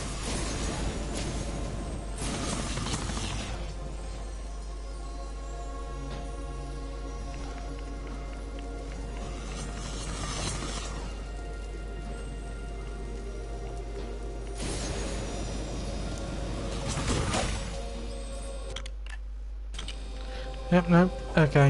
Yep, nope, okay.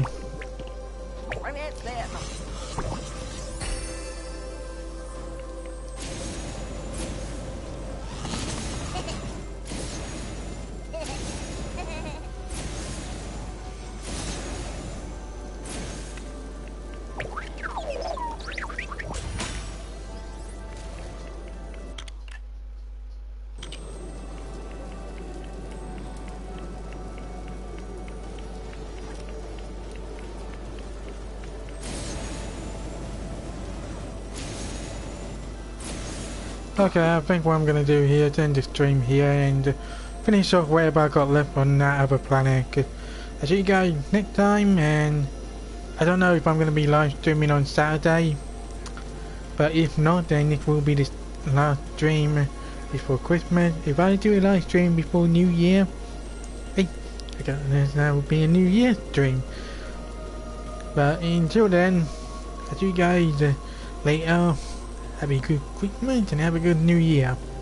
Okay, I think what I'm going to do here is end the stream here and finish off whatever I got left on that other planet. I'll see you guys next time, and I don't know if I'm going to be live streaming on Saturday, but if not, then it will be the last stream before Christmas. If I do a live stream before New Year, hey, that will be a New Year stream. But until then, I'll see you guys later. Have a good Christmas and have a good New Year.